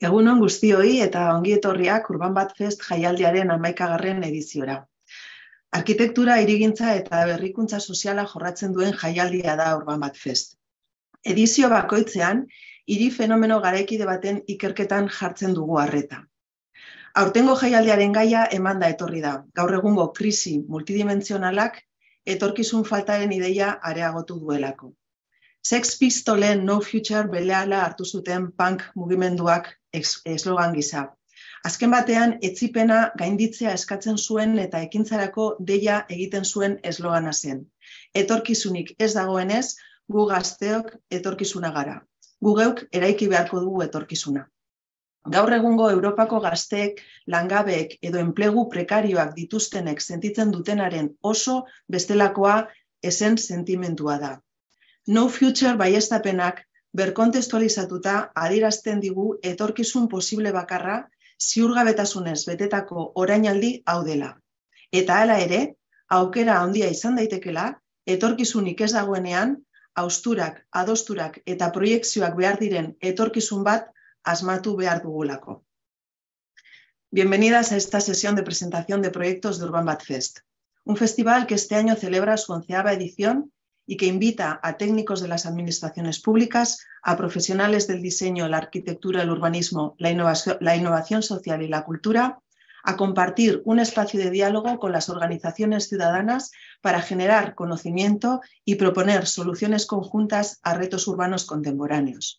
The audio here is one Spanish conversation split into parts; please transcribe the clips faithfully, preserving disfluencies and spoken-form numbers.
Egun on guztioi eta ongi etorriak Urban Bat Fest jaialdiaren hamaikagarren ediziora. Arkitektura, hirigintza eta berrikuntza soziala jorratzen duen jaialdia da Urban Bat Fest. Edizio bakoitzean, hiri fenomeno garaikide baten ikerketan jartzen dugu arreta. Aurtengo jaialdiaren gaia emanda etorri da. Gaur egungo krisi multidimensionalak etorkizun faltaren ideia areagotu duelako. Sex Pistolen No Future berehala hartu zuten punk mugimenduak eslogan gisa. Azken batean, etzipena gainditzea eskatzen zuen eta ekintzarako deia egiten zuen eslogana zen. Etorkizunik ez dagoenez, gu gazteok etorkizuna gara. Gu geuk eraiki beharko dugu etorkizuna. Gaur egungo Europako gazteek, langabeek edo enplegu prekarioak dituztenek sentitzen dutenaren oso bestelakoa esen sentimentua da. No Future baieztapenak berkontestualizatuta adierazten digu etorkizun posible bakarra ziurgabetasunez betetako orainaldi hau dela. Eta hala ere, aukera handia izan daitekela, etorkizunik ez dagoenean, hausturak, adosturak eta proiekzioak behar diren etorkizun bat asmatu behar dugulako. Bienvenidas a esta sesión de presentación de proyectos de Urban Bat Fest, un festival que este año celebra su onceava edición y que invita a técnicos de las administraciones públicas, a profesionales del diseño, la arquitectura, el urbanismo, la innovación, la innovación social y la cultura, a compartir un espacio de diálogo con las organizaciones ciudadanas para generar conocimiento y proponer soluciones conjuntas a retos urbanos contemporáneos.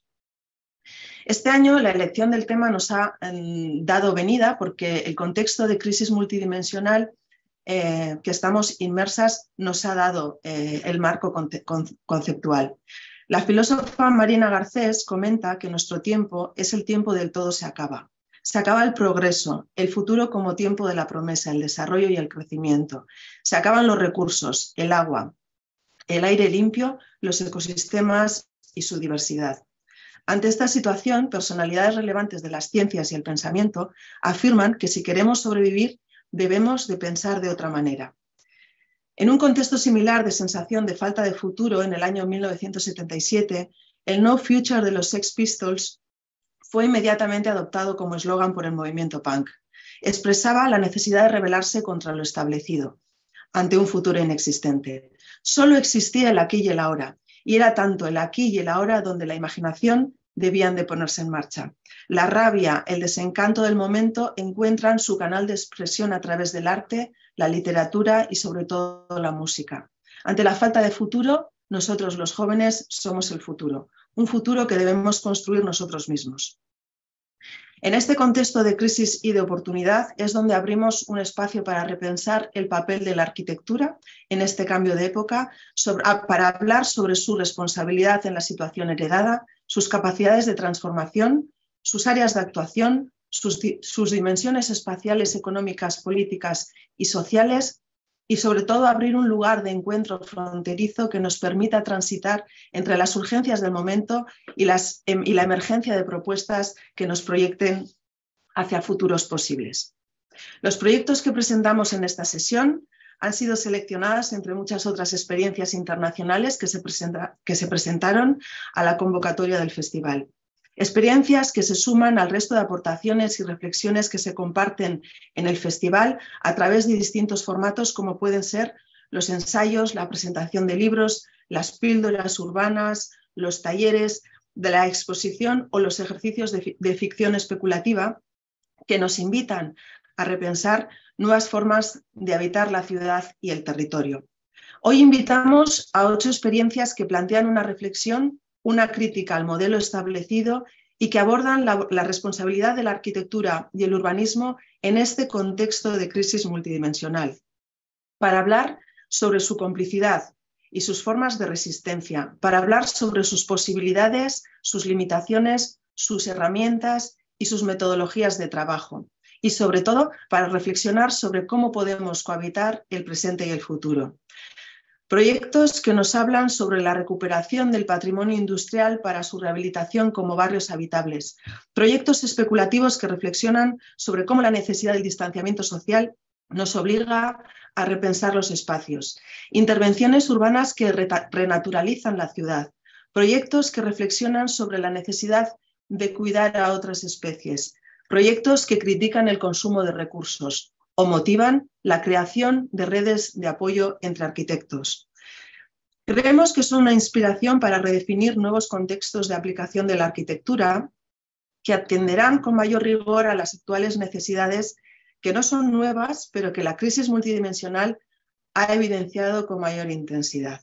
Este año la elección del tema nos ha eh, dado venida porque el contexto de crisis multidimensional Eh, que estamos inmersas nos ha dado eh, el marco conce conceptual. La filósofa Marina Garcés comenta que nuestro tiempo es el tiempo del todo se acaba. Se acaba el progreso, el futuro como tiempo de la promesa, el desarrollo y el crecimiento. Se acaban los recursos, el agua, el aire limpio, los ecosistemas y su diversidad. Ante esta situación, personalidades relevantes de las ciencias y el pensamiento afirman que si queremos sobrevivir, debemos de pensar de otra manera. En un contexto similar de sensación de falta de futuro, en el año mil novecientos setenta y siete, el No Future de los Sex Pistols fue inmediatamente adoptado como eslogan por el movimiento punk. Expresaba la necesidad de rebelarse contra lo establecido, ante un futuro inexistente. Solo existía el aquí y el ahora, y era tanto el aquí y el ahora donde la imaginación debían de ponerse en marcha. La rabia, el desencanto del momento encuentran su canal de expresión a través del arte, la literatura y sobre todo la música. Ante la falta de futuro, nosotros los jóvenes somos el futuro, un futuro que debemos construir nosotros mismos. En este contexto de crisis y de oportunidad es donde abrimos un espacio para repensar el papel de la arquitectura en este cambio de época, sobre, para hablar sobre su responsabilidad en la situación heredada, sus capacidades de transformación, sus áreas de actuación, sus, sus dimensiones espaciales, económicas, políticas y sociales, y sobre todo abrir un lugar de encuentro fronterizo que nos permita transitar entre las urgencias del momento y, las, y la emergencia de propuestas que nos proyecten hacia futuros posibles. Los proyectos que presentamos en esta sesión han sido seleccionadas entre muchas otras experiencias internacionales que se, presenta, que se presentaron a la convocatoria del festival. Experiencias que se suman al resto de aportaciones y reflexiones que se comparten en el festival a través de distintos formatos como pueden ser los ensayos, la presentación de libros, las píldoras urbanas, los talleres de la exposición o los ejercicios de, de ficción especulativa que nos invitan a repensar nuevas formas de habitar la ciudad y el territorio. Hoy invitamos a ocho experiencias que plantean una reflexión, una crítica al modelo establecido y que abordan la, la responsabilidad de la arquitectura y el urbanismo en este contexto de crisis multidimensional, para hablar sobre su complicidad y sus formas de resistencia, para hablar sobre sus posibilidades, sus limitaciones, sus herramientas y sus metodologías de trabajo, y sobre todo para reflexionar sobre cómo podemos cohabitar el presente y el futuro. Proyectos que nos hablan sobre la recuperación del patrimonio industrial para su rehabilitación como barrios habitables. Proyectos especulativos que reflexionan sobre cómo la necesidad del distanciamiento social nos obliga a repensar los espacios. Intervenciones urbanas que renaturalizan la ciudad. Proyectos que reflexionan sobre la necesidad de cuidar a otras especies, proyectos que critican el consumo de recursos o motivan la creación de redes de apoyo entre arquitectos. Creemos que son una inspiración para redefinir nuevos contextos de aplicación de la arquitectura que atenderán con mayor rigor a las actuales necesidades que no son nuevas, pero que la crisis multidimensional ha evidenciado con mayor intensidad.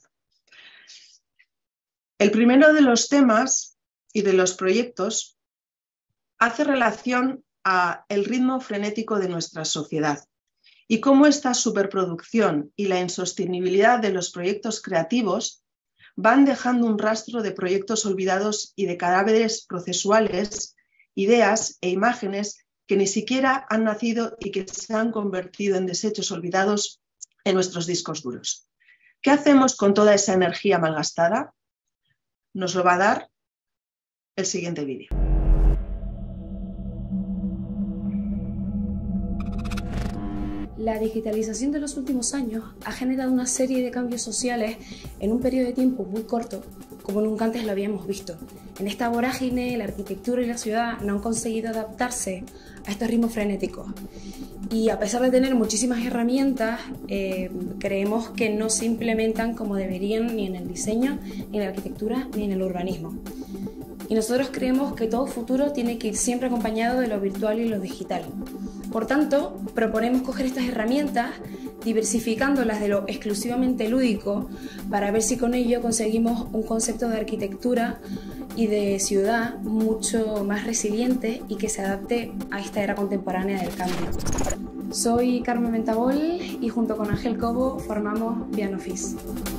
El primero de los temas y de los proyectos hace relación al ritmo frenético de nuestra sociedad y cómo esta superproducción y la insostenibilidad de los proyectos creativos van dejando un rastro de proyectos olvidados y de cadáveres procesuales, ideas e imágenes que ni siquiera han nacido y que se han convertido en desechos olvidados en nuestros discos duros. ¿Qué hacemos con toda esa energía malgastada? Nos lo va a dar el siguiente vídeo. La digitalización de los últimos años ha generado una serie de cambios sociales en un periodo de tiempo muy corto, como nunca antes lo habíamos visto. En esta vorágine, la arquitectura y la ciudad no han conseguido adaptarse a estos ritmos frenéticos. Y a pesar de tener muchísimas herramientas, eh, creemos que no se implementan como deberían ni en el diseño, ni en la arquitectura, ni en el urbanismo. Y nosotros creemos que todo futuro tiene que ir siempre acompañado de lo virtual y lo digital. Por tanto, proponemos coger estas herramientas, diversificándolas de lo exclusivamente lúdico, para ver si con ello conseguimos un concepto de arquitectura y de ciudad mucho más resiliente y que se adapte a esta era contemporánea del cambio. Soy Carmen Mentabol y junto con Ángel Cobo formamos Bianoffice.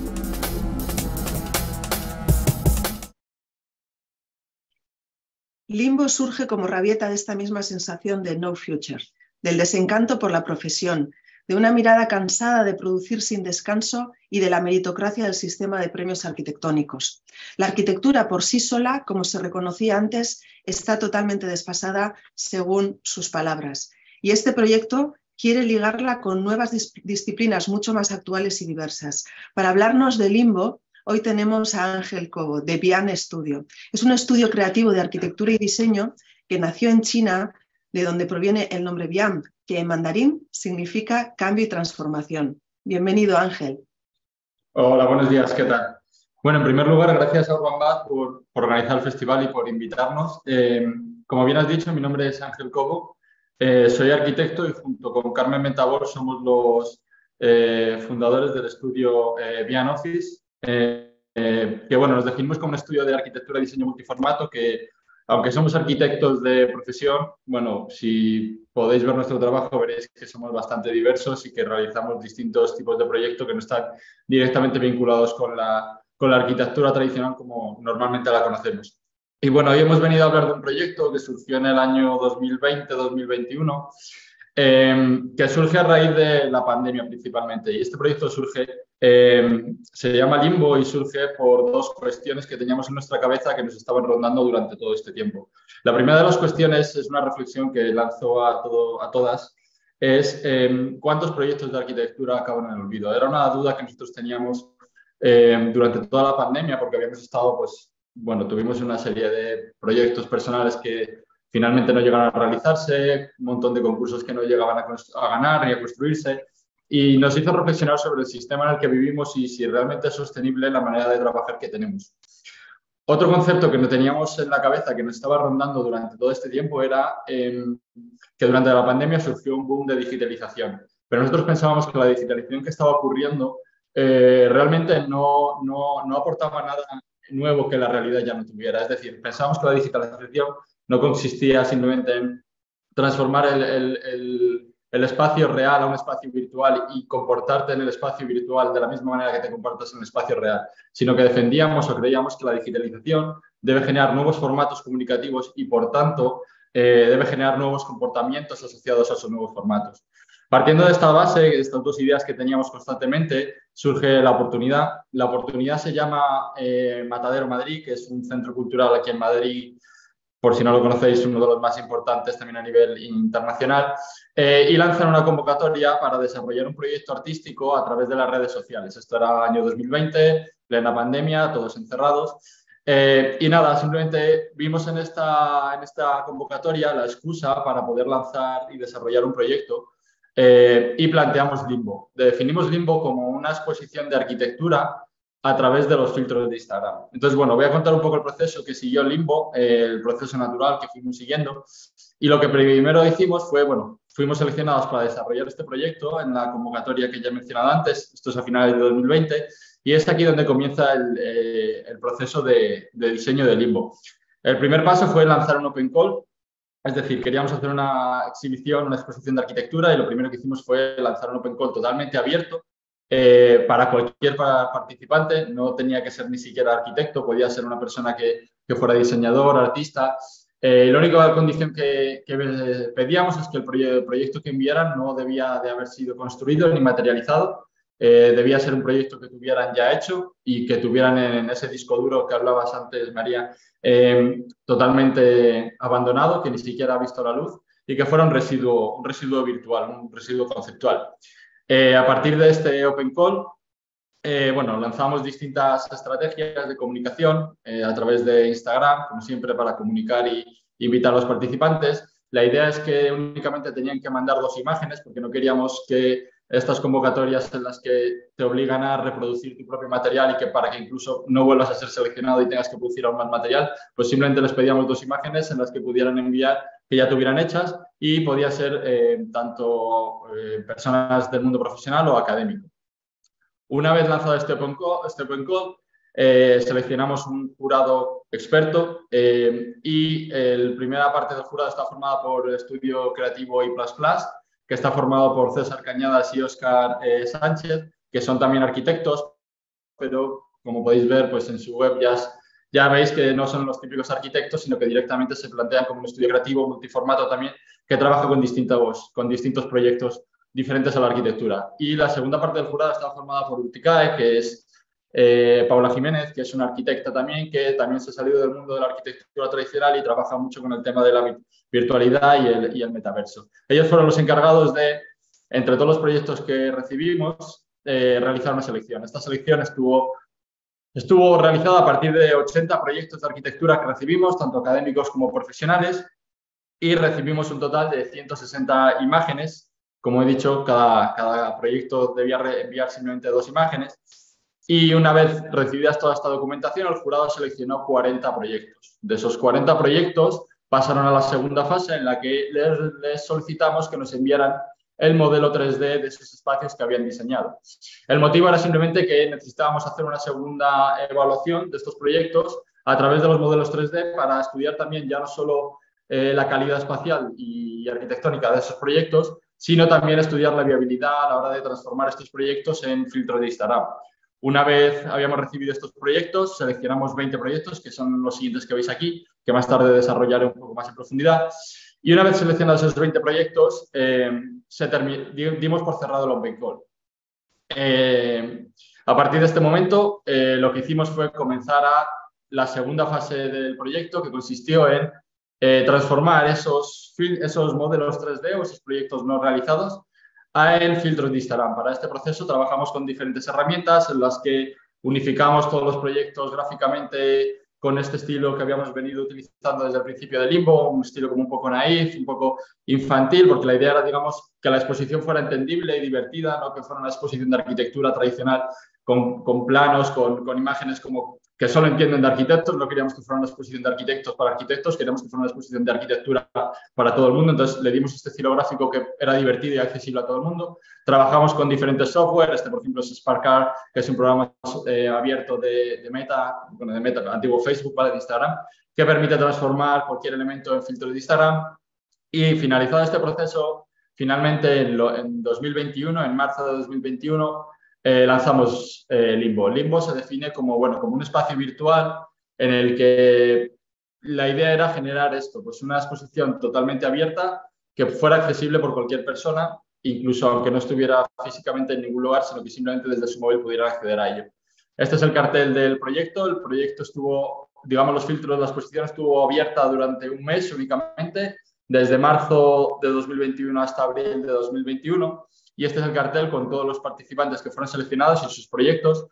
Limbo surge como rabieta de esta misma sensación de no future, del desencanto por la profesión, de una mirada cansada de producir sin descanso y de la meritocracia del sistema de premios arquitectónicos. La arquitectura por sí sola, como se reconocía antes, está totalmente desfasada según sus palabras. Y este proyecto quiere ligarla con nuevas dis- disciplinas mucho más actuales y diversas. Para hablarnos de Limbo, hoy tenemos a Ángel Cobo, de Bian Studio. Es un estudio creativo de arquitectura y diseño que nació en China, de donde proviene el nombre Bian, que en mandarín significa cambio y transformación. Bienvenido, Ángel. Hola, buenos días, ¿qué tal? Bueno, en primer lugar, gracias a Urban Bat por, por organizar el festival y por invitarnos. Eh, como bien has dicho, mi nombre es Ángel Cobo, eh, soy arquitecto y junto con Carmen Mentabol somos los eh, fundadores del estudio eh, Bianoffice, eh, eh, que bueno, nos definimos como un estudio de arquitectura y diseño multiformato que, aunque somos arquitectos de profesión, bueno, si podéis ver nuestro trabajo veréis que somos bastante diversos y que realizamos distintos tipos de proyectos que no están directamente vinculados con la, con la arquitectura tradicional como normalmente la conocemos. Y bueno, hoy hemos venido a hablar de un proyecto que surgió en el año dos mil veinte dos mil veintiuno, eh, que surge a raíz de la pandemia principalmente. Y este proyecto surge, eh, se llama Limbo y surge por dos cuestiones que teníamos en nuestra cabeza que nos estaban rondando durante todo este tiempo. La primera de las cuestiones es una reflexión que lanzo a, todo, a todas, es eh, cuántos proyectos de arquitectura acaban en el olvido. Era una duda que nosotros teníamos eh, durante toda la pandemia porque habíamos estado, pues, bueno, tuvimos una serie de proyectos personales que finalmente no llegaron a realizarse, un montón de concursos que no llegaban a, a ganar ni a construirse, y nos hizo reflexionar sobre el sistema en el que vivimos y si realmente es sostenible la manera de trabajar que tenemos. Otro concepto que no teníamos en la cabeza, que nos estaba rondando durante todo este tiempo, era eh, que durante la pandemia surgió un boom de digitalización. Pero nosotros pensábamos que la digitalización que estaba ocurriendo eh, realmente no, no, no aportaba nada nuevo que la realidad ya no tuviera. Es decir, pensábamos que la digitalización no consistía simplemente en transformar el, el, el, el espacio real a un espacio virtual y comportarte en el espacio virtual de la misma manera que te comportas en el espacio real, sino que defendíamos o creíamos que la digitalización debe generar nuevos formatos comunicativos y, por tanto, eh, debe generar nuevos comportamientos asociados a esos nuevos formatos. Partiendo de esta base, de estas dos ideas que teníamos constantemente, surge la oportunidad. La oportunidad se llama eh, Matadero Madrid, que es un centro cultural aquí en Madrid, por si no lo conocéis, uno de los más importantes también a nivel internacional, eh, y lanzan una convocatoria para desarrollar un proyecto artístico a través de las redes sociales. Esto era año dos mil veinte, plena pandemia, todos encerrados, Eh, y nada, simplemente vimos en esta, en esta convocatoria la excusa para poder lanzar y desarrollar un proyecto eh, y planteamos Limbo. Definimos Limbo como una exposición de arquitectura a través de los filtros de Instagram. Entonces, bueno, voy a contar un poco el proceso que siguió Limbo, eh, el proceso natural que fuimos siguiendo. Y lo que primero hicimos fue, bueno, fuimos seleccionados para desarrollar este proyecto en la convocatoria que ya he mencionado antes, esto es a finales de dos mil veinte, y es aquí donde comienza el, eh, el proceso de, de diseño de Limbo. El primer paso fue lanzar un open call, es decir, queríamos hacer una exhibición, una exposición de arquitectura y lo primero que hicimos fue lanzar un open call totalmente abierto eh, para cualquier participante, no tenía que ser ni siquiera arquitecto, podía ser una persona que, que fuera diseñador, artista. Eh, la única condición que, que pedíamos es que el, proye el proyecto que enviaran no debía de haber sido construido ni materializado. Eh, debía ser un proyecto que tuvieran ya hecho y que tuvieran en, en ese disco duro que hablabas antes, María, eh, totalmente abandonado, que ni siquiera ha visto la luz y que fuera un residuo, un residuo virtual, un residuo conceptual. Eh, a partir de este Open Call, eh, bueno, lanzamos distintas estrategias de comunicación eh, a través de Instagram, como siempre, para comunicar y invitar a los participantes. La idea es que únicamente tenían que mandar dos imágenes porque no queríamos que estas convocatorias en las que te obligan a reproducir tu propio material y que para que incluso no vuelvas a ser seleccionado y tengas que producir aún más material, pues simplemente les pedíamos dos imágenes en las que pudieran enviar, que ya tuvieran hechas, y podía ser eh, tanto eh, personas del mundo profesional o académico. Una vez lanzado este Open Call, este open call eh, seleccionamos un jurado experto eh, y la primera parte del jurado está formada por el estudio creativo I plus plus, que está formado por César Cañadas y Óscar eh, Sánchez, que son también arquitectos, pero como podéis ver, pues en su web ya, ya veis que no son los típicos arquitectos, sino que directamente se plantean como un estudio creativo multiformato también, que trabaja con distintos, con distintos proyectos diferentes a la arquitectura. Y la segunda parte del jurado está formada por Urticae, que es eh, Paula Jiménez, que es una arquitecta también, que también se ha salido del mundo de la arquitectura tradicional y trabaja mucho con el tema de la virtualidad y el, y el metaverso. Ellos fueron los encargados de, entre todos los proyectos que recibimos, eh, realizar una selección. Esta selección estuvo, estuvo realizada a partir de ochenta proyectos de arquitectura que recibimos, tanto académicos como profesionales, y recibimos un total de ciento sesenta imágenes. Como he dicho, cada, cada proyecto debía enviar simplemente dos imágenes. Y una vez recibidas toda esta documentación, el jurado seleccionó cuarenta proyectos. De esos cuarenta proyectos pasaron a la segunda fase en la que les, les solicitamos que nos enviaran el modelo tres D de esos espacios que habían diseñado. El motivo era simplemente que necesitábamos hacer una segunda evaluación de estos proyectos a través de los modelos tres D para estudiar también ya no solo eh, la calidad espacial y arquitectónica de esos proyectos, sino también estudiar la viabilidad a la hora de transformar estos proyectos en filtros de Instagram. Una vez habíamos recibido estos proyectos, seleccionamos veinte proyectos, que son los siguientes que veis aquí, que más tarde desarrollaré un poco más en profundidad. Y una vez seleccionados esos veinte proyectos, eh, se dimos por cerrado el Open Call. Eh, a partir de este momento, eh, lo que hicimos fue comenzar a la segunda fase del proyecto, que consistió en eh, transformar esos, esos modelos tres D o esos proyectos no realizados en filtros de Instagram. Para este proceso trabajamos con diferentes herramientas en las que unificamos todos los proyectos gráficamente con este estilo que habíamos venido utilizando desde el principio de Limbo, un estilo como un poco naif, un poco infantil, porque la idea era, digamos, que la exposición fuera entendible y divertida, no que fuera una exposición de arquitectura tradicional con, con planos, con, con imágenes como que solo entienden de arquitectos. No queríamos que fuera una exposición de arquitectos para arquitectos, queríamos que fuera una exposición de arquitectura para todo el mundo. Entonces le dimos este estilo gráfico que era divertido y accesible a todo el mundo. Trabajamos con diferentes software. Este, por ejemplo, es Sparkart, que es un programa eh, abierto de, de Meta, bueno, de Meta, antiguo Facebook, ¿vale? De Instagram, que permite transformar cualquier elemento en filtro de Instagram. Y finalizado este proceso, finalmente en, lo, en dos mil veintiuno, en marzo de dos mil veintiuno, Eh, lanzamos eh, Limbo. Limbo se define como, bueno, como un espacio virtual en el que la idea era generar esto, pues una exposición totalmente abierta que fuera accesible por cualquier persona, incluso aunque no estuviera físicamente en ningún lugar, sino que simplemente desde su móvil pudiera acceder a ello. Este es el cartel del proyecto. El proyecto estuvo, digamos, los filtros, la exposición estuvo abierta durante un mes únicamente, desde marzo de dos mil veintiuno hasta abril de dos mil veintiuno. Y este es el cartel con todos los participantes que fueron seleccionados y sus proyectos.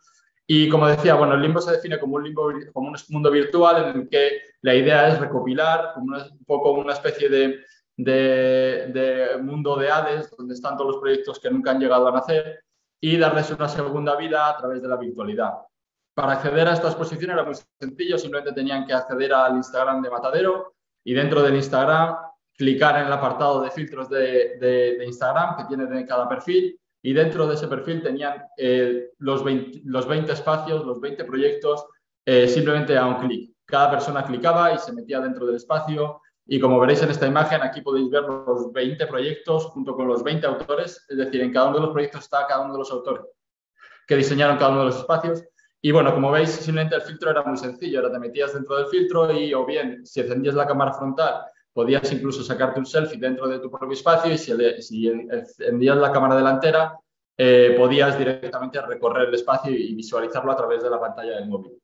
Y como decía, bueno, el limbo se define como un, limbo, como un mundo virtual en el que la idea es recopilar como una, un poco una especie de, de, de mundo de Hades, donde están todos los proyectos que nunca han llegado a nacer, y darles una segunda vida a través de la virtualidad. Para acceder a esta exposición era muy sencillo, simplemente tenían que acceder al Instagram de Matadero y dentro del Instagram clicar en el apartado de filtros de, de, de Instagram que tiene de cada perfil y dentro de ese perfil tenían eh, los, veinte, los veinte espacios, los veinte proyectos eh, simplemente a un clic. Cada persona clicaba y se metía dentro del espacio y como veréis en esta imagen aquí podéis ver los veinte proyectos junto con los veinte autores, es decir, en cada uno de los proyectos está cada uno de los autores que diseñaron cada uno de los espacios. Y bueno, como veis, simplemente el filtro era muy sencillo, ahora te metías dentro del filtro y o bien, si encendías la cámara frontal, podías incluso sacarte un selfie dentro de tu propio espacio y si, si encendías la cámara delantera, eh, podías directamente recorrer el espacio y visualizarlo a través de la pantalla del móvil.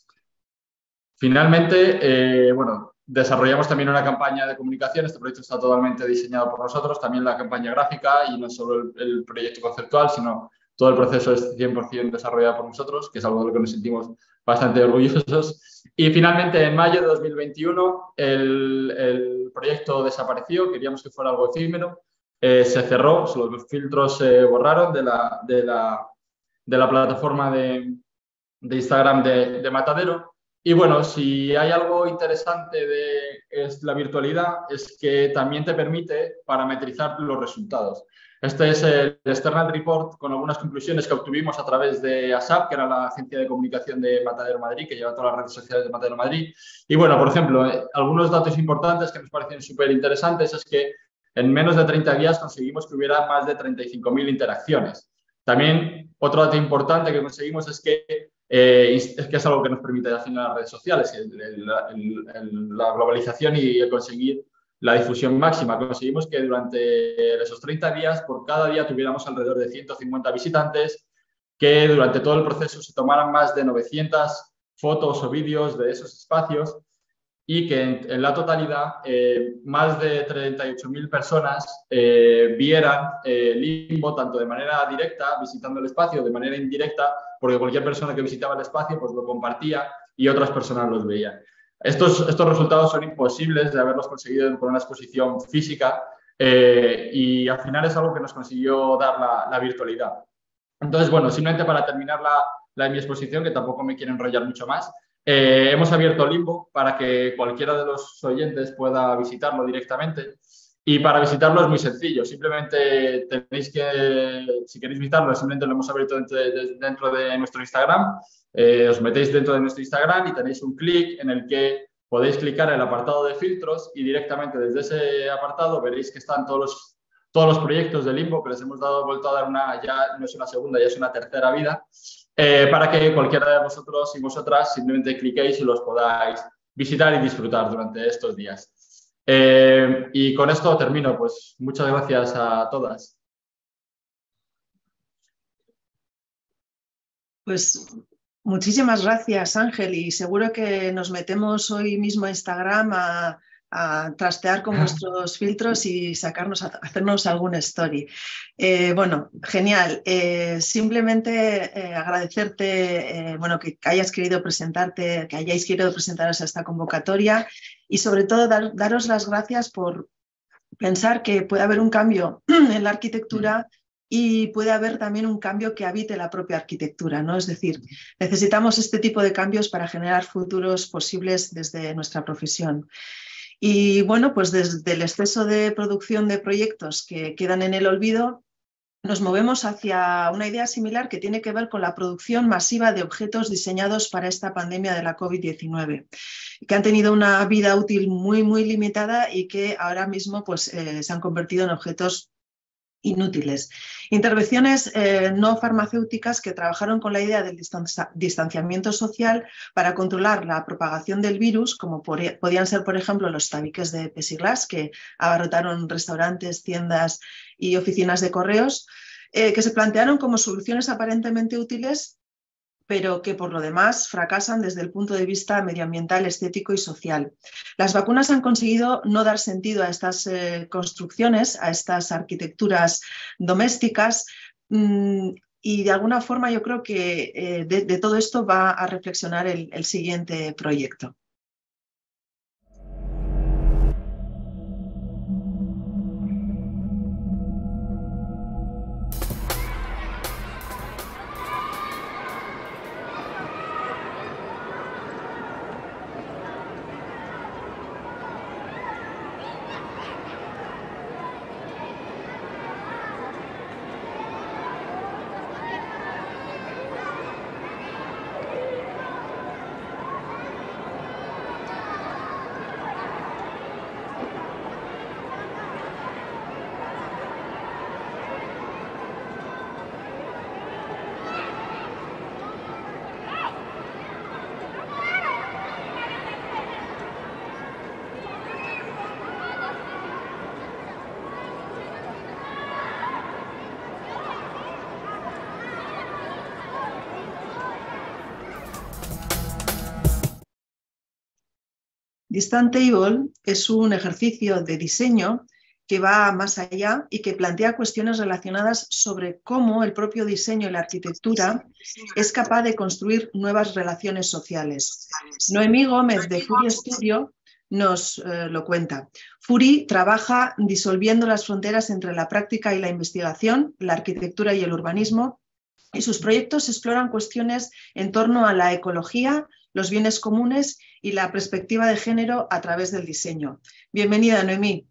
Finalmente, eh, bueno, desarrollamos también una campaña de comunicación. Este proyecto está totalmente diseñado por nosotros, también la campaña gráfica y no solo el, el proyecto conceptual, sino todo el proceso es cien por cien desarrollado por nosotros, que es algo de lo que nos sentimos bastante orgullosos. Y finalmente, en mayo de dos mil veintiuno, el, el proyecto desapareció, queríamos que fuera algo efímero, eh, se cerró, los filtros se borraron de la, de la, de la plataforma de, de Instagram de, de Matadero. Y bueno, si hay algo interesante de es la virtualidad, es que también te permite parametrizar los resultados. Este es el External Report con algunas conclusiones que obtuvimos a través de ASAP, que era la agencia de comunicación de Matadero Madrid, que lleva todas las redes sociales de Matadero Madrid. Y bueno, por ejemplo, eh, algunos datos importantes que nos parecen súper interesantes es que en menos de treinta días conseguimos que hubiera más de treinta y cinco mil interacciones. También otro dato importante que conseguimos es que, eh, es, que es algo que nos permite al final las redes sociales, el, el, el, el, la globalización y el conseguir la difusión máxima. Conseguimos que durante esos treinta días, por cada día tuviéramos alrededor de ciento cincuenta visitantes, que durante todo el proceso se tomaran más de novecientas fotos o vídeos de esos espacios y que en, en la totalidad eh, más de treinta y ocho mil personas eh, vieran eh, Limbo tanto de manera directa, visitando el espacio, de manera indirecta, porque cualquier persona que visitaba el espacio pues lo compartía y otras personas los veían. Estos, estos resultados son imposibles de haberlos conseguido con una exposición física eh, y al final es algo que nos consiguió dar la, la virtualidad. Entonces, bueno, simplemente para terminar la, la, mi exposición, que tampoco me quiero enrollar mucho más, eh, hemos abierto Limbo para que cualquiera de los oyentes pueda visitarlo directamente. Y para visitarlo es muy sencillo, simplemente tenéis que, si queréis visitarlo, simplemente lo hemos abierto dentro de, dentro de nuestro Instagram. Eh, os metéis dentro de nuestro Instagram y tenéis un clic en el que podéis clicar en el apartado de filtros y directamente desde ese apartado veréis que están todos los, todos los proyectos de Limbo que les hemos dado vuelto a dar una, ya no es una segunda, ya es una tercera vida, eh, para que cualquiera de vosotros y vosotras simplemente cliquéis y los podáis visitar y disfrutar durante estos días. Eh, y con esto termino, pues muchas gracias a todas. Pues muchísimas gracias, Ángel, y seguro que nos metemos hoy mismo a Instagram a, a trastear con vuestros filtros y sacarnos, a hacernos algún story. Eh, bueno, genial. Eh, simplemente eh, agradecerte eh, bueno, que hayas querido presentarte, que hayáis querido presentaros a esta convocatoria y sobre todo dar, daros las gracias por pensar que puede haber un cambio en la arquitectura y puede haber también un cambio que habite la propia arquitectura, ¿no? Es decir, necesitamos este tipo de cambios para generar futuros posibles desde nuestra profesión. Y bueno, pues desde el exceso de producción de proyectos que quedan en el olvido, nos movemos hacia una idea similar que tiene que ver con la producción masiva de objetos diseñados para esta pandemia de la COVID diecinueve, que han tenido una vida útil muy, muy limitada y que ahora mismo pues, eh, se han convertido en objetos inútiles. Intervenciones eh, no farmacéuticas que trabajaron con la idea del distanciamiento social para controlar la propagación del virus, como por, podían ser, por ejemplo, los tabiques de plexiglas que abarrotaron restaurantes, tiendas y oficinas de correos, eh, que se plantearon como soluciones aparentemente útiles, pero que por lo demás fracasan desde el punto de vista medioambiental, estético y social. Las vacunas han conseguido no dar sentido a estas eh, construcciones, a estas arquitecturas domésticas, mmm, y de alguna forma yo creo que eh, de, de todo esto va a reflexionar el, el siguiente proyecto. Distant Table es un ejercicio de diseño que va más allá y que plantea cuestiones relacionadas sobre cómo el propio diseño y la arquitectura es capaz de construir nuevas relaciones sociales. Noemí Gómez de Furi Studio nos eh, lo cuenta. Furi trabaja disolviendo las fronteras entre la práctica y la investigación, la arquitectura y el urbanismo, y sus proyectos exploran cuestiones en torno a la ecología, los bienes comunes y la perspectiva de género a través del diseño. Bienvenida, Noemí.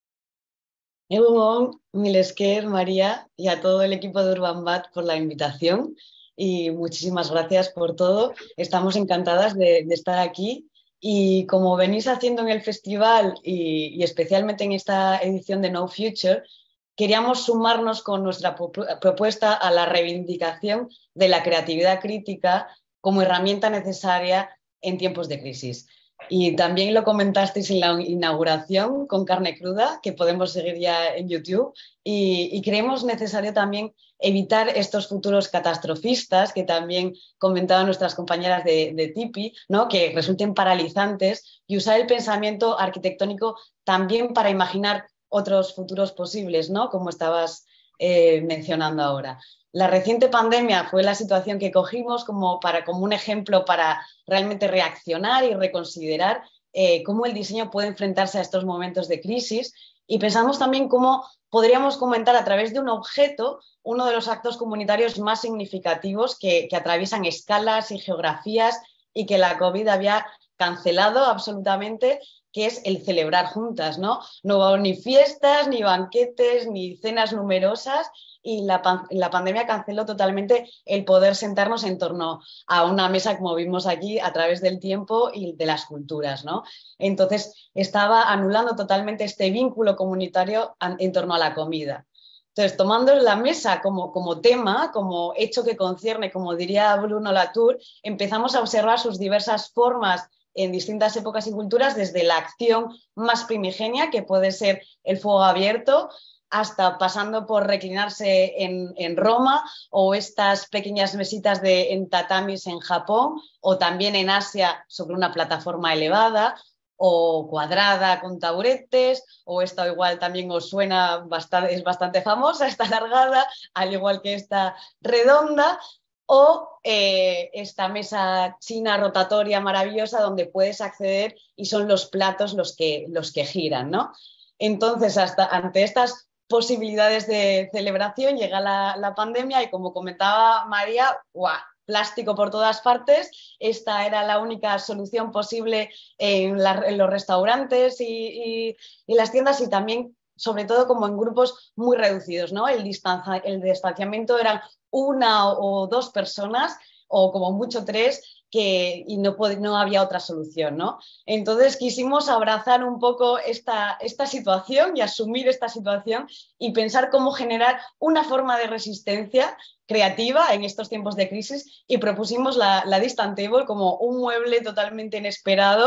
Egunon, mil esker, María, y a todo el equipo de UrbanBat por la invitación y muchísimas gracias por todo. Estamos encantadas de, de estar aquí y como venís haciendo en el festival y, y especialmente en esta edición de No Future, queríamos sumarnos con nuestra propuesta a la reivindicación de la creatividad crítica como herramienta necesaria en tiempos de crisis. Y también lo comentasteis en la inauguración con Carne Cruda, que podemos seguir ya en YouTube, y, y creemos necesario también evitar estos futuros catastrofistas que también comentaban nuestras compañeras de, de Tipi, ¿no? Que resulten paralizantes, y usar el pensamiento arquitectónico también para imaginar otros futuros posibles, ¿no? Como estabas eh, mencionando ahora. La reciente pandemia fue la situación que cogimos como, para, como un ejemplo para realmente reaccionar y reconsiderar eh, cómo el diseño puede enfrentarse a estos momentos de crisis, y pensamos también cómo podríamos comentar a través de un objeto uno de los actos comunitarios más significativos que, que atraviesan escalas y geografías y que la COVID había cancelado absolutamente, que es el celebrar juntas, ¿no? No hubo ni fiestas, ni banquetes, ni cenas numerosas, y la, la pandemia canceló totalmente el poder sentarnos en torno a una mesa, como vimos aquí, a través del tiempo y de las culturas, ¿no? Entonces estaba anulando totalmente este vínculo comunitario en torno a la comida. Entonces, tomando la mesa como, como tema, como hecho que concierne, como diría Bruno Latour, empezamos a observar sus diversas formas en distintas épocas y culturas, desde la acción más primigenia, que puede ser el fuego abierto, hasta pasando por reclinarse en, en Roma, o estas pequeñas mesitas de, en tatamis en Japón, o también en Asia sobre una plataforma elevada, o cuadrada con taburetes, o esta igual también os suena, bastante, es bastante famosa, esta alargada, al igual que esta redonda, o eh, esta mesa china rotatoria maravillosa donde puedes acceder y son los platos los que, los que giran, ¿no? Entonces, hasta, ante estas posibilidades de celebración llega la, la pandemia y, como comentaba María, ¡guau!, plástico por todas partes. Esta era la única solución posible en, la, en los restaurantes y, y, y las tiendas, y también, sobre todo, como en grupos muy reducidos, ¿no? El, distancia, el distanciamiento eran una o dos personas, o como mucho tres, que, y no, no había otra solución, ¿no? Entonces quisimos abrazar un poco esta, esta situación y asumir esta situación y pensar cómo generar una forma de resistencia creativa en estos tiempos de crisis, y propusimos la, la Distant Table como un mueble totalmente inesperado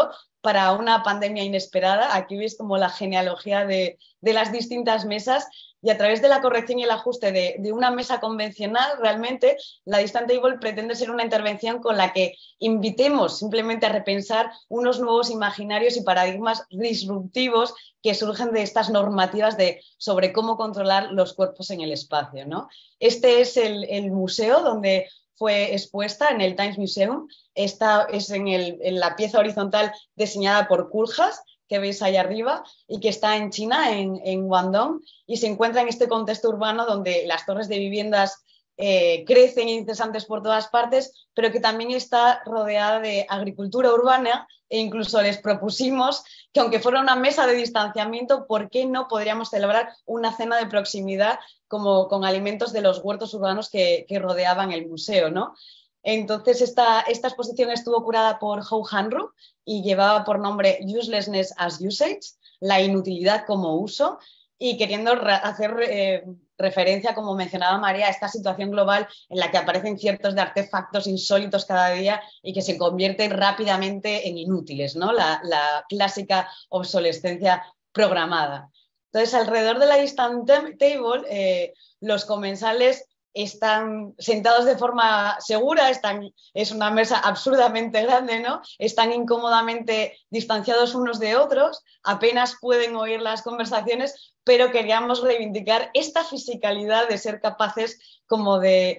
para una pandemia inesperada. Aquí veis como la genealogía de, de las distintas mesas, y a través de la corrección y el ajuste de, de una mesa convencional, realmente la Distant Table pretende ser una intervención con la que invitemos simplemente a repensar unos nuevos imaginarios y paradigmas disruptivos que surgen de estas normativas de, sobre cómo controlar los cuerpos en el espacio, ¿no? Este es el, el museo donde fue expuesta, en el Times Museum. Esta es en, el, en la pieza horizontal diseñada por Koolhaas, que veis ahí arriba, y que está en China, en, en Guangdong, y se encuentra en este contexto urbano donde las torres de viviendas eh, crecen incesantes por todas partes, pero que también está rodeada de agricultura urbana, e incluso les propusimos que, aunque fuera una mesa de distanciamiento, ¿por qué no podríamos celebrar una cena de proximidad como con alimentos de los huertos urbanos que, que rodeaban el museo, ¿no? Entonces, esta, esta exposición estuvo curada por Hou Han-ru y llevaba por nombre Uselessness as Usage, la inutilidad como uso, y queriendo hacer eh, referencia, como mencionaba María, a esta situación global en la que aparecen ciertos de artefactos insólitos cada día y que se convierten rápidamente en inútiles, ¿no? La, la clásica obsolescencia programada. Entonces, alrededor de la Distant Table, eh, los comensales están sentados de forma segura, están, es una mesa absurdamente grande, ¿no? Están incómodamente distanciados unos de otros, apenas pueden oír las conversaciones, pero queríamos reivindicar esta fisicalidad de ser capaces como de,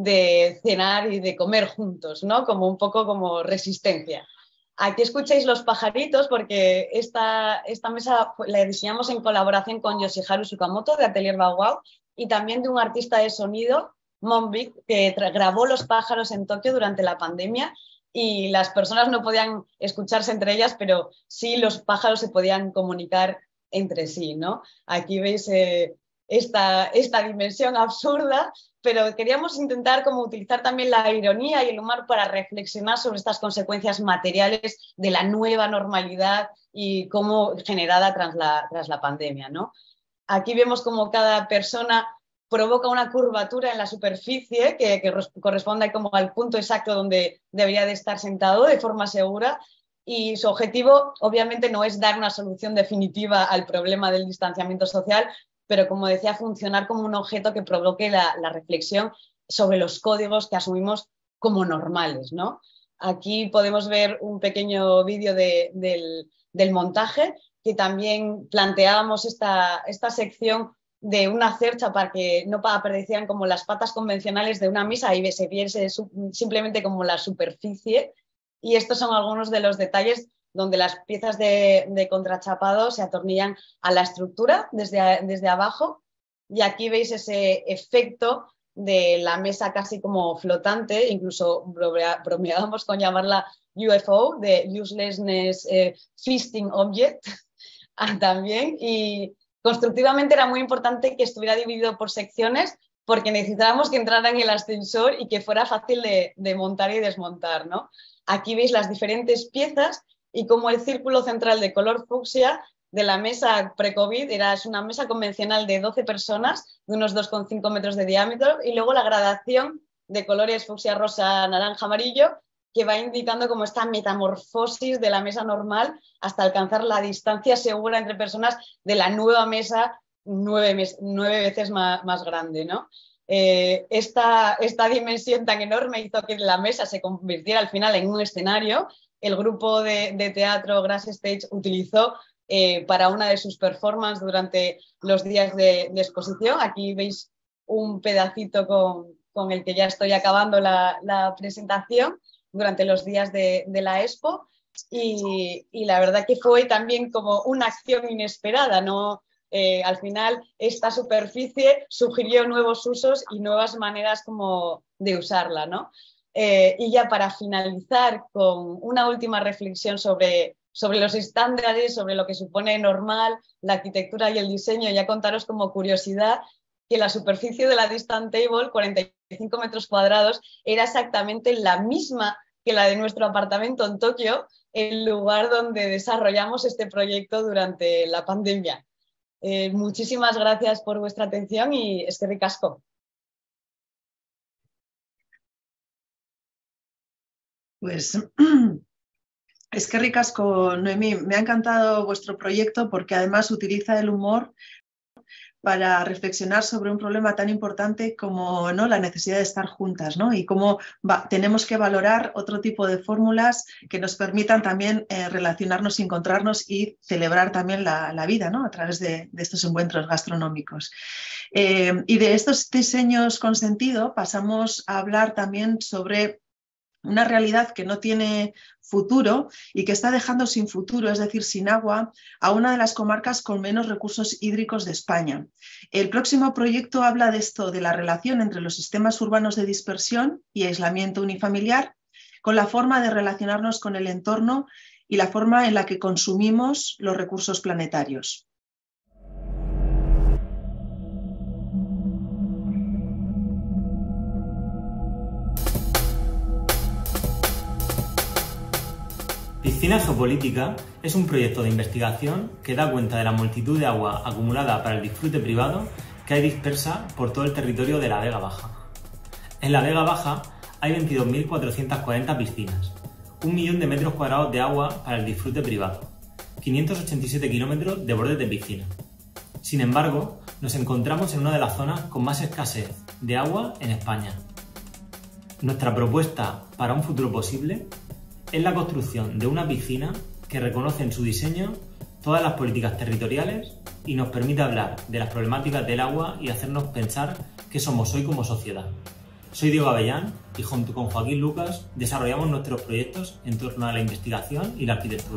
de cenar y de comer juntos, ¿no? Como un poco como resistencia. Aquí escucháis los pajaritos porque esta, esta mesa la diseñamos en colaboración con Yoshiharu Tsukamoto de Atelier Bauhaus y también de un artista de sonido, Monbic, que grabó los pájaros en Tokio durante la pandemia, y las personas no podían escucharse entre ellas, pero sí los pájaros se podían comunicar entre sí, ¿no? Aquí veis eh, esta, esta dimensión absurda, pero queríamos intentar como utilizar también la ironía y el humor para reflexionar sobre estas consecuencias materiales de la nueva normalidad y cómo generada tras la, tras la pandemia, ¿no? Aquí vemos como cada persona provoca una curvatura en la superficie que, que corresponde como al punto exacto donde debería de estar sentado de forma segura, y su objetivo obviamente no es dar una solución definitiva al problema del distanciamiento social, pero, como decía, funcionar como un objeto que provoque la, la reflexión sobre los códigos que asumimos como normales, ¿no? Aquí podemos ver un pequeño vídeo de, del, del montaje, que también planteábamos esta, esta sección de una cercha para que no aparecieran como las patas convencionales de una mesa y se viese simplemente como la superficie. Y estos son algunos de los detalles donde las piezas de, de contrachapado se atornillan a la estructura desde, desde abajo, y aquí veis ese efecto de la mesa casi como flotante, incluso bromeábamos con llamarla U F O, de Uselessness eh, Feasting Object, también, y constructivamente era muy importante que estuviera dividido por secciones porque necesitábamos que entrara en el ascensor y que fuera fácil de, de montar y desmontar, ¿no? Aquí veis las diferentes piezas y cómo el círculo central de color fucsia de la mesa pre-COVID era es una mesa convencional de doce personas, de unos dos coma cinco metros de diámetro, y luego la gradación de colores fucsia, rosa, naranja, amarillo, que va indicando como esta metamorfosis de la mesa normal hasta alcanzar la distancia segura entre personas de la nueva mesa nueve, mes, nueve veces más, más grande, ¿no? Eh, esta, esta dimensión tan enorme hizo que la mesa se convirtiera al final en un escenario. El grupo de, de teatro Grass Stage utilizó eh, para una de sus performances durante los días de, de exposición. Aquí veis un pedacito con, con el que ya estoy acabando la, la presentación durante los días de, de la Expo, y, y la verdad que fue también como una acción inesperada, ¿no? Eh, al final esta superficie sugirió nuevos usos y nuevas maneras como de usarla, ¿no? Eh, y ya para finalizar con una última reflexión sobre, sobre los estándares, sobre lo que supone normal, la arquitectura y el diseño, ya contaros como curiosidad que la superficie de la Distant Table, cuarenta y cinco metros cuadrados, era exactamente la misma que la de nuestro apartamento en Tokio, el lugar donde desarrollamos este proyecto durante la pandemia. Eh, muchísimas gracias por vuestra atención y eskerrik asko. Pues Es que ricasco, Noemí. Me ha encantado vuestro proyecto porque además utiliza el humor para reflexionar sobre un problema tan importante como, ¿no?, la necesidad de estar juntas, ¿no?, y cómo va, tenemos que valorar otro tipo de fórmulas que nos permitan también eh, relacionarnos, encontrarnos y celebrar también la, la vida, ¿no?, a través de, de estos encuentros gastronómicos. Eh, y de estos diseños con sentido pasamos a hablar también sobre una realidad que no tiene futuro y que está dejando sin futuro, es decir, sin agua, a una de las comarcas con menos recursos hídricos de España. El próximo proyecto habla de esto, de la relación entre los sistemas urbanos de dispersión y aislamiento unifamiliar, con la forma de relacionarnos con el entorno y la forma en la que consumimos los recursos planetarios. Piscina Geopolítica es un proyecto de investigación que da cuenta de la multitud de agua acumulada para el disfrute privado que hay dispersa por todo el territorio de la Vega Baja. En la Vega Baja hay veintidós mil cuatrocientas cuarenta piscinas, un millón de metros cuadrados de agua para el disfrute privado, quinientos ochenta y siete kilómetros de bordes de piscina. Sin embargo, nos encontramos en una de las zonas con más escasez de agua en España. Nuestra propuesta para un futuro posible es la construcción de una piscina que reconoce en su diseño todas las políticas territoriales y nos permite hablar de las problemáticas del agua y hacernos pensar qué somos hoy como sociedad. Soy Diego Avellán y junto con Joaquín Lucas desarrollamos nuestros proyectos en torno a la investigación y la arquitectura.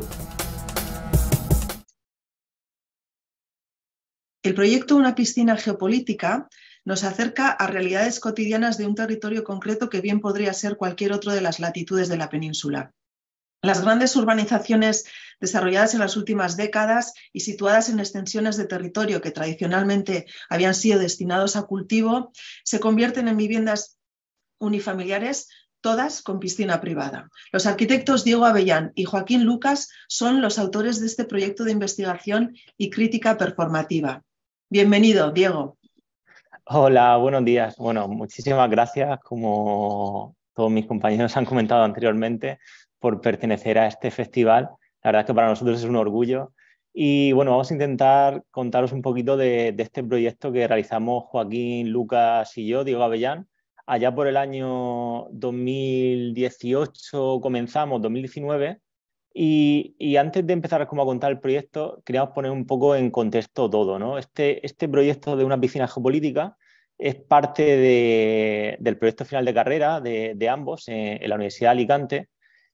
El proyecto Una piscina geopolítica nos acerca a realidades cotidianas de un territorio concreto que bien podría ser cualquier otro de las latitudes de la península. Las grandes urbanizaciones desarrolladas en las últimas décadas y situadas en extensiones de territorio que tradicionalmente habían sido destinados a cultivo, se convierten en viviendas unifamiliares, todas con piscina privada. Los arquitectos Diego Avellán y Joaquín Lucas son los autores de este proyecto de investigación y crítica performativa. Bienvenido, Diego. Hola, buenos días. Bueno, muchísimas gracias, como todos mis compañeros han comentado anteriormente, por pertenecer a este festival. La verdad es que para nosotros es un orgullo. Y bueno, vamos a intentar contaros un poquito de, de este proyecto que realizamos Joaquín, Lucas y yo, Diego Avellán. Allá por el año dos mil dieciocho comenzamos, dos mil diecinueve, y, y antes de empezar como a contar el proyecto, queríamos poner un poco en contexto todo, ¿no? Este, este proyecto de una piscina geopolítica es parte de, del proyecto final de carrera de, de ambos en, en la Universidad de Alicante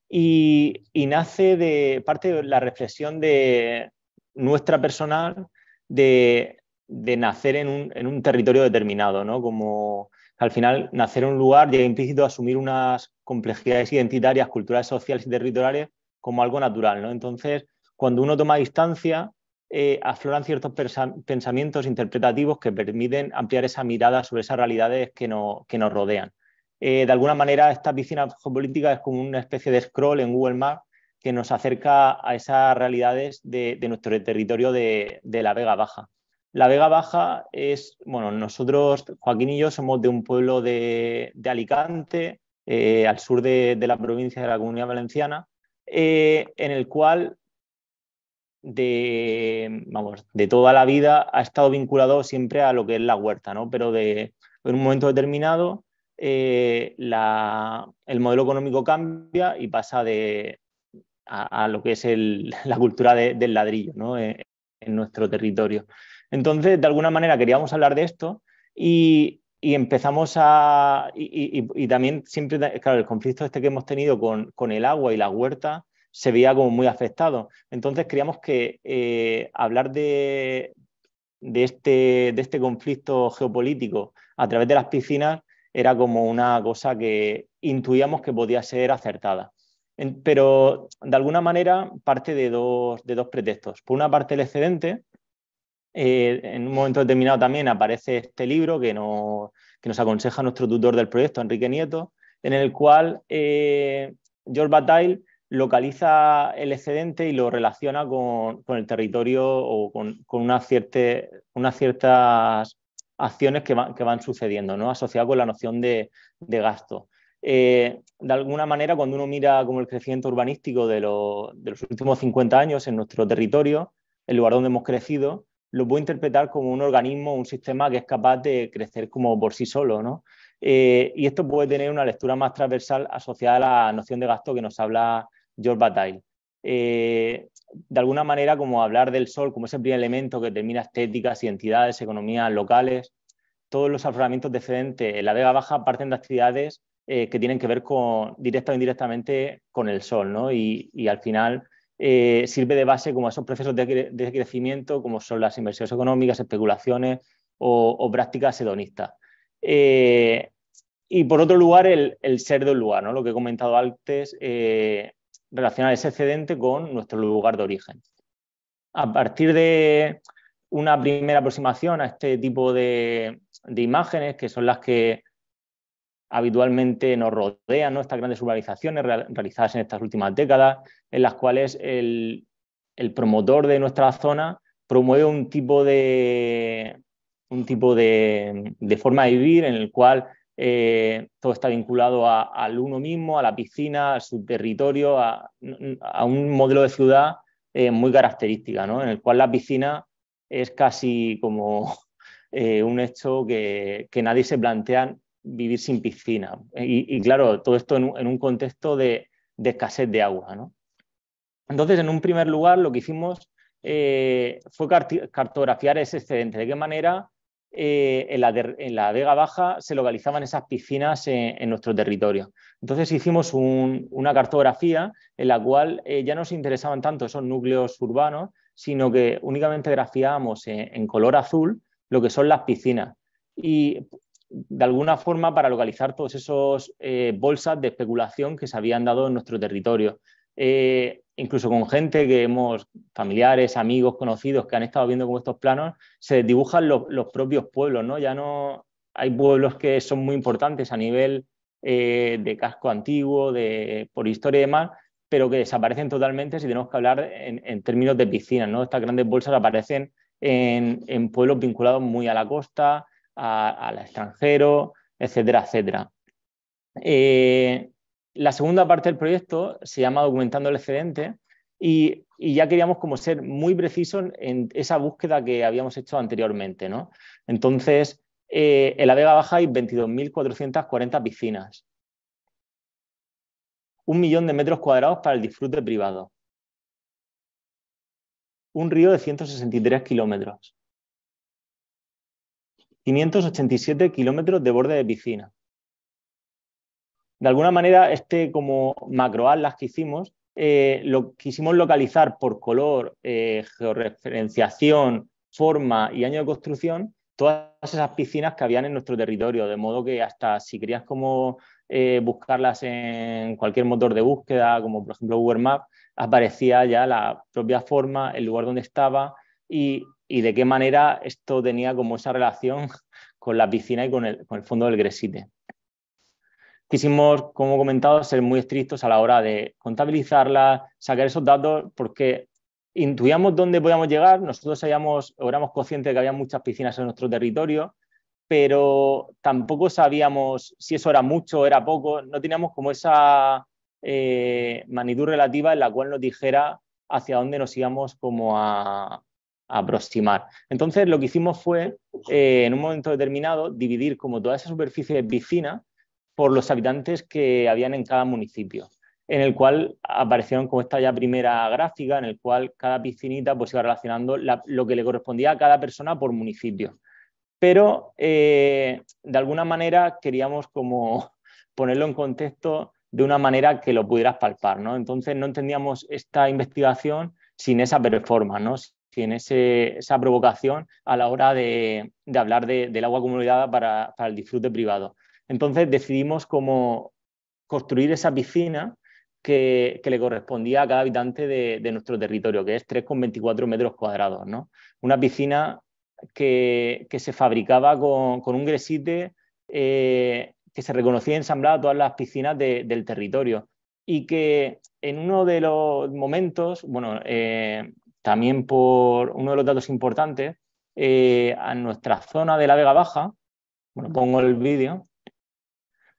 y, y nace de parte de la reflexión de nuestra personal de, de nacer en un, en un territorio determinado, ¿no? Como al final nacer en un lugar llega implícito a asumir unas complejidades identitarias, culturales, sociales y territoriales como algo natural, ¿no? Entonces, cuando uno toma distancia, eh, afloran ciertos pensamientos interpretativos que permiten ampliar esa mirada sobre esas realidades que, no, que nos rodean. Eh, de alguna manera, esta piscina geopolítica es como una especie de scroll en Google Maps que nos acerca a esas realidades de, de nuestro territorio de, de la Vega Baja. La Vega Baja es, bueno, nosotros, Joaquín y yo, somos de un pueblo de, de Alicante, eh, al sur de, de la provincia de la Comunidad Valenciana, eh, en el cual de, vamos, de toda la vida ha estado vinculado siempre a lo que es la huerta, ¿no? Pero de, en un momento determinado eh, la, el modelo económico cambia y pasa de, a, a lo que es el, la cultura de, del ladrillo, ¿no? en, en nuestro territorio. Entonces, de alguna manera queríamos hablar de esto y, y empezamos a... Y, y, y también siempre, claro, el conflicto este que hemos tenido con, con el agua y la huerta se veía como muy afectado. Entonces, creíamos que eh, hablar de, de, este, de este conflicto geopolítico a través de las piscinas era como una cosa que intuíamos que podía ser acertada. En, pero, de alguna manera, parte de dos, de dos pretextos. Por una parte, el excedente. Eh, en un momento determinado también aparece este libro que nos, que nos aconseja nuestro tutor del proyecto, Enrique Nieto, en el cual eh, George Bataille localiza el excedente y lo relaciona con, con el territorio o con, con unas, cierte, unas ciertas acciones que, va, que van sucediendo, ¿no? Asociadas con la noción de, de gasto. Eh, de alguna manera, cuando uno mira como el crecimiento urbanístico de, lo, de los últimos cincuenta años en nuestro territorio, el lugar donde hemos crecido, lo puede interpretar como un organismo, un sistema que es capaz de crecer como por sí solo, ¿no? Eh, y esto puede tener una lectura más transversal asociada a la noción de gasto que nos habla George Bataille. Eh, de alguna manera, como hablar del sol como ese primer elemento que determina estéticas, identidades, economías locales, todos los afloramientos de excedente en la Vega Baja parten de actividades eh, que tienen que ver con, directa o indirectamente con el sol, ¿no? Y, y al final eh, sirve de base como esos procesos de, de crecimiento, como son las inversiones económicas, especulaciones o, o prácticas hedonistas. Eh, y por otro lugar, el, el ser del lugar, ¿no? Lo que he comentado antes, eh, relacionar ese excedente con nuestro lugar de origen. A partir de una primera aproximación a este tipo de, de imágenes, que son las que habitualmente nos rodean, ¿no? Estas grandes urbanizaciones realizadas en estas últimas décadas, en las cuales el, el promotor de nuestra zona promueve un tipo de, un tipo de, de forma de vivir en el cual eh, todo está vinculado a, al uno mismo, a la piscina, a su territorio, a, a un modelo de ciudad eh, muy característica, ¿no? En el cual la piscina es casi como eh, un hecho que, que nadie se plantea vivir sin piscina. Y, y claro, todo esto en un, en un contexto de, de escasez de agua, ¿no? Entonces, en un primer lugar, lo que hicimos eh, fue cartografiar ese excedente. ¿De qué manera eh, en, la de, en la Vega Baja se localizaban esas piscinas en, en nuestro territorio? Entonces hicimos un, una cartografía en la cual eh, ya no nos interesaban tanto esos núcleos urbanos, sino que únicamente grafiábamos en, en color azul lo que son las piscinas. Y de alguna forma para localizar todos esos eh, bolsas de especulación que se habían dado en nuestro territorio. Eh, incluso con gente que hemos, familiares, amigos, conocidos, que han estado viendo como estos planos, se dibujan los, los propios pueblos, ¿no? Ya no hay pueblos que son muy importantes a nivel eh, de casco antiguo, de, por historia y demás, pero que desaparecen totalmente si tenemos que hablar en, en términos de piscinas, ¿no? Estas grandes bolsas aparecen en, en pueblos vinculados muy a la costa, al extranjero, etcétera, etcétera. Eh, la segunda parte del proyecto se llama Documentando el excedente y, y ya queríamos como ser muy precisos en esa búsqueda que habíamos hecho anteriormente, ¿no? Entonces, eh, en la Vega Baja hay veintidós mil cuatrocientas cuarenta piscinas, un millón de metros cuadrados para el disfrute privado, un río de ciento sesenta y tres kilómetros, quinientos ochenta y siete kilómetros de borde de piscina. De alguna manera, este como macroatlas que hicimos, eh, lo quisimos localizar por color, eh, georreferenciación, forma y año de construcción, todas esas piscinas que habían en nuestro territorio, de modo que hasta si querías como eh, buscarlas en cualquier motor de búsqueda, como por ejemplo Google Maps, aparecía ya la propia forma, el lugar donde estaba y, y de qué manera esto tenía como esa relación con la piscina y con el, con el fondo del Gresite. Quisimos, como he comentado, ser muy estrictos a la hora de contabilizarlas, sacar esos datos, porque intuíamos dónde podíamos llegar. Nosotros sabíamos, o éramos conscientes de que había muchas piscinas en nuestro territorio, pero tampoco sabíamos si eso era mucho o era poco. No teníamos como esa eh, magnitud relativa en la cual nos dijera hacia dónde nos íbamos como a, a aproximar. Entonces, lo que hicimos fue, eh, en un momento determinado, dividir como toda esa superficie de piscina por los habitantes que habían en cada municipio, en el cual aparecieron como esta ya primera gráfica, en el cual cada piscinita pues iba relacionando la, lo que le correspondía a cada persona por municipio. Pero eh, de alguna manera queríamos como ponerlo en contexto de una manera que lo pudieras palpar, ¿no? Entonces no entendíamos esta investigación sin esa performance, ¿no? Sin ese, esa provocación a la hora de, de hablar de, del agua acumulada para, para el disfrute privado. Entonces decidimos cómo construir esa piscina que, que le correspondía a cada habitante de, de nuestro territorio, que es tres coma veinticuatro metros cuadrados, ¿no? Una piscina que, que se fabricaba con, con un gresite eh, que se reconocía y ensamblaba todas las piscinas de, del territorio y que en uno de los momentos, bueno, eh, también por uno de los datos importantes, eh, a nuestra zona de la Vega Baja, bueno, pongo el vídeo,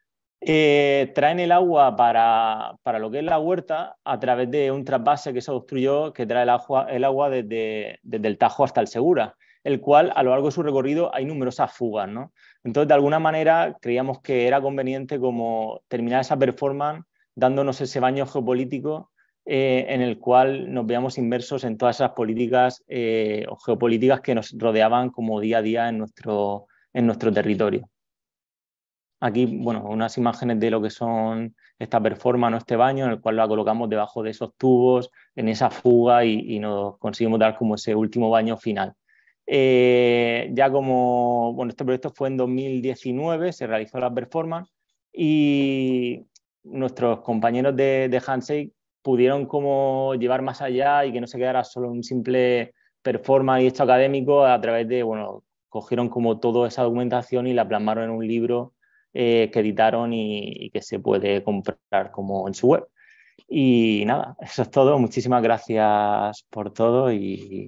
Eh, traen el agua para, para lo que es la huerta a través de un trasvase que se construyó que trae el agua, el agua desde, desde el Tajo hasta el Segura, el cual a lo largo de su recorrido hay numerosas fugas, ¿no? Entonces, de alguna manera, creíamos que era conveniente como terminar esa performance dándonos ese baño geopolítico eh, en el cual nos veamos inmersos en todas esas políticas eh, o geopolíticas que nos rodeaban como día a día en nuestro, en nuestro territorio. Aquí, bueno, unas imágenes de lo que son esta performance o este baño en el cual la colocamos debajo de esos tubos, en esa fuga y, y nos conseguimos dar como ese último baño final. Eh, ya como, bueno, este proyecto fue en dos mil diecinueve, se realizó la performance y nuestros compañeros de, de Handshake pudieron como llevar más allá y que no se quedara solo un simple performance y hecho académico a través de, bueno, cogieron como toda esa documentación y la plasmaron en un libro eh, que editaron y, y que se puede comprar como en su web. Y nada, eso es todo. Muchísimas gracias por todo y...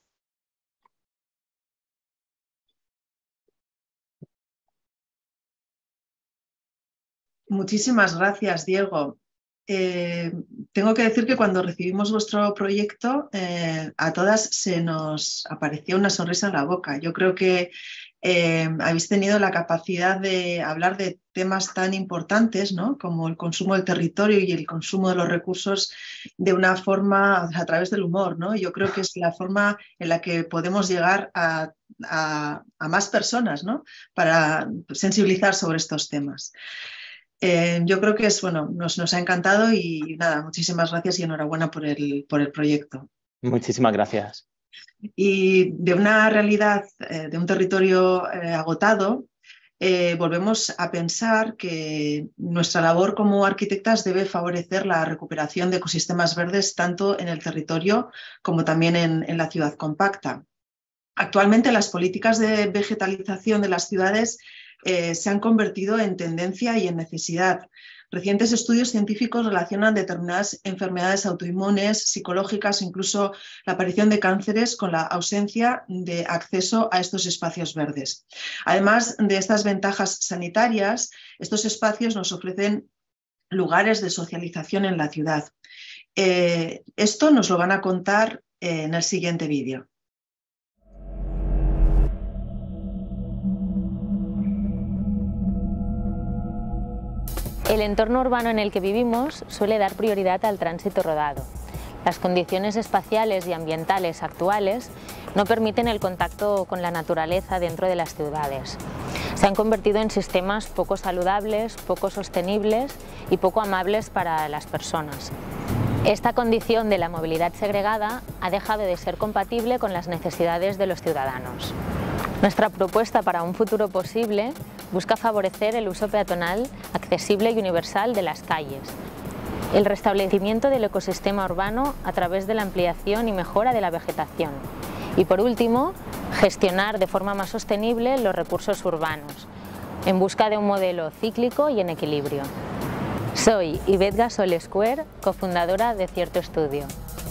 Muchísimas gracias, Diego. Eh, tengo que decir que cuando recibimos vuestro proyecto, eh, a todas se nos apareció una sonrisa en la boca. Yo creo que eh, habéis tenido la capacidad de hablar de temas tan importantes, ¿no?, como el consumo del territorio y el consumo de los recursos de una forma a través del humor, ¿no? Yo creo que es la forma en la que podemos llegar a, a, a más personas, ¿no?, para sensibilizar sobre estos temas. Eh, yo creo que es, bueno, nos, nos ha encantado y nada, muchísimas gracias y enhorabuena por el, por el proyecto. Muchísimas gracias. Y de una realidad, eh, de un territorio eh, agotado, eh, volvemos a pensar que nuestra labor como arquitectas debe favorecer la recuperación de ecosistemas verdes tanto en el territorio como también en, en la ciudad compacta. Actualmente las políticas de vegetalización de las ciudades eh, se han convertido en tendencia y en necesidad. Recientes estudios científicos relacionan determinadas enfermedades autoinmunes, psicológicas, incluso la aparición de cánceres con la ausencia de acceso a estos espacios verdes. Además de estas ventajas sanitarias, estos espacios nos ofrecen lugares de socialización en la ciudad. Eh, esto nos lo van a contar eh, en el siguiente vídeo. El entorno urbano en el que vivimos suele dar prioridad al tránsito rodado. Las condiciones espaciales y ambientales actuales no permiten el contacto con la naturaleza dentro de las ciudades. Se han convertido en sistemas poco saludables, poco sostenibles y poco amables para las personas. Esta condición de la movilidad segregada ha dejado de ser compatible con las necesidades de los ciudadanos. Nuestra propuesta para un futuro posible busca favorecer el uso peatonal accesible y universal de las calles, el restablecimiento del ecosistema urbano a través de la ampliación y mejora de la vegetación y, por último, gestionar de forma más sostenible los recursos urbanos, en busca de un modelo cíclico y en equilibrio. Soy Ivette Gasol Escuer, cofundadora de Cierto Estudio.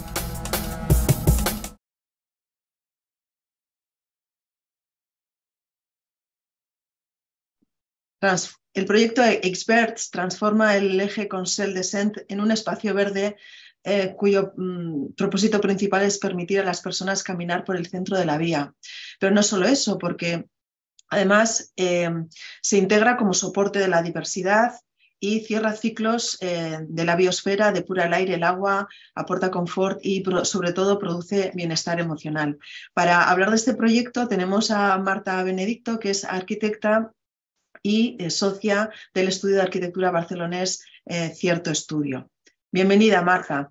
El proyecto Experts transforma el eje Consell-Descent en un espacio verde eh, cuyo mm, propósito principal es permitir a las personas caminar por el centro de la vía. Pero no solo eso, porque además eh, se integra como soporte de la diversidad y cierra ciclos eh, de la biosfera, depura el aire, el agua, aporta confort y pro, sobre todo produce bienestar emocional. Para hablar de este proyecto tenemos a Marta Benedicto, que es arquitecta y eh, socia del estudio de arquitectura barcelonés eh, Cierto Estudio. Bienvenida, Marta.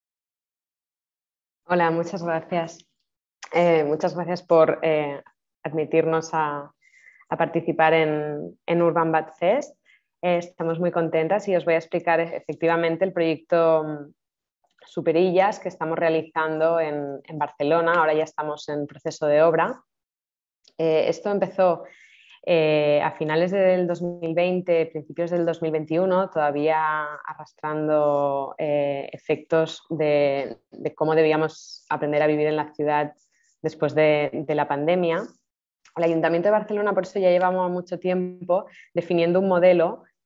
Hola, muchas gracias. Eh, muchas gracias por eh, admitirnos a, a participar en, en Urban Bad Fest. Eh, estamos muy contentas y os voy a explicar efectivamente el proyecto Superillas que estamos realizando en, en Barcelona. Ahora ya estamos en proceso de obra. Eh, esto empezó Eh, a finales del dos mil veinte, principios del dos mil veintiuno, todavía arrastrando eh, efectos de, de cómo debíamos aprender a vivir en la ciudad después de, de la pandemia. El Ayuntamiento de Barcelona, por eso ya llevamos mucho tiempo definiendo un modelo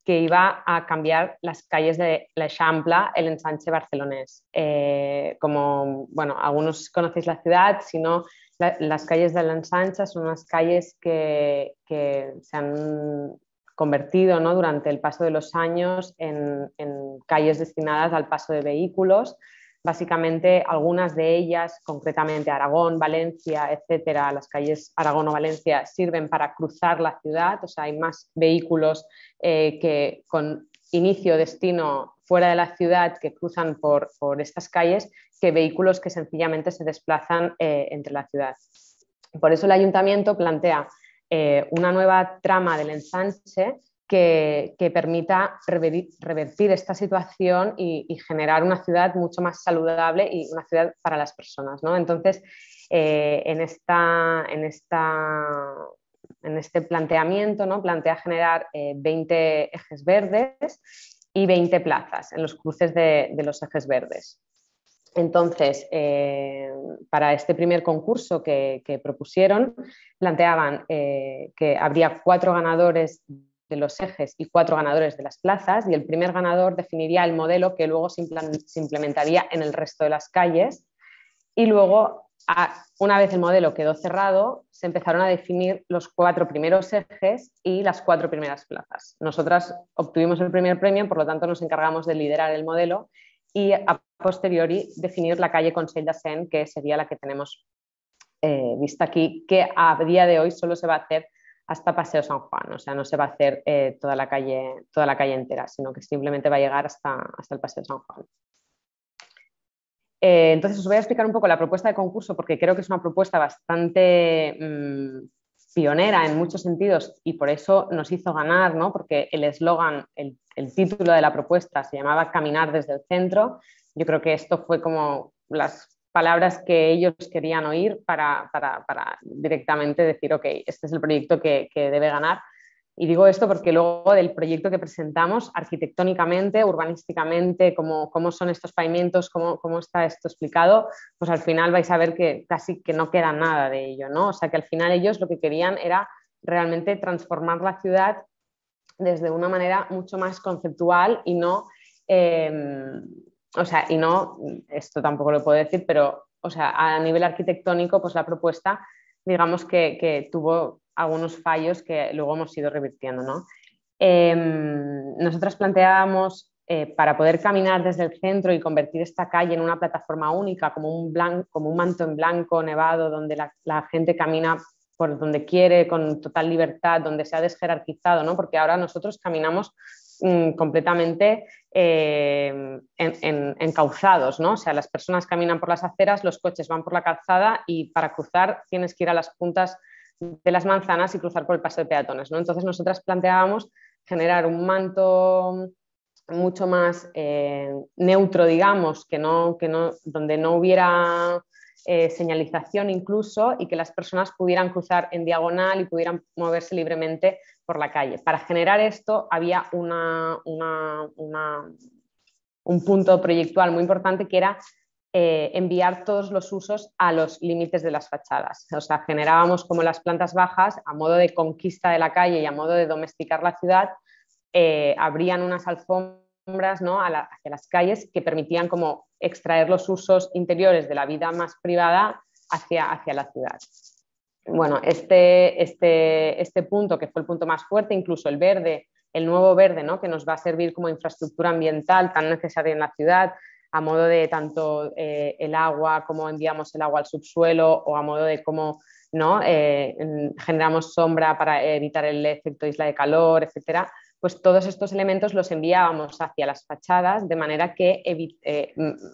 que iba a cambiar las calles de l'Eixample, el ensanche barcelonés. Eh, como, bueno, algunos conocéis la ciudad, si no, la, las calles de l'Ensanche son unas calles que, que se han convertido, ¿no?, durante el paso de los años en, en calles destinadas al paso de vehículos. Básicamente, algunas de ellas, concretamente Aragón, Valencia, etcétera, las calles Aragón o Valencia sirven para cruzar la ciudad, o sea, hay más vehículos eh, que con inicio, destino fuera de la ciudad que cruzan por, por estas calles que vehículos que sencillamente se desplazan eh, entre la ciudad. Por eso el ayuntamiento plantea eh, una nueva trama del ensanche Que, que permita revertir, revertir esta situación y, y generar una ciudad mucho más saludable y una ciudad para las personas, ¿no? Entonces, eh, en, esta, en, esta, en este planteamiento, ¿no?, plantea generar eh, veinte ejes verdes y veinte plazas en los cruces de, de los ejes verdes. Entonces, eh, para este primer concurso que, que propusieron, planteaban eh, que habría cuatro ganadores de los ejes y cuatro ganadores de las plazas, y el primer ganador definiría el modelo que luego se implementaría en el resto de las calles, y luego, una vez el modelo quedó cerrado, se empezaron a definir los cuatro primeros ejes y las cuatro primeras plazas. Nosotras obtuvimos el primer premio, por lo tanto nos encargamos de liderar el modelo y a posteriori definir la calle Consell de Cent, que sería la que tenemos eh, vista aquí, que a día de hoy solo se va a hacer hasta Paseo San Juan, o sea, no se va a hacer eh, toda, la calle, toda la calle entera, sino que simplemente va a llegar hasta, hasta el Paseo San Juan. Eh, entonces os voy a explicar un poco la propuesta de concurso, porque creo que es una propuesta bastante mmm, pionera en muchos sentidos y por eso nos hizo ganar, ¿no?, porque el eslogan, el, el título de la propuesta se llamaba Caminar desde el centro. Yo creo que esto fue como las palabras que ellos querían oír para, para, para directamente decir, ok, este es el proyecto que, que debe ganar. Y digo esto porque luego del proyecto que presentamos, arquitectónicamente, urbanísticamente, cómo, cómo son estos pavimentos, cómo, cómo está esto explicado, pues al final vais a ver que casi que no queda nada de ello, ¿no? O sea que al final ellos lo que querían era realmente transformar la ciudad desde una manera mucho más conceptual y no... Eh, O sea, y no, esto tampoco lo puedo decir, pero o sea, a nivel arquitectónico, pues la propuesta, digamos que, que tuvo algunos fallos que luego hemos ido revirtiendo, ¿no? Eh, nosotras planteábamos, eh, para poder caminar desde el centro y convertir esta calle en una plataforma única, como un, blanco, como un manto en blanco nevado, donde la, la gente camina por donde quiere, con total libertad, donde se ha desjerarquizado, ¿no? Porque ahora nosotros caminamos completamente eh, en, en, encauzados, ¿no? O sea, las personas caminan por las aceras, los coches van por la calzada y para cruzar tienes que ir a las puntas de las manzanas y cruzar por el paso de peatones, ¿no? Entonces nosotras planteábamos generar un manto mucho más eh, neutro, digamos, que no, que no, donde no hubiera eh, señalización incluso y que las personas pudieran cruzar en diagonal y pudieran moverse libremente por la calle. Para generar esto había una, una, una, un punto proyectual muy importante que era eh, enviar todos los usos a los límites de las fachadas. O sea, generábamos como las plantas bajas a modo de conquista de la calle y a modo de domesticar la ciudad, eh, abrían unas alfombras, ¿no?, a la, hacia las calles que permitían como extraer los usos interiores de la vida más privada hacia, hacia la ciudad. Bueno, este, este, este punto, que fue el punto más fuerte, incluso el verde, el nuevo verde, ¿no?, que nos va a servir como infraestructura ambiental tan necesaria en la ciudad, a modo de tanto eh, el agua, cómo enviamos el agua al subsuelo, o a modo de cómo, ¿no?, eh, generamos sombra para evitar el efecto isla de calor, etcétera. Pues todos estos elementos los enviábamos hacia las fachadas de manera que eh,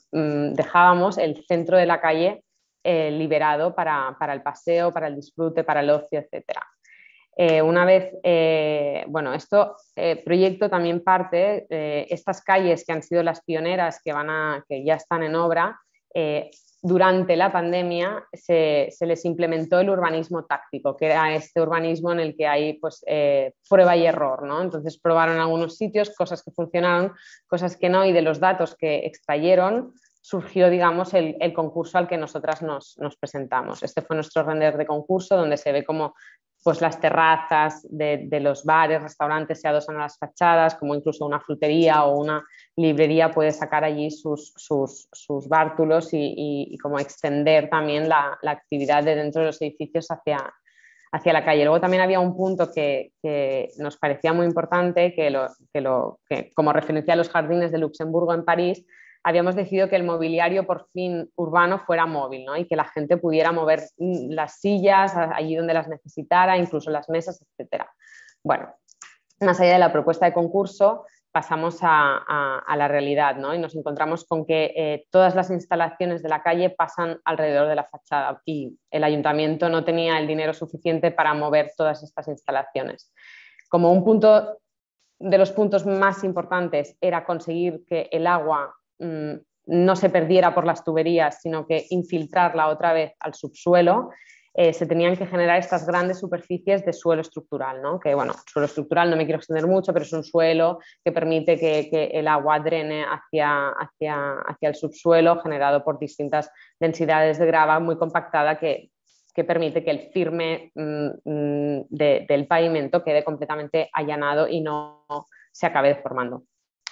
dejábamos el centro de la calle Eh, liberado para, para el paseo, para el disfrute, para el ocio, etcétera. Eh, una vez, eh, bueno, este eh, proyecto también parte, eh, estas calles que han sido las pioneras, que, van a, que ya están en obra, eh, durante la pandemia se, se les implementó el urbanismo táctico, que era este urbanismo en el que hay pues, eh, prueba y error, ¿no? Entonces probaron algunos sitios, cosas que funcionaron, cosas que no, y de los datos que extrayeron surgió, digamos, el, el concurso al que nosotras nos, nos presentamos. Este fue nuestro render de concurso, donde se ve como pues las terrazas de, de los bares, restaurantes se adosan a las fachadas, como incluso una frutería o una librería puede sacar allí sus, sus, sus bártulos y, y, y como extender también la, la actividad de dentro de los edificios hacia, hacia la calle. Luego también había un punto que, que nos parecía muy importante, que, lo, que, lo, que como referencia a los jardines de Luxemburgo en París, habíamos decidido que el mobiliario por fin urbano fuera móvil, ¿no? Y que la gente pudiera mover las sillas allí donde las necesitara, incluso las mesas, etcétera. Bueno, más allá de la propuesta de concurso, pasamos a, a, a la realidad, ¿no? Y nos encontramos con que eh, todas las instalaciones de la calle pasan alrededor de la fachada y el ayuntamiento no tenía el dinero suficiente para mover todas estas instalaciones. Como un punto de los puntos más importantes era conseguir que el agua no se perdiera por las tuberías, sino que infiltrarla otra vez al subsuelo, eh, se tenían que generar estas grandes superficies de suelo estructural, ¿no? Que bueno, suelo estructural no me quiero extender mucho, pero es un suelo que permite que, que el agua drene hacia, hacia, hacia el subsuelo, generado por distintas densidades de grava muy compactada que, que permite que el firme mmm, de, del pavimento quede completamente allanado y no se acabe deformando.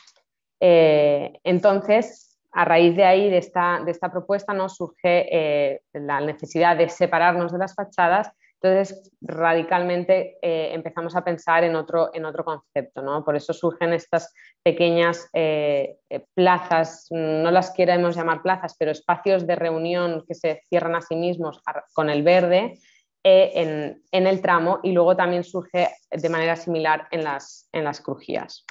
Eh, entonces, a raíz de ahí, de esta, de esta propuesta, nos surge eh, la necesidad de separarnos de las fachadas. Entonces, radicalmente eh, empezamos a pensar en otro, en otro concepto, ¿no? Por eso surgen estas pequeñas eh, plazas, no las queremos llamar plazas, pero espacios de reunión que se cierran a sí mismos con el verde eh, en, en el tramo, y luego también surge de manera similar en las, en las crujías.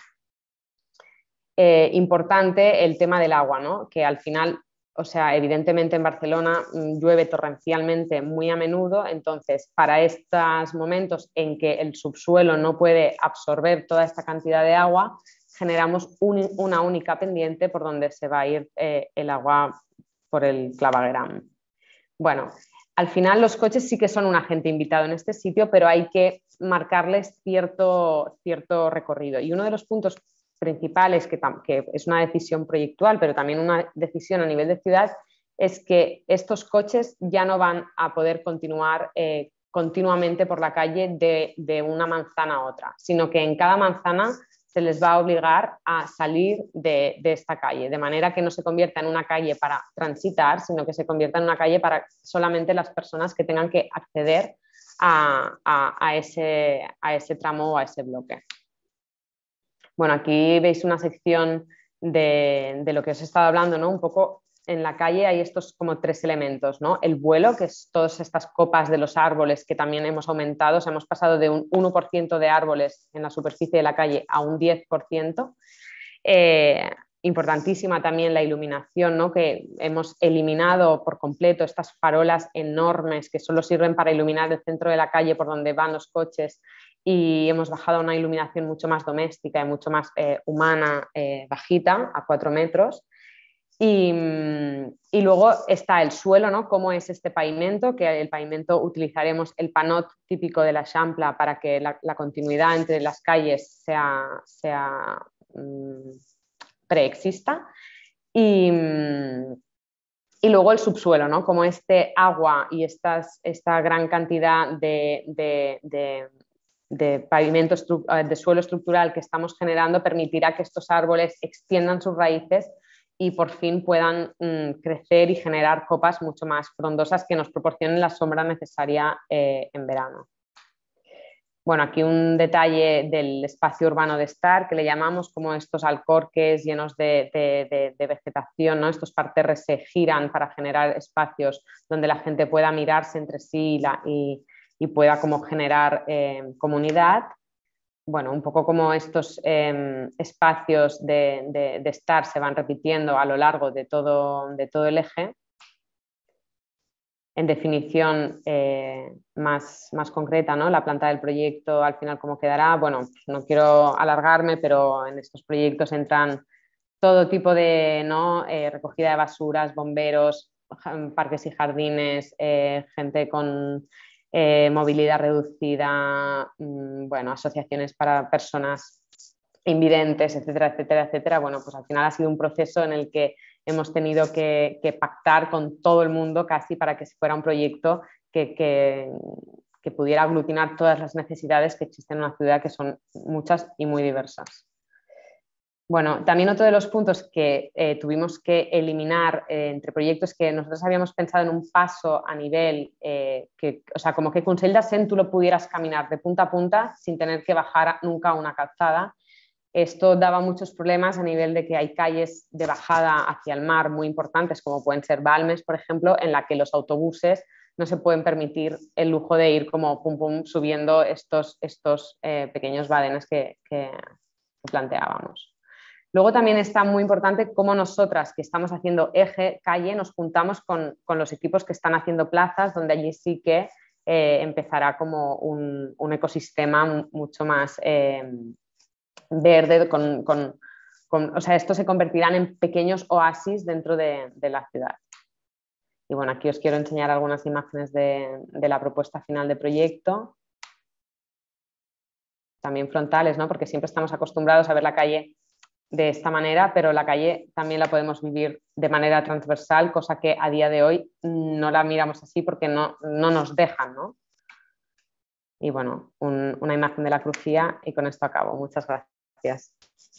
Eh, importante el tema del agua, ¿no? Que al final, o sea, evidentemente en Barcelona llueve torrencialmente muy a menudo, entonces para estos momentos en que el subsuelo no puede absorber toda esta cantidad de agua, generamos un, una única pendiente por donde se va a ir eh, el agua por el clavegueram. Bueno, al final los coches sí que son un agente invitado en este sitio, pero hay que marcarles cierto, cierto recorrido. Y uno de los puntos principales, que, que es una decisión proyectual, pero también una decisión a nivel de ciudad, es que estos coches ya no van a poder continuar eh, continuamente por la calle de, de una manzana a otra, sino que en cada manzana se les va a obligar a salir de, de esta calle, de manera que no se convierta en una calle para transitar, sino que se convierta en una calle para solamente las personas que tengan que acceder a, a, a, ese, a ese tramo o a ese bloque. Bueno, aquí veis una sección de, de lo que os he estado hablando, ¿no? Un poco en la calle hay estos como tres elementos, ¿no? El vuelo, que es todas estas copas de los árboles que también hemos aumentado, o sea, hemos pasado de un uno por ciento de árboles en la superficie de la calle a un diez por ciento. Eh, importantísima también la iluminación, ¿no? Que hemos eliminado por completo estas farolas enormes que solo sirven para iluminar el centro de la calle por donde van los coches, y hemos bajado a una iluminación mucho más doméstica y mucho más eh, humana, eh, bajita, a cuatro metros. Y, y luego está el suelo, ¿no? Cómo es este pavimento, que el pavimento utilizaremos el panot típico de la Champla para que la, la continuidad entre las calles sea, sea um, preexista. Y, y luego el subsuelo, ¿no? Como este agua y estas, esta gran cantidad de, de, de de pavimento, de suelo estructural que estamos generando permitirá que estos árboles extiendan sus raíces y por fin puedan mmm, crecer y generar copas mucho más frondosas que nos proporcionen la sombra necesaria eh, en verano. Bueno, aquí un detalle del espacio urbano de estar, que le llamamos como estos alcorques llenos de, de, de, de vegetación, ¿no? Estos parterres se giran para generar espacios donde la gente pueda mirarse entre sí y, la, y y pueda como generar eh, comunidad. Bueno, un poco como estos eh, espacios de, de, de estar se van repitiendo a lo largo de todo, de todo el eje. En definición eh, más, más concreta, ¿no? La planta del proyecto al final cómo quedará. Bueno, no quiero alargarme, pero en estos proyectos entran todo tipo de, ¿no? eh, recogida de basuras, bomberos, parques y jardines, eh, gente con Eh, movilidad reducida, mmm, bueno, asociaciones para personas invidentes, etcétera, etcétera, etcétera. Bueno, pues al final ha sido un proceso en el que hemos tenido que, que pactar con todo el mundo casi para que fuera un proyecto que, que, que pudiera aglutinar todas las necesidades que existen en una ciudad, que son muchas y muy diversas. Bueno, también otro de los puntos que eh, tuvimos que eliminar eh, entre proyectos, que nosotros habíamos pensado en un paso a nivel, eh, que, o sea, como que con Consell de Cent tú lo pudieras caminar de punta a punta sin tener que bajar nunca una calzada. Esto daba muchos problemas a nivel de que hay calles de bajada hacia el mar muy importantes, como pueden ser Balmes, por ejemplo, en la que los autobuses no se pueden permitir el lujo de ir como pum pum subiendo estos, estos eh, pequeños badenes que, que planteábamos. Luego también está muy importante cómo nosotras, que estamos haciendo eje, calle, nos juntamos con, con los equipos que están haciendo plazas, donde allí sí que eh, empezará como un, un ecosistema mucho más eh, verde, con, con, con, o sea, estos se convertirán en pequeños oasis dentro de, de la ciudad. Y bueno, aquí os quiero enseñar algunas imágenes de, de la propuesta final de proyecto. También frontales, ¿no? Porque siempre estamos acostumbrados a ver la calle de esta manera, pero la calle también la podemos vivir de manera transversal, cosa que a día de hoy no la miramos así porque no, no nos dejan, ¿no? Y bueno, un, una imagen de la crucía y con esto acabo. Muchas gracias.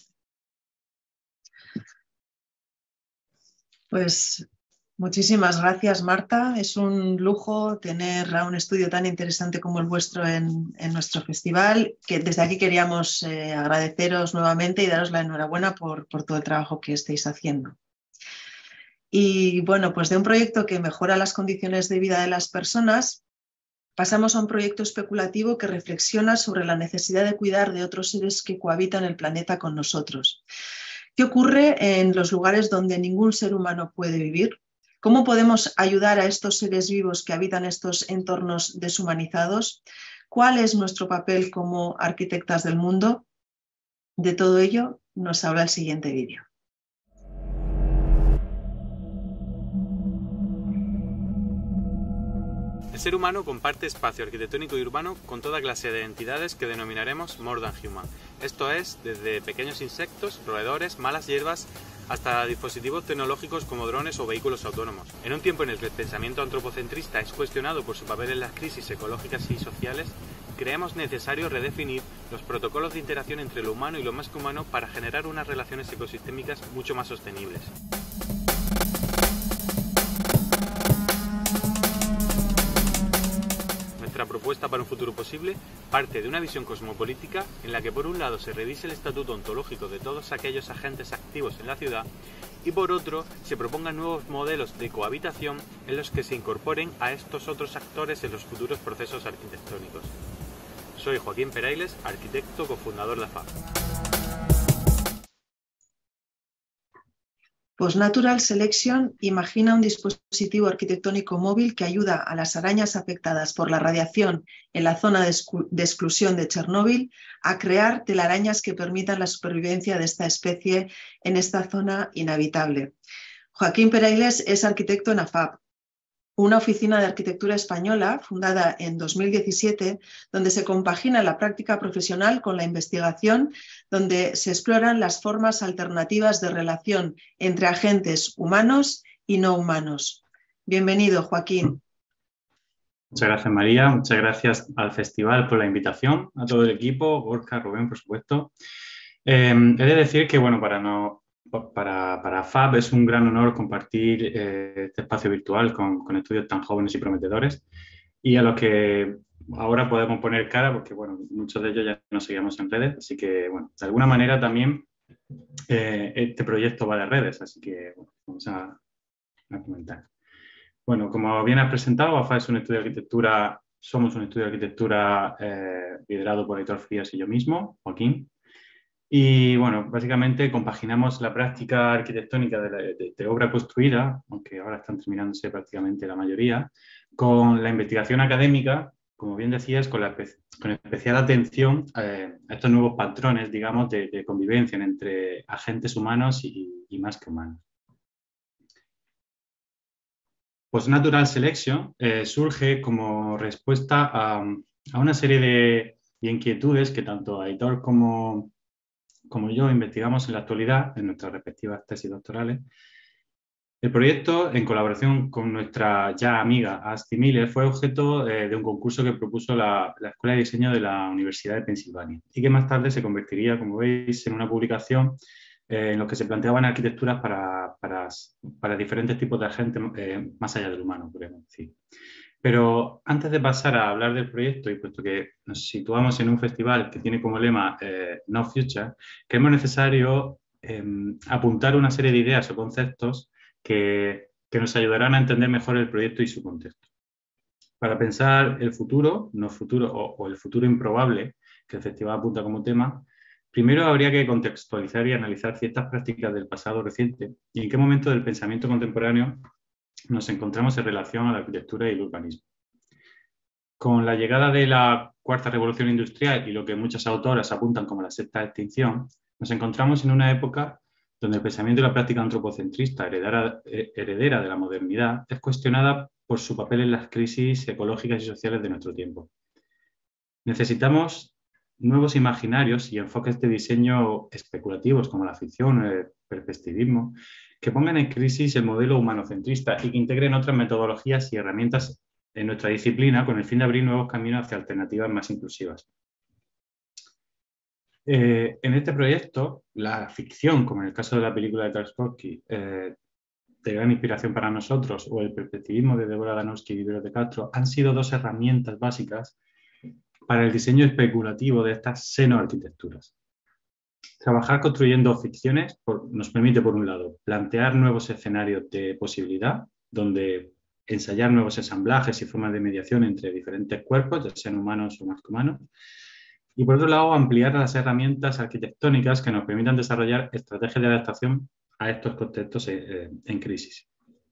Pues muchísimas gracias, Marta. Es un lujo tener a un estudio tan interesante como el vuestro en, en nuestro festival, que desde aquí queríamos eh, agradeceros nuevamente y daros la enhorabuena por, por todo el trabajo que estáis haciendo. Y bueno, pues de un proyecto que mejora las condiciones de vida de las personas, pasamos a un proyecto especulativo que reflexiona sobre la necesidad de cuidar de otros seres que cohabitan el planeta con nosotros. ¿Qué ocurre en los lugares donde ningún ser humano puede vivir? ¿Cómo podemos ayudar a estos seres vivos que habitan estos entornos deshumanizados? ¿Cuál es nuestro papel como arquitectas del mundo? De todo ello nos habla el siguiente vídeo. El ser humano comparte espacio arquitectónico y urbano con toda clase de entidades que denominaremos more than human. Esto es, desde pequeños insectos, roedores, malas hierbas, hasta dispositivos tecnológicos como drones o vehículos autónomos. En un tiempo en el que el pensamiento antropocentrista es cuestionado por su papel en las crisis ecológicas y sociales, creemos necesario redefinir los protocolos de interacción entre lo humano y lo más que humano para generar unas relaciones ecosistémicas mucho más sostenibles. Nuestra propuesta para un futuro posible parte de una visión cosmopolítica en la que por un lado se revise el estatuto ontológico de todos aquellos agentes activos en la ciudad y por otro se propongan nuevos modelos de cohabitación en los que se incorporen a estos otros actores en los futuros procesos arquitectónicos. Soy Joaquín Perailes, arquitecto cofundador de A F A B. Postnatural Selection imagina un dispositivo arquitectónico móvil que ayuda a las arañas afectadas por la radiación en la zona de, de exclusión de Chernóbil a crear telarañas que permitan la supervivencia de esta especie en esta zona inhabitable. Joaquín Perailes es arquitecto en A F A B, una oficina de arquitectura española fundada en dos mil diecisiete, donde se compagina la práctica profesional con la investigación, donde se exploran las formas alternativas de relación entre agentes humanos y no humanos. Bienvenido, Joaquín. Muchas gracias, María. Muchas gracias al festival por la invitación, a todo el equipo, Gorka, Rubén, por supuesto. Eh, he de decir que, bueno, para no... Para, para A F A B es un gran honor compartir eh, este espacio virtual con, con estudios tan jóvenes y prometedores y a los que ahora podemos poner cara porque, bueno, muchos de ellos ya nos seguimos en redes, así que, bueno, de alguna manera también eh, este proyecto va de redes, así que, bueno, vamos a, a comentar. Bueno, como bien has presentado, A F A B es un estudio de arquitectura, somos un estudio de arquitectura eh, liderado por Aitor Frías y yo mismo, Joaquín. Y bueno, básicamente compaginamos la práctica arquitectónica de, la, de, de obra construida, aunque ahora están terminándose prácticamente la mayoría, con la investigación académica, como bien decías, con, la, con especial atención eh, a estos nuevos patrones, digamos, de, de convivencia entre agentes humanos y, y más que humanos. Postnatural Selection eh, surge como respuesta a, a una serie de, de inquietudes que tanto Aitor como como yo investigamos en la actualidad, en nuestras respectivas tesis doctorales, El proyecto, en colaboración con nuestra ya amiga Asti Miller, fue objeto eh, de un concurso que propuso la, la Escuela de Diseño de la Universidad de Pensilvania y que más tarde se convertiría, como veis, en una publicación eh, en la que se planteaban arquitecturas para, para, para diferentes tipos de agentes eh, más allá del humano, podemos decir. Pero antes de pasar a hablar del proyecto, y puesto que nos situamos en un festival que tiene como lema eh, No Future, creemos necesario eh, apuntar una serie de ideas o conceptos Que, que nos ayudarán a entender mejor el proyecto y su contexto. Para pensar el futuro, no futuro o, o el futuro improbable, que el festival apunta como tema, primero habría que contextualizar y analizar ciertas prácticas del pasado reciente y en qué momento del pensamiento contemporáneo nos encontramos en relación a la arquitectura y el urbanismo. Con la llegada de la cuarta revolución industrial y lo que muchas autoras apuntan como la sexta extinción, nos encontramos en una época donde el pensamiento y la práctica antropocentrista heredera, heredera de la modernidad es cuestionada por su papel en las crisis ecológicas y sociales de nuestro tiempo. Necesitamos nuevos imaginarios y enfoques de diseño especulativos como la ficción o el perspectivismo que pongan en crisis el modelo humanocentrista y que integren otras metodologías y herramientas en nuestra disciplina con el fin de abrir nuevos caminos hacia alternativas más inclusivas. Eh, en este proyecto, la ficción, como en el caso de la película de Tarkovsky, eh, de gran inspiración para nosotros, o el perspectivismo de Débora Danowski y Vivero de Castro, han sido dos herramientas básicas para el diseño especulativo de estas seno-arquitecturas. Trabajar construyendo ficciones por, nos permite, por un lado, plantear nuevos escenarios de posibilidad, donde ensayar nuevos ensamblajes y formas de mediación entre diferentes cuerpos, ya sean humanos o más que humanos, y por otro lado, ampliar las herramientas arquitectónicas que nos permitan desarrollar estrategias de adaptación a estos contextos en, en crisis.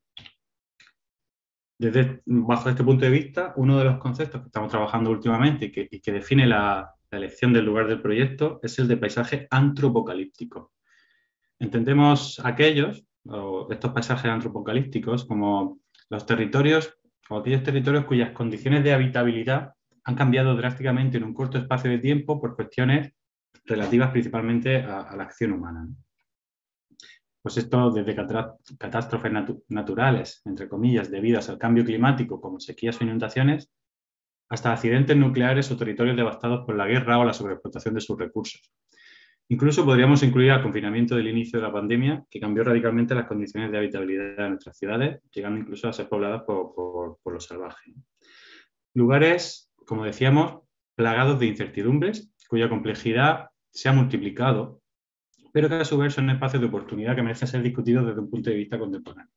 Desde, bajo este punto de vista, uno de los conceptos que estamos trabajando últimamente y que, y que define la, la elección del lugar del proyecto es el de paisaje antropocalíptico. Entendemos aquellos, o estos paisajes antropocalípticos, como los territorios o aquellos territorios cuyas condiciones de habitabilidad han cambiado drásticamente en un corto espacio de tiempo por cuestiones relativas principalmente a, a la acción humana. Pues esto desde catástrofes natu naturales, entre comillas, debidas al cambio climático como sequías o inundaciones, hasta accidentes nucleares o territorios devastados por la guerra o la sobreexplotación de sus recursos. Incluso podríamos incluir al confinamiento del inicio de la pandemia, que cambió radicalmente las condiciones de habitabilidad de nuestras ciudades, llegando incluso a ser pobladas por, por, por lo salvaje. Lugares, como decíamos, plagados de incertidumbres, cuya complejidad se ha multiplicado, pero que a su vez son espacios de oportunidad que merecen ser discutidos desde un punto de vista contemporáneo.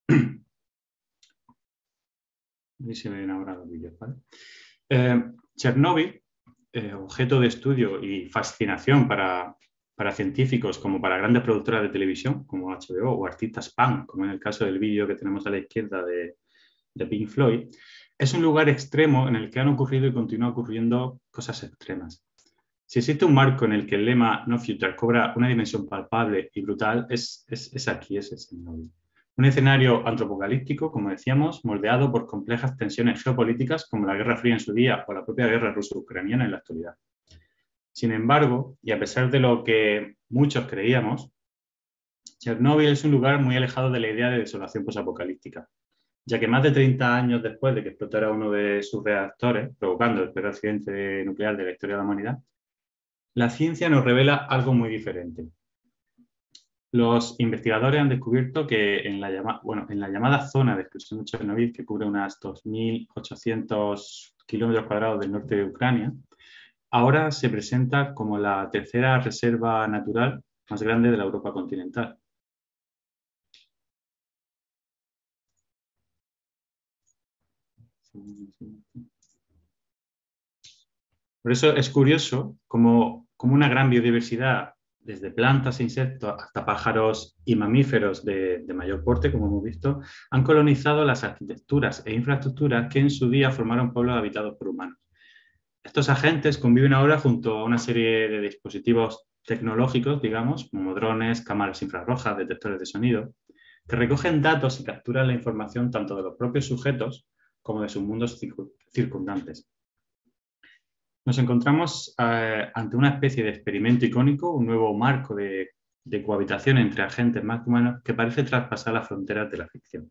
Y se ven ahora los vídeos, ¿vale? Eh, Chernóbil, eh, objeto de estudio y fascinación para, para científicos como para grandes productoras de televisión, como H B O, o artistas pan, como en el caso del vídeo que tenemos a la izquierda de, de Pink Floyd, es un lugar extremo en el que han ocurrido y continúan ocurriendo cosas extremas. Si existe un marco en el que el lema No Future cobra una dimensión palpable y brutal, es, es, es aquí, es Chernóbil. Un escenario antropocalíptico, como decíamos, moldeado por complejas tensiones geopolíticas como la Guerra Fría en su día o la propia guerra ruso-ucraniana en la actualidad. Sin embargo, y a pesar de lo que muchos creíamos, Chernóbil es un lugar muy alejado de la idea de desolación posapocalíptica, ya que más de treinta años después de que explotara uno de sus reactores, provocando el peor accidente nuclear de la historia de la humanidad, la ciencia nos revela algo muy diferente. Los investigadores han descubierto que en la, llama, bueno, en la llamada zona de exclusión de Chernóbil, que cubre unas dos mil ochocientos kilómetros cuadrados del norte de Ucrania, ahora se presenta como la tercera reserva natural más grande de la Europa continental. Por eso es curioso cómo, cómo una gran biodiversidad, desde plantas e insectos hasta pájaros y mamíferos de, de mayor porte, como hemos visto, han colonizado las arquitecturas e infraestructuras que en su día formaron pueblos habitados por humanos. Estos agentes conviven ahora junto a una serie de dispositivos tecnológicos, digamos, como drones, cámaras infrarrojas, detectores de sonido, que recogen datos y capturan la información tanto de los propios sujetos como de sus mundos circundantes. Nos encontramos eh, ante una especie de experimento icónico, un nuevo marco de de cohabitación entre agentes más que humanos que parece traspasar las fronteras de la ficción.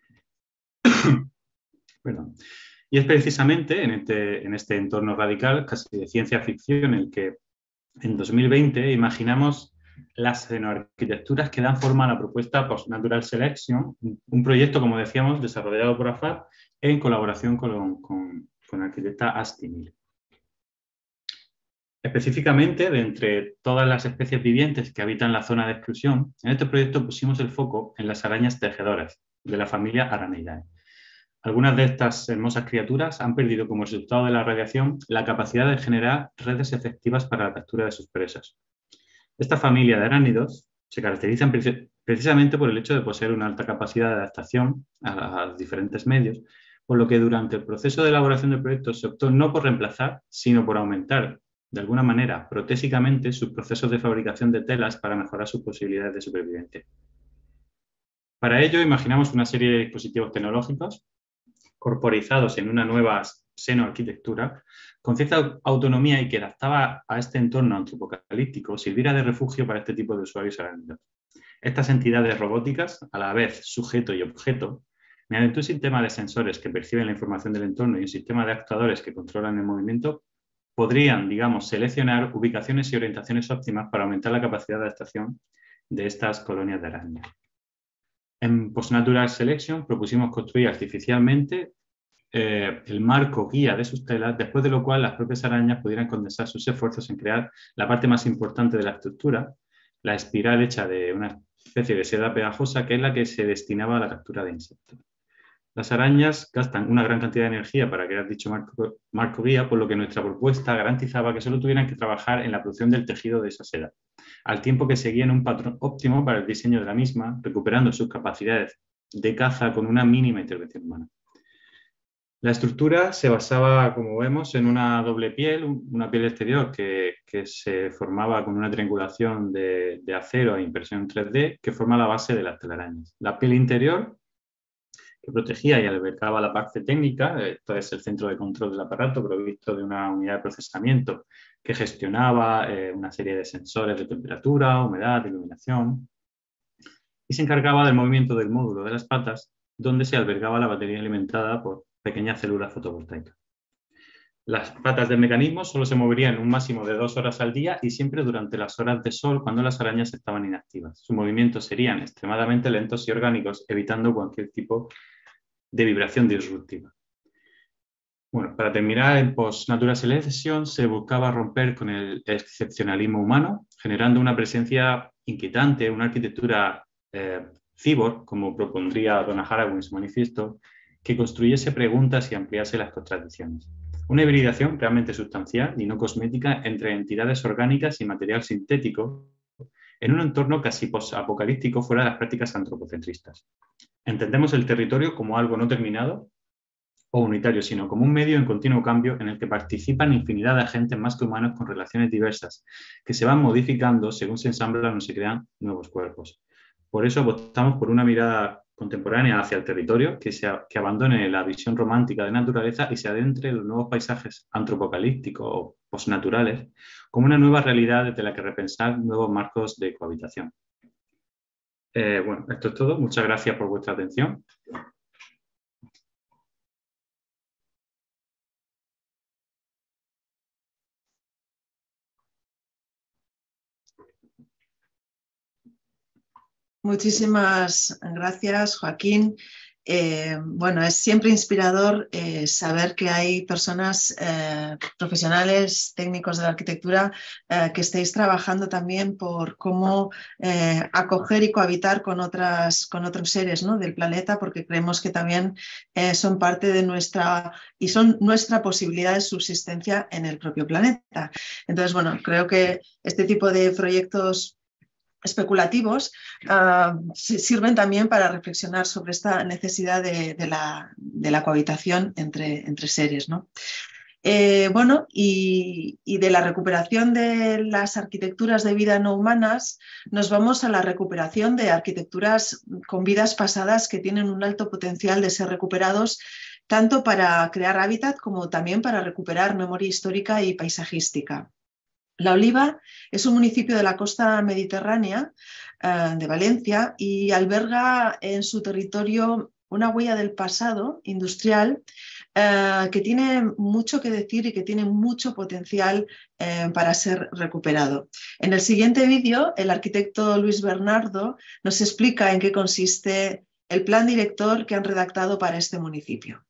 Perdón. Y es precisamente en este, en este entorno radical, casi de ciencia ficción, en el que en dos mil veinte imaginamos las xenoarquitecturas que dan forma a la propuesta Post-Natural Selection, un proyecto, como decíamos, desarrollado por A F A B en colaboración con, con, con la arquitecta Asti Miller. Específicamente, de entre todas las especies vivientes que habitan la zona de exclusión, en este proyecto pusimos el foco en las arañas tejedoras de la familia Araneidae. Algunas de estas hermosas criaturas han perdido como resultado de la radiación la capacidad de generar redes efectivas para la captura de sus presas. Esta familia de arácnidos se caracteriza precisamente por el hecho de poseer una alta capacidad de adaptación a, a los diferentes medios, por lo que durante el proceso de elaboración del proyecto se optó no por reemplazar, sino por aumentar de alguna manera protésicamente sus procesos de fabricación de telas para mejorar sus posibilidades de supervivencia. Para ello imaginamos una serie de dispositivos tecnológicos corporizados en una nueva xenoarquitectura con cierta autonomía y que adaptaba a este entorno antropocalíptico sirviera de refugio para este tipo de usuarios arácnidos. Estas entidades robóticas, a la vez sujeto y objeto, mediante un sistema de sensores que perciben la información del entorno y un sistema de actuadores que controlan el movimiento, podrían, digamos, seleccionar ubicaciones y orientaciones óptimas para aumentar la capacidad de adaptación de estas colonias de arácnidos. En Post-Natural Selection propusimos construir artificialmente eh, el marco guía de sus telas, después de lo cual las propias arañas pudieran condensar sus esfuerzos en crear la parte más importante de la estructura, la espiral hecha de una especie de seda pegajosa que es la que se destinaba a la captura de insectos. Las arañas gastan una gran cantidad de energía para crear dicho marco, marco guía, por lo que nuestra propuesta garantizaba que solo tuvieran que trabajar en la producción del tejido de esa seda, al tiempo que seguían un patrón óptimo para el diseño de la misma, recuperando sus capacidades de caza con una mínima intervención humana. La estructura se basaba, como vemos, en una doble piel, una piel exterior que, que se formaba con una triangulación de, de acero e impresión tres D que forma la base de las telarañas. La piel interior, que protegía y albergaba la parte técnica, esto es el centro de control del aparato provisto de una unidad de procesamiento que gestionaba eh, una serie de sensores de temperatura, humedad, iluminación, y se encargaba del movimiento del módulo de las patas, donde se albergaba la batería alimentada por pequeñas células fotovoltaicas. Las patas del mecanismo solo se moverían un máximo de dos horas al día y siempre durante las horas de sol cuando las arañas estaban inactivas. Sus movimientos serían extremadamente lentos y orgánicos, evitando cualquier tipo de vibración disruptiva. Bueno, para terminar, en Post-Natural Selection se buscaba romper con el excepcionalismo humano, generando una presencia inquietante, una arquitectura eh, cyborg, como propondría Donna Haraway en su manifiesto, que construyese preguntas y ampliase las contradicciones. Una hibridación realmente sustancial y no cosmética entre entidades orgánicas y material sintético en un entorno casi post-apocalíptico fuera de las prácticas antropocentristas. Entendemos el territorio como algo no terminado o unitario, sino como un medio en continuo cambio en el que participan infinidad de agentes más que humanos con relaciones diversas, que se van modificando según se ensamblan o se crean nuevos cuerpos. Por eso apostamos por una mirada contemporánea hacia el territorio, que, se, que abandone la visión romántica de naturaleza y se adentre en los nuevos paisajes antropocalípticos o postnaturales como una nueva realidad desde la que repensar nuevos marcos de cohabitación. Eh, bueno, esto es todo. Muchas gracias por vuestra atención. Muchísimas gracias, Joaquín. Eh, bueno, es siempre inspirador eh, saber que hay personas eh, profesionales, técnicos de la arquitectura, eh, que estéis trabajando también por cómo eh, acoger y cohabitar con, otras, con otros seres, ¿no?, del planeta, porque creemos que también eh, son parte de nuestra y son nuestra posibilidad de subsistencia en el propio planeta. Entonces, bueno, creo que este tipo de proyectos especulativos uh, sirven también para reflexionar sobre esta necesidad de, de, la, de la cohabitación entre, entre seres, ¿no? Eh, bueno, y, y de la recuperación de las arquitecturas de vida no humanas nos vamos a la recuperación de arquitecturas con vidas pasadas que tienen un alto potencial de ser recuperados tanto para crear hábitat como también para recuperar memoria histórica y paisajística. La Oliva es un municipio de la costa mediterránea eh, de Valencia y alberga en su territorio una huella del pasado industrial eh, que tiene mucho que decir y que tiene mucho potencial eh, para ser recuperado. En el siguiente vídeo, el arquitecto Luis Bernardo nos explica en qué consiste el plan director que han redactado para este municipio.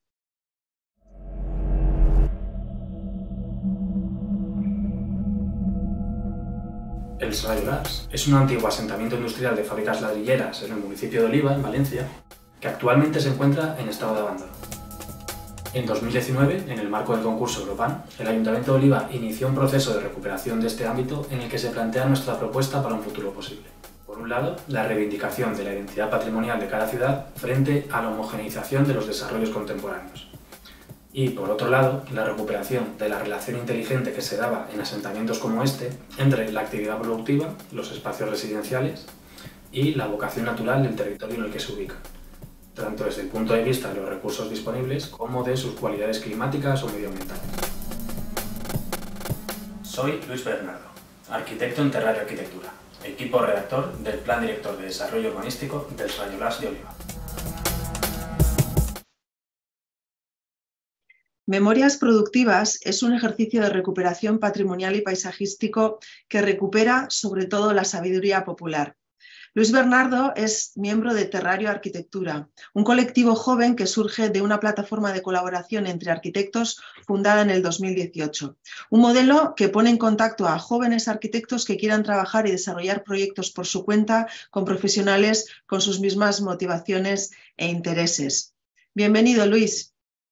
El Serrallolars es un antiguo asentamiento industrial de fábricas ladrilleras en el municipio de Oliva, en Valencia, que actualmente se encuentra en estado de abandono. En dos mil diecinueve, en el marco del concurso Europan, el Ayuntamiento de Oliva inició un proceso de recuperación de este ámbito en el que se plantea nuestra propuesta para un futuro posible. Por un lado, la reivindicación de la identidad patrimonial de cada ciudad frente a la homogeneización de los desarrollos contemporáneos. Y, por otro lado, la recuperación de la relación inteligente que se daba en asentamientos como este entre la actividad productiva, los espacios residenciales y la vocación natural del territorio en el que se ubica, tanto desde el punto de vista de los recursos disponibles como de sus cualidades climáticas o medioambientales. Soy Luis Bernardo, arquitecto en Terrario Arquitectura, equipo redactor del Plan Director de Desarrollo Urbanístico del Serrallolars de Oliva. Memorias Productivas es un ejercicio de recuperación patrimonial y paisajístico que recupera sobre todo la sabiduría popular. Luis Bernardo es miembro de Terrario Arquitectura, un colectivo joven que surge de una plataforma de colaboración entre arquitectos fundada en el dos mil dieciocho. Un modelo que pone en contacto a jóvenes arquitectos que quieran trabajar y desarrollar proyectos por su cuenta con profesionales con sus mismas motivaciones e intereses. Bienvenido, Luis.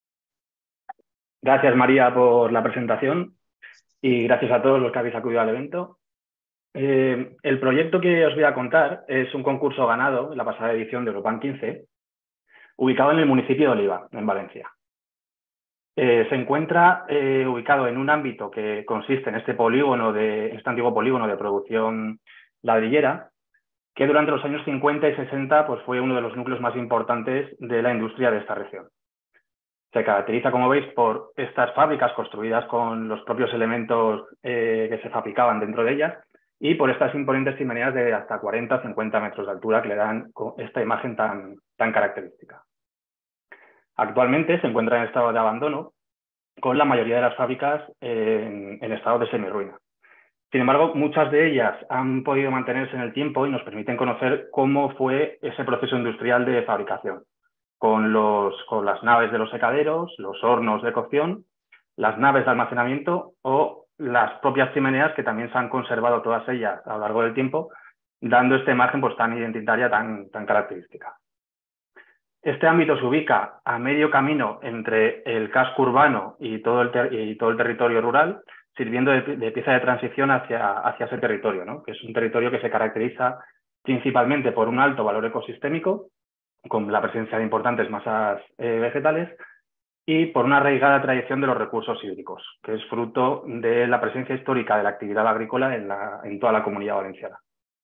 Gracias, María, por la presentación y gracias a todos los que habéis acudido al evento. Eh, el proyecto que os voy a contar es un concurso ganado en la pasada edición de Europan quince, ubicado en el municipio de Oliva, en Valencia. Eh, se encuentra eh, ubicado en un ámbito que consiste en este polígono, de, este antiguo polígono de producción ladrillera, que durante los años cincuenta y sesenta pues, fue uno de los núcleos más importantes de la industria de esta región. Se caracteriza, como veis, por estas fábricas construidas con los propios elementos eh, que se fabricaban dentro de ellas y por estas imponentes chimeneas de hasta cuarenta a cincuenta metros de altura que le dan esta imagen tan, tan característica. Actualmente se encuentra en estado de abandono, con la mayoría de las fábricas eh, en, en estado de semirruina. Sin embargo, muchas de ellas han podido mantenerse en el tiempo y nos permiten conocer cómo fue ese proceso industrial de fabricación. Con, los, con las naves de los secaderos, los hornos de cocción, las naves de almacenamiento o las propias chimeneas que también se han conservado todas ellas a lo largo del tiempo, dando esta imagen pues, tan identitaria, tan, tan característica. Este ámbito se ubica a medio camino entre el casco urbano y todo el, ter y todo el territorio rural, sirviendo de, de pieza de transición hacia, hacia ese territorio, ¿no? Que es un territorio que se caracteriza principalmente por un alto valor ecosistémico, con la presencia de importantes masas eh, vegetales, y por una arraigada tradición de los recursos hídricos, que es fruto de la presencia histórica de la actividad agrícola en, la, en toda la Comunidad Valenciana.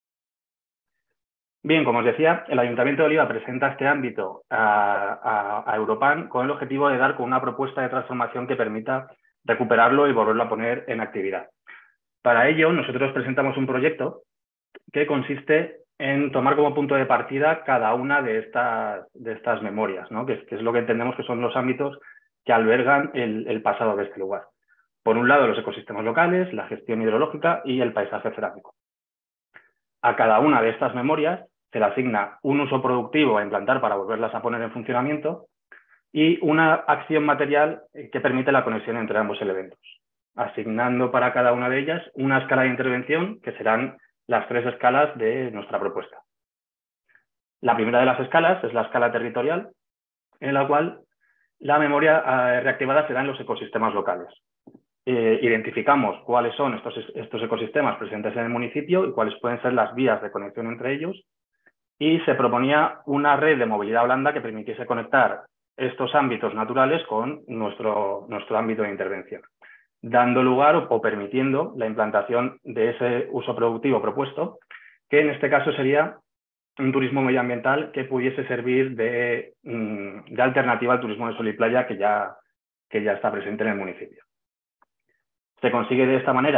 Bien, como os decía, el Ayuntamiento de Oliva presenta este ámbito a, a, a Europan con el objetivo de dar con una propuesta de transformación que permita recuperarlo y volverlo a poner en actividad. Para ello, nosotros presentamos un proyecto que consiste en tomar como punto de partida cada una de estas, de estas memorias, ¿no? que, es, que es lo que entendemos que son los ámbitos que albergan el, el pasado de este lugar. Por un lado, los ecosistemas locales, la gestión hidrológica y el paisaje cerámico. A cada una de estas memorias se le asigna un uso productivo a implantar para volverlas a poner en funcionamiento y una acción material que permite la conexión entre ambos elementos, asignando para cada una de ellas una escala de intervención que serán las tres escalas de nuestra propuesta. La primera de las escalas es la escala territorial, en la cual la memoria eh, reactivada se da en los ecosistemas locales. Eh, identificamos cuáles son estos, estos ecosistemas presentes en el municipio y cuáles pueden ser las vías de conexión entre ellos, y se proponía una red de movilidad blanda que permitiese conectar estos ámbitos naturales con nuestro, nuestro ámbito de intervención, dando lugar o, o permitiendo la implantación de ese uso productivo propuesto, que en este caso sería un turismo medioambiental que pudiese servir de, de alternativa al turismo de sol y playa que ya, que ya está presente en el municipio. Se consigue de esta manera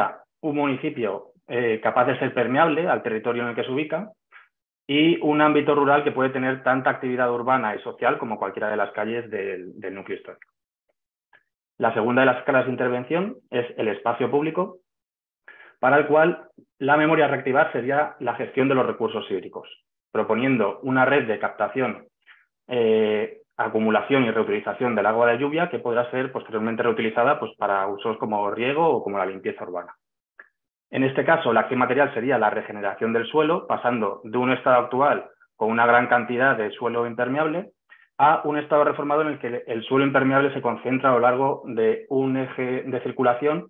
un municipio eh, capaz de ser permeable al territorio en el que se ubica y un ámbito rural que puede tener tanta actividad urbana y social como cualquiera de las calles del, del núcleo histórico. La segunda de las escalas de intervención es el espacio público, para el cual la memoria a reactivar sería la gestión de los recursos hídricos, proponiendo una red de captación, eh, acumulación y reutilización del agua de lluvia que podrá ser posteriormente reutilizada pues, para usos como riego o como la limpieza urbana. En este caso, la acción material sería la regeneración del suelo, pasando de un estado actual con una gran cantidad de suelo impermeable a un estado reformado en el que el suelo impermeable se concentra a lo largo de un eje de circulación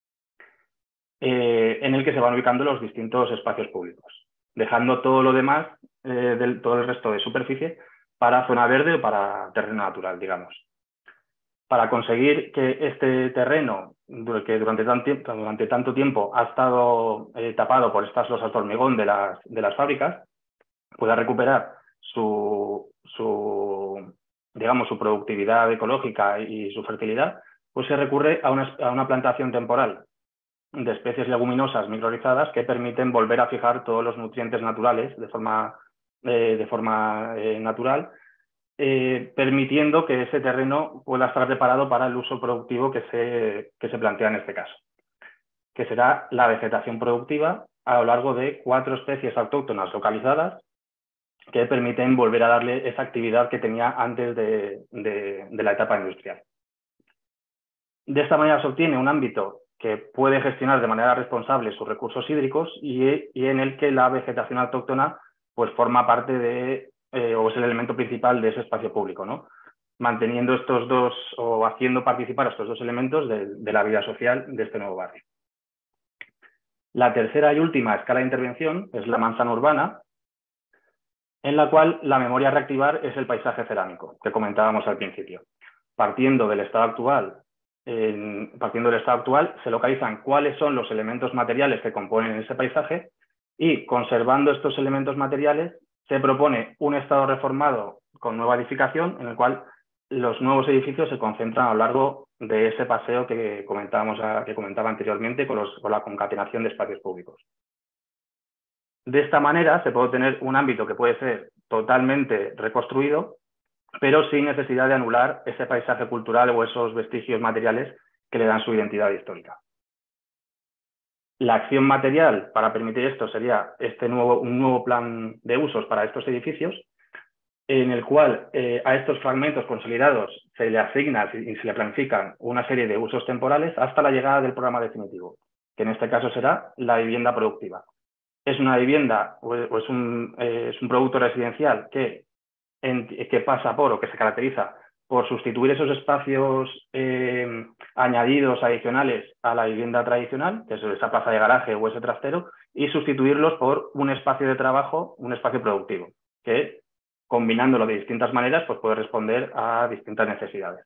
eh, en el que se van ubicando los distintos espacios públicos, dejando todo lo demás, eh, del, todo el resto de superficie, para zona verde o para terreno natural, digamos. Para conseguir que este terreno, que durante, tan, durante tanto tiempo ha estado eh, tapado por estas losas de hormigón de las, de las fábricas, pueda recuperar su, su, digamos, su productividad ecológica y su fertilidad, pues se recurre a una, a una plantación temporal de especies leguminosas microrizadas que permiten volver a fijar todos los nutrientes naturales de forma, eh, de forma eh, natural, Eh, permitiendo que ese terreno pueda estar preparado para el uso productivo que se, que se plantea en este caso, que será la vegetación productiva a lo largo de cuatro especies autóctonas localizadas que permiten volver a darle esa actividad que tenía antes de, de, de la etapa industrial. De esta manera se obtiene un ámbito que puede gestionar de manera responsable sus recursos hídricos y, y en el que la vegetación autóctona pues, forma parte de Eh, o es el elemento principal de ese espacio público, ¿no? Manteniendo estos dos o haciendo participar a estos dos elementos de, de la vida social de este nuevo barrio. La tercera y última escala de intervención es la manzana urbana, en la cual la memoria a reactivar es el paisaje cerámico, que comentábamos al principio. Partiendo del estado actual, en, partiendo del estado actual, se localizan cuáles son los elementos materiales que componen ese paisaje y, conservando estos elementos materiales, se propone un estado reformado con nueva edificación en el cual los nuevos edificios se concentran a lo largo de ese paseo que, comentábamos, que comentaba anteriormente con, los, con la concatenación de espacios públicos. De esta manera se puede obtener un ámbito que puede ser totalmente reconstruido, pero sin necesidad de anular ese paisaje cultural o esos vestigios materiales que le dan su identidad histórica. La acción material para permitir esto sería este nuevo, un nuevo plan de usos para estos edificios, en el cual eh, a estos fragmentos consolidados se le asigna y se le planifican una serie de usos temporales hasta la llegada del programa definitivo, que en este caso será la vivienda productiva. Es una vivienda o es un, eh, es un producto residencial que, en, que pasa por o que se caracteriza por sustituir esos espacios eh, añadidos adicionales a la vivienda tradicional, que es esa plaza de garaje o ese trastero, y sustituirlos por un espacio de trabajo, un espacio productivo, que combinándolo de distintas maneras pues puede responder a distintas necesidades.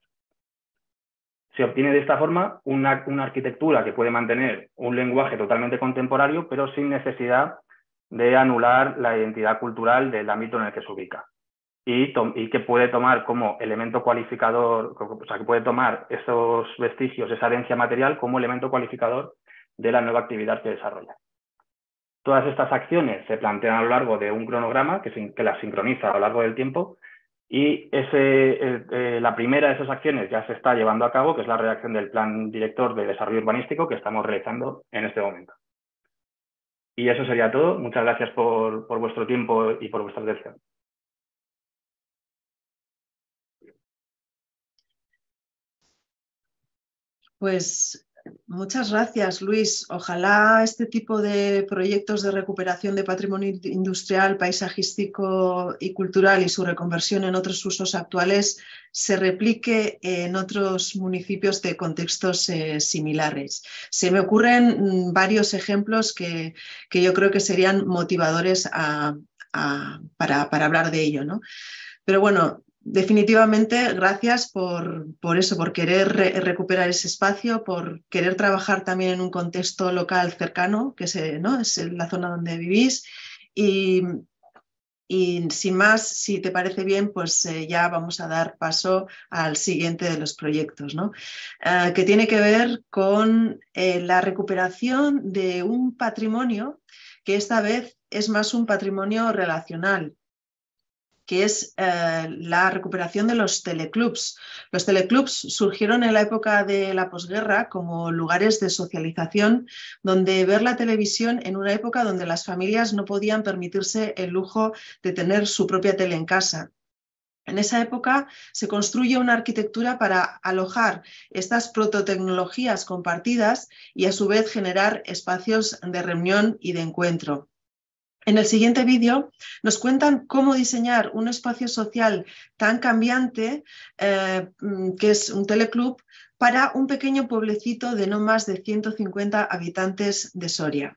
Se obtiene de esta forma una, una arquitectura que puede mantener un lenguaje totalmente contemporáneo, pero sin necesidad de anular la identidad cultural del ámbito en el que se ubica. Y, y que puede tomar como elemento cualificador, o sea, que puede tomar esos vestigios, esa herencia material como elemento cualificador de la nueva actividad que desarrolla. Todas estas acciones se plantean a lo largo de un cronograma que, se, que las sincroniza a lo largo del tiempo y ese, eh, eh, la primera de esas acciones ya se está llevando a cabo, que es la redacción del Plan Director de Desarrollo Urbanístico que estamos realizando en este momento. Y eso sería todo. Muchas gracias por, por vuestro tiempo y por vuestra atención. Pues muchas gracias, Luis. Ojalá este tipo de proyectos de recuperación de patrimonio industrial, paisajístico y cultural y su reconversión en otros usos actuales se replique en otros municipios de contextos eh, similares. Se me ocurren varios ejemplos que, que yo creo que serían motivadores a, a, para, para hablar de ello, ¿no? Pero bueno, definitivamente, gracias por, por eso, por querer re recuperar ese espacio, por querer trabajar también en un contexto local cercano, que es, ¿no? es la zona donde vivís. Y, Y sin más, si te parece bien, pues eh, ya vamos a dar paso al siguiente de los proyectos, ¿no? Eh, que tiene que ver con eh, la recuperación de un patrimonio que esta vez es más un patrimonio relacional, que es eh, la recuperación de los teleclubs. Los teleclubs surgieron en la época de la posguerra como lugares de socialización donde ver la televisión en una época donde las familias no podían permitirse el lujo de tener su propia tele en casa. En esa época se construye una arquitectura para alojar estas prototecnologías compartidas y a su vez generar espacios de reunión y de encuentro. En el siguiente vídeo nos cuentan cómo diseñar un espacio social tan cambiante, eh, que es un teleclub, para un pequeño pueblecito de no más de ciento cincuenta habitantes de Soria.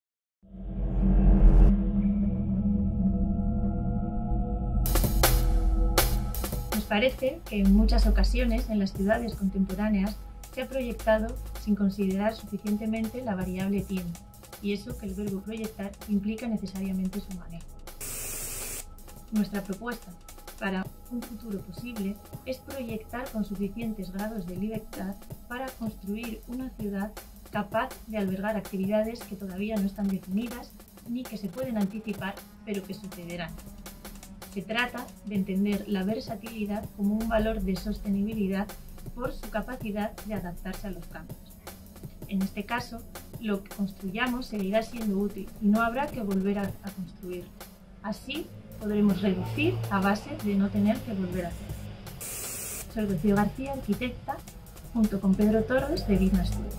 Nos parece que en muchas ocasiones en las ciudades contemporáneas se ha proyectado sin considerar suficientemente la variable tiempo. Y eso que el verbo proyectar implica necesariamente su manejo. Nuestra propuesta para un futuro posible es proyectar con suficientes grados de libertad para construir una ciudad capaz de albergar actividades que todavía no están definidas ni que se pueden anticipar, pero que sucederán. Se trata de entender la versatilidad como un valor de sostenibilidad por su capacidad de adaptarse a los cambios. En este caso, lo que construyamos seguirá siendo útil y no habrá que volver a, a construir. Así podremos reducir a base de no tener que volver a hacer. Soy Rocío García, arquitecta, junto con Pedro Torres de Vidna Studio.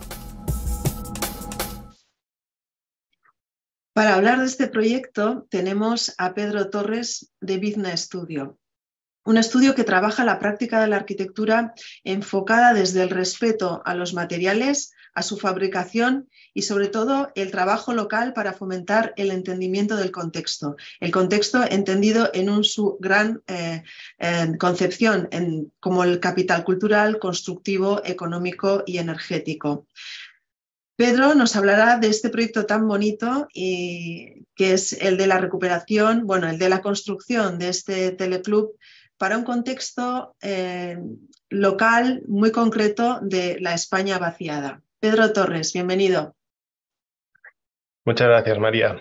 Para hablar de este proyecto tenemos a Pedro Torres de Vidna Studio. Un estudio que trabaja la práctica de la arquitectura enfocada desde el respeto a los materiales, a su fabricación y sobre todo el trabajo local para fomentar el entendimiento del contexto. El contexto entendido en un, su gran eh, eh, concepción en, como el capital cultural, constructivo, económico y energético. Pedro nos hablará de este proyecto tan bonito y que es el de la recuperación, bueno, el de la construcción de este teleclub para un contexto eh, local muy concreto de la España vaciada. Pedro Torres, bienvenido. Muchas gracias, María.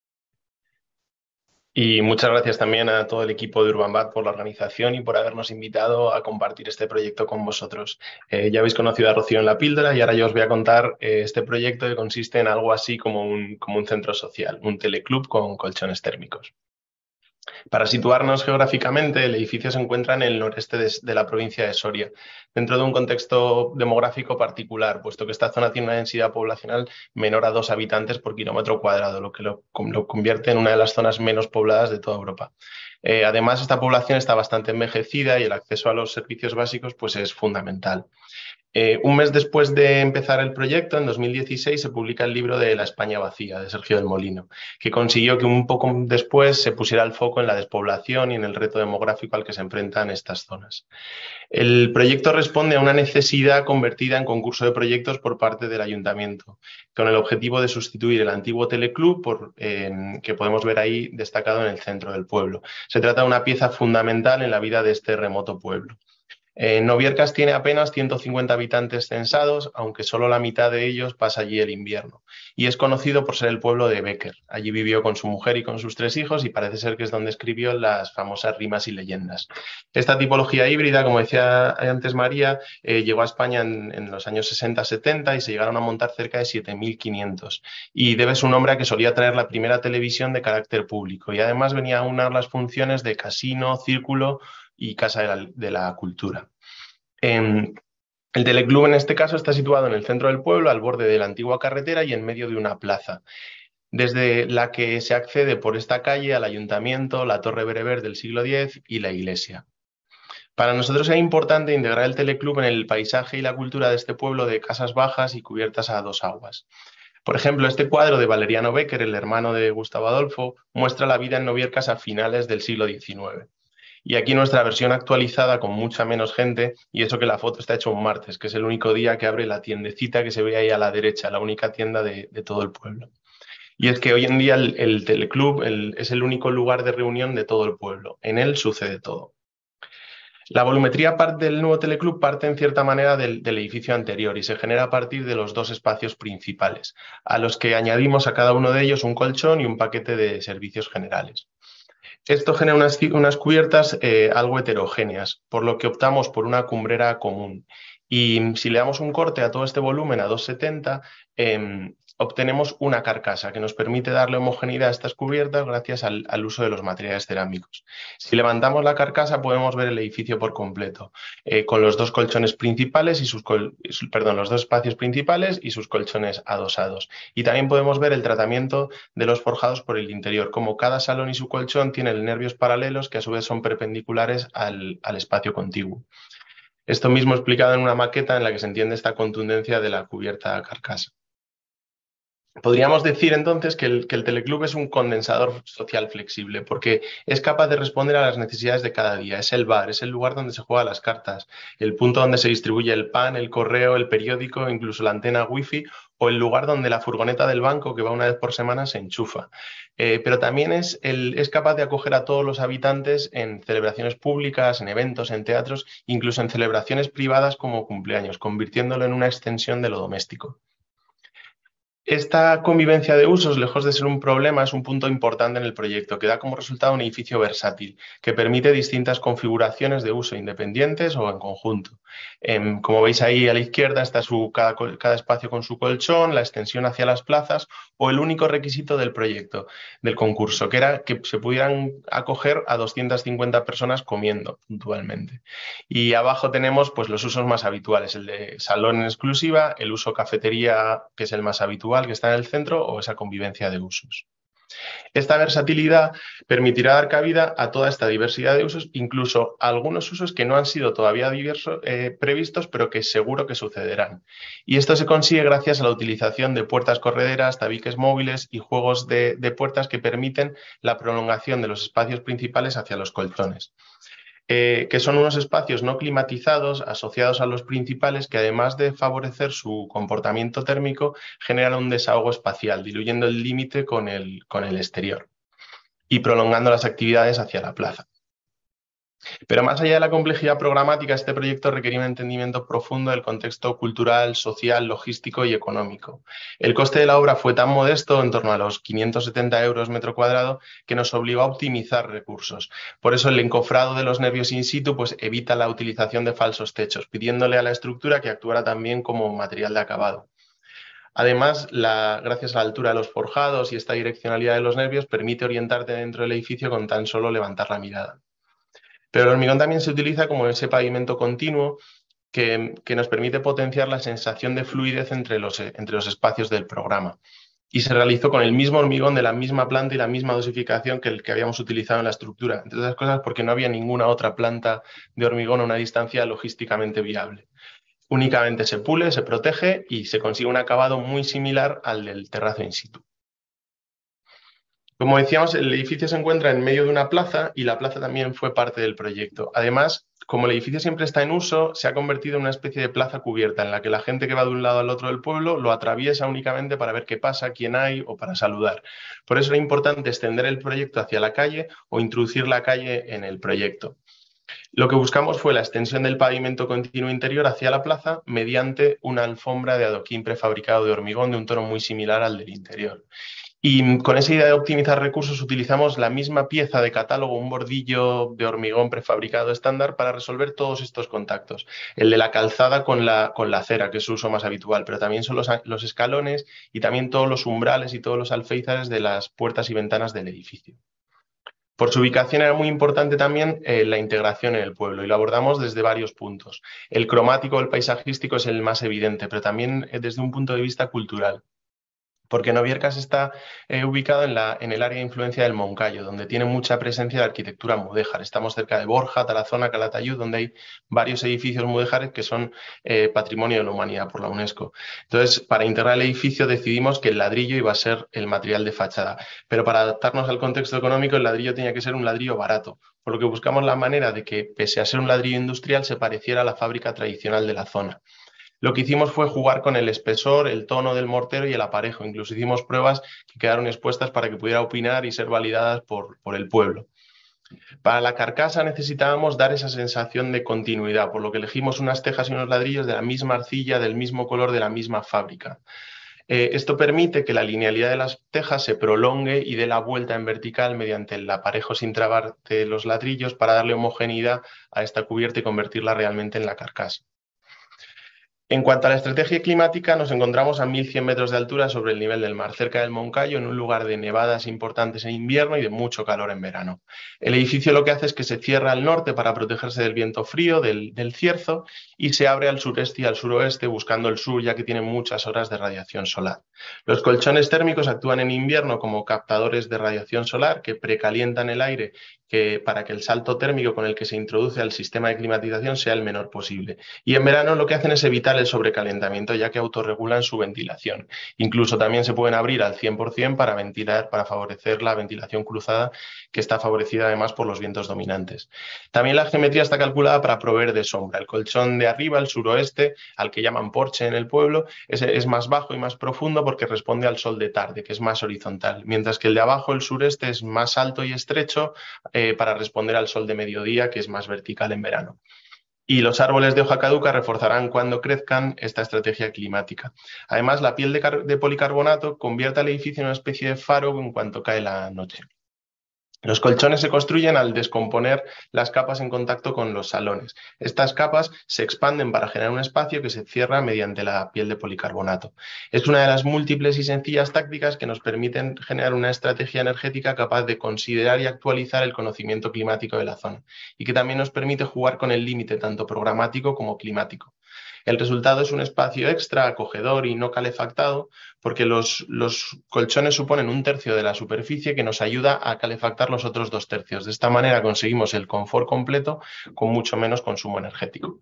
Y muchas gracias también a todo el equipo de Urbanbat por la organización y por habernos invitado a compartir este proyecto con vosotros. Eh, ya habéis conocido a Rocío en la píldora y ahora yo os voy a contar eh, este proyecto que consiste en algo así como un, como un centro social, un teleclub con colchones térmicos. Para situarnos geográficamente, el edificio se encuentra en el noreste de, de la provincia de Soria, dentro de un contexto demográfico particular, puesto que esta zona tiene una densidad poblacional menor a dos habitantes por kilómetro cuadrado, lo que lo, lo convierte en una de las zonas menos pobladas de toda Europa. Eh, además, esta población está bastante envejecida y el acceso a los servicios básicos pues, es fundamental. Eh, un mes después de empezar el proyecto, en dos mil dieciséis, se publica el libro de La España vacía, de Sergio del Molino, que consiguió que un poco después se pusiera el foco en la despoblación y en el reto demográfico al que se enfrentan estas zonas. El proyecto responde a una necesidad convertida en concurso de proyectos por parte del ayuntamiento, con el objetivo de sustituir el antiguo teleclub por, eh, que podemos ver ahí destacado en el centro del pueblo. Se trata de una pieza fundamental en la vida de este remoto pueblo. Eh, Noviercas tiene apenas ciento cincuenta habitantes censados, aunque solo la mitad de ellos pasa allí el invierno. Y es conocido por ser el pueblo de Bécquer. Allí vivió con su mujer y con sus tres hijos y parece ser que es donde escribió las famosas rimas y leyendas. Esta tipología híbrida, como decía antes María, eh, llegó a España en, en los años sesenta setenta y se llegaron a montar cerca de siete mil quinientos. Y debe su nombre a que solía traer la primera televisión de carácter público y además venía a unar las funciones de casino, círculo y Casa de la, de la Cultura. Eh, el teleclub en este caso está situado en el centro del pueblo, al borde de la antigua carretera y en medio de una plaza, desde la que se accede por esta calle al ayuntamiento, la Torre Bereber del siglo diez y la iglesia. Para nosotros era importante integrar el teleclub en el paisaje y la cultura de este pueblo de casas bajas y cubiertas a dos aguas. Por ejemplo, este cuadro de Valeriano Bécquer, el hermano de Gustavo Adolfo, muestra la vida en Noviercas a finales del siglo diecinueve. Y aquí nuestra versión actualizada con mucha menos gente, y eso que la foto está hecha un martes, que es el único día que abre la tiendecita que se ve ahí a la derecha, la única tienda de, de todo el pueblo. Y es que hoy en día el, el teleclub el, es el único lugar de reunión de todo el pueblo. En él sucede todo. La volumetría del nuevo teleclub parte en cierta manera del, del edificio anterior y se genera a partir de los dos espacios principales, a los que añadimos a cada uno de ellos un colchón y un paquete de servicios generales. Esto genera unas, unas cubiertas eh, algo heterogéneas, por lo que optamos por una cumbrera común. Y si le damos un corte a todo este volumen a dos setenta, eh, obtenemos una carcasa que nos permite darle homogeneidad a estas cubiertas gracias al, al uso de los materiales cerámicos. Si levantamos la carcasa podemos ver el edificio por completo, eh, con los dos colchones principales y sus col perdón, los dos espacios principales y sus colchones adosados. Y también podemos ver el tratamiento de los forjados por el interior, como cada salón y su colchón tienen nervios paralelos que a su vez son perpendiculares al, al espacio contiguo. Esto mismo explicado en una maqueta en la que se entiende esta contundencia de la cubierta carcasa. Podríamos decir entonces que el, que el teleclub es un condensador social flexible porque es capaz de responder a las necesidades de cada día. Es el bar, es el lugar donde se juegan las cartas, el punto donde se distribuye el pan, el correo, el periódico, incluso la antena wifi o el lugar donde la furgoneta del banco que va una vez por semana se enchufa. Eh, pero también es, el, es capaz de acoger a todos los habitantes en celebraciones públicas, en eventos, en teatros, incluso en celebraciones privadas como cumpleaños, convirtiéndolo en una extensión de lo doméstico. Esta convivencia de usos, lejos de ser un problema, es un punto importante en el proyecto, que da como resultado un edificio versátil, que permite distintas configuraciones de uso independientes o en conjunto. Eh, como veis ahí a la izquierda está su, cada, cada espacio con su colchón, la extensión hacia las plazas o el único requisito del proyecto, del concurso, que era que se pudieran acoger a doscientas cincuenta personas comiendo puntualmente. Y abajo tenemos pues, los usos más habituales, el de salón en exclusiva, el uso cafetería, que es el más habitual, que está en el centro, o esa convivencia de usos. Esta versatilidad permitirá dar cabida a toda esta diversidad de usos, incluso a algunos usos que no han sido todavía diversos, eh, previstos, pero que seguro que sucederán. Y esto se consigue gracias a la utilización de puertas correderas, tabiques móviles y juegos de, de puertas que permiten la prolongación de los espacios principales hacia los colchones. Eh, que son unos espacios no climatizados asociados a los principales que además de favorecer su comportamiento térmico generan un desahogo espacial, diluyendo el límite con el, con el exterior y prolongando las actividades hacia la plaza. Pero más allá de la complejidad programática, este proyecto requería un entendimiento profundo del contexto cultural, social, logístico y económico. El coste de la obra fue tan modesto, en torno a los quinientos setenta euros metro cuadrado, que nos obligó a optimizar recursos. Por eso el encofrado de los nervios in situ pues, evita la utilización de falsos techos, pidiéndole a la estructura que actuara también como material de acabado. Además, la, gracias a la altura de los forjados y esta direccionalidad de los nervios, permite orientarte dentro del edificio con tan solo levantar la mirada. Pero el hormigón también se utiliza como ese pavimento continuo que, que nos permite potenciar la sensación de fluidez entre los, entre los espacios del programa. Y se realizó con el mismo hormigón de la misma planta y la misma dosificación que el que habíamos utilizado en la estructura. Entre otras cosas porque no había ninguna otra planta de hormigón a una distancia logísticamente viable. Únicamente se pule, se protege y se consigue un acabado muy similar al del terrazo in situ. Como decíamos, el edificio se encuentra en medio de una plaza y la plaza también fue parte del proyecto. Además, como el edificio siempre está en uso, se ha convertido en una especie de plaza cubierta en la que la gente que va de un lado al otro del pueblo lo atraviesa únicamente para ver qué pasa, quién hay o para saludar. Por eso era importante extender el proyecto hacia la calle o introducir la calle en el proyecto. Lo que buscamos fue la extensión del pavimento continuo interior hacia la plaza mediante una alfombra de adoquín prefabricado de hormigón de un tono muy similar al del interior. Y con esa idea de optimizar recursos utilizamos la misma pieza de catálogo, un bordillo de hormigón prefabricado estándar para resolver todos estos contactos. El de la calzada con la, con la acera, que es su uso más habitual, pero también son los, los escalones y también todos los umbrales y todos los alféizares de las puertas y ventanas del edificio. Por su ubicación era muy importante también eh, la integración en el pueblo y lo abordamos desde varios puntos. El cromático, el paisajístico es el más evidente, pero también eh, desde un punto de vista cultural. Porque Noviercas está eh, ubicado en, la, en el área de influencia del Moncayo, donde tiene mucha presencia de arquitectura mudéjar. Estamos cerca de Borja, Tarazona, Calatayud, donde hay varios edificios mudéjares que son eh, patrimonio de la humanidad por la UNESCO. Entonces, para integrar el edificio decidimos que el ladrillo iba a ser el material de fachada. Pero para adaptarnos al contexto económico, el ladrillo tenía que ser un ladrillo barato, por lo que buscamos la manera de que, pese a ser un ladrillo industrial, se pareciera a la fábrica tradicional de la zona. Lo que hicimos fue jugar con el espesor, el tono del mortero y el aparejo. Incluso hicimos pruebas que quedaron expuestas para que pudiera opinar y ser validadas por, por el pueblo. Para la carcasa necesitábamos dar esa sensación de continuidad, por lo que elegimos unas tejas y unos ladrillos de la misma arcilla, del mismo color, de la misma fábrica. Eh, esto permite que la linealidad de las tejas se prolongue y dé la vuelta en vertical mediante el aparejo sin trabar de los ladrillos para darle homogeneidad a esta cubierta y convertirla realmente en la carcasa. En cuanto a la estrategia climática, nos encontramos a mil cien metros de altura sobre el nivel del mar, cerca del Moncayo, en un lugar de nevadas importantes en invierno y de mucho calor en verano. El edificio lo que hace es que se cierra al norte para protegerse del viento frío, del, del cierzo, y se abre al sureste y al suroeste buscando el sur, ya que tiene muchas horas de radiación solar. Los colchones térmicos actúan en invierno como captadores de radiación solar que precalientan el aire que, para que el salto térmico con el que se introduce al sistema de climatización sea el menor posible. Y en verano lo que hacen es evitar el sobrecalentamiento, ya que autorregulan su ventilación. Incluso también se pueden abrir al cien por cien para ventilar, para favorecer la ventilación cruzada, que está favorecida además por los vientos dominantes. También la geometría está calculada para proveer de sombra. El colchón de arriba, el suroeste, al que llaman porche en el pueblo, es, es más bajo y más profundo porque responde al sol de tarde, que es más horizontal, mientras que el de abajo, el sureste, es más alto y estrecho eh, para responder al sol de mediodía, que es más vertical en verano. Y los árboles de hoja caduca reforzarán cuando crezcan esta estrategia climática. Además, la piel de, de policarbonato convierte al edificio en una especie de faro en cuanto cae la noche. Los colchones se construyen al descomponer las capas en contacto con los salones. Estas capas se expanden para generar un espacio que se cierra mediante la piel de policarbonato. Es una de las múltiples y sencillas tácticas que nos permiten generar una estrategia energética capaz de considerar y actualizar el conocimiento climático de la zona y que también nos permite jugar con el límite tanto programático como climático. El resultado es un espacio extra, acogedor y no calefactado, porque los, los colchones suponen un tercio de la superficie que nos ayuda a calefactar los otros dos tercios. De esta manera conseguimos el confort completo con mucho menos consumo energético.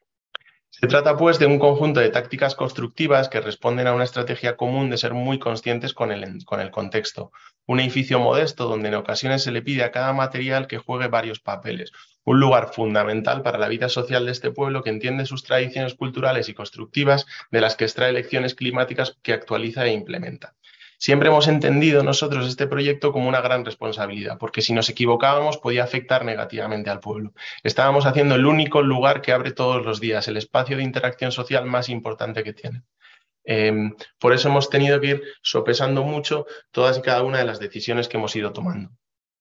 Se trata, pues, de un conjunto de tácticas constructivas que responden a una estrategia común de ser muy conscientes con el, con el contexto. Un edificio modesto donde en ocasiones se le pide a cada material que juegue varios papeles. Un lugar fundamental para la vida social de este pueblo que entiende sus tradiciones culturales y constructivas, de las que extrae lecciones climáticas que actualiza e implementa. Siempre hemos entendido nosotros este proyecto como una gran responsabilidad, porque si nos equivocábamos podía afectar negativamente al pueblo. Estábamos haciendo el único lugar que abre todos los días, el espacio de interacción social más importante que tiene. Eh, por eso hemos tenido que ir sopesando mucho todas y cada una de las decisiones que hemos ido tomando.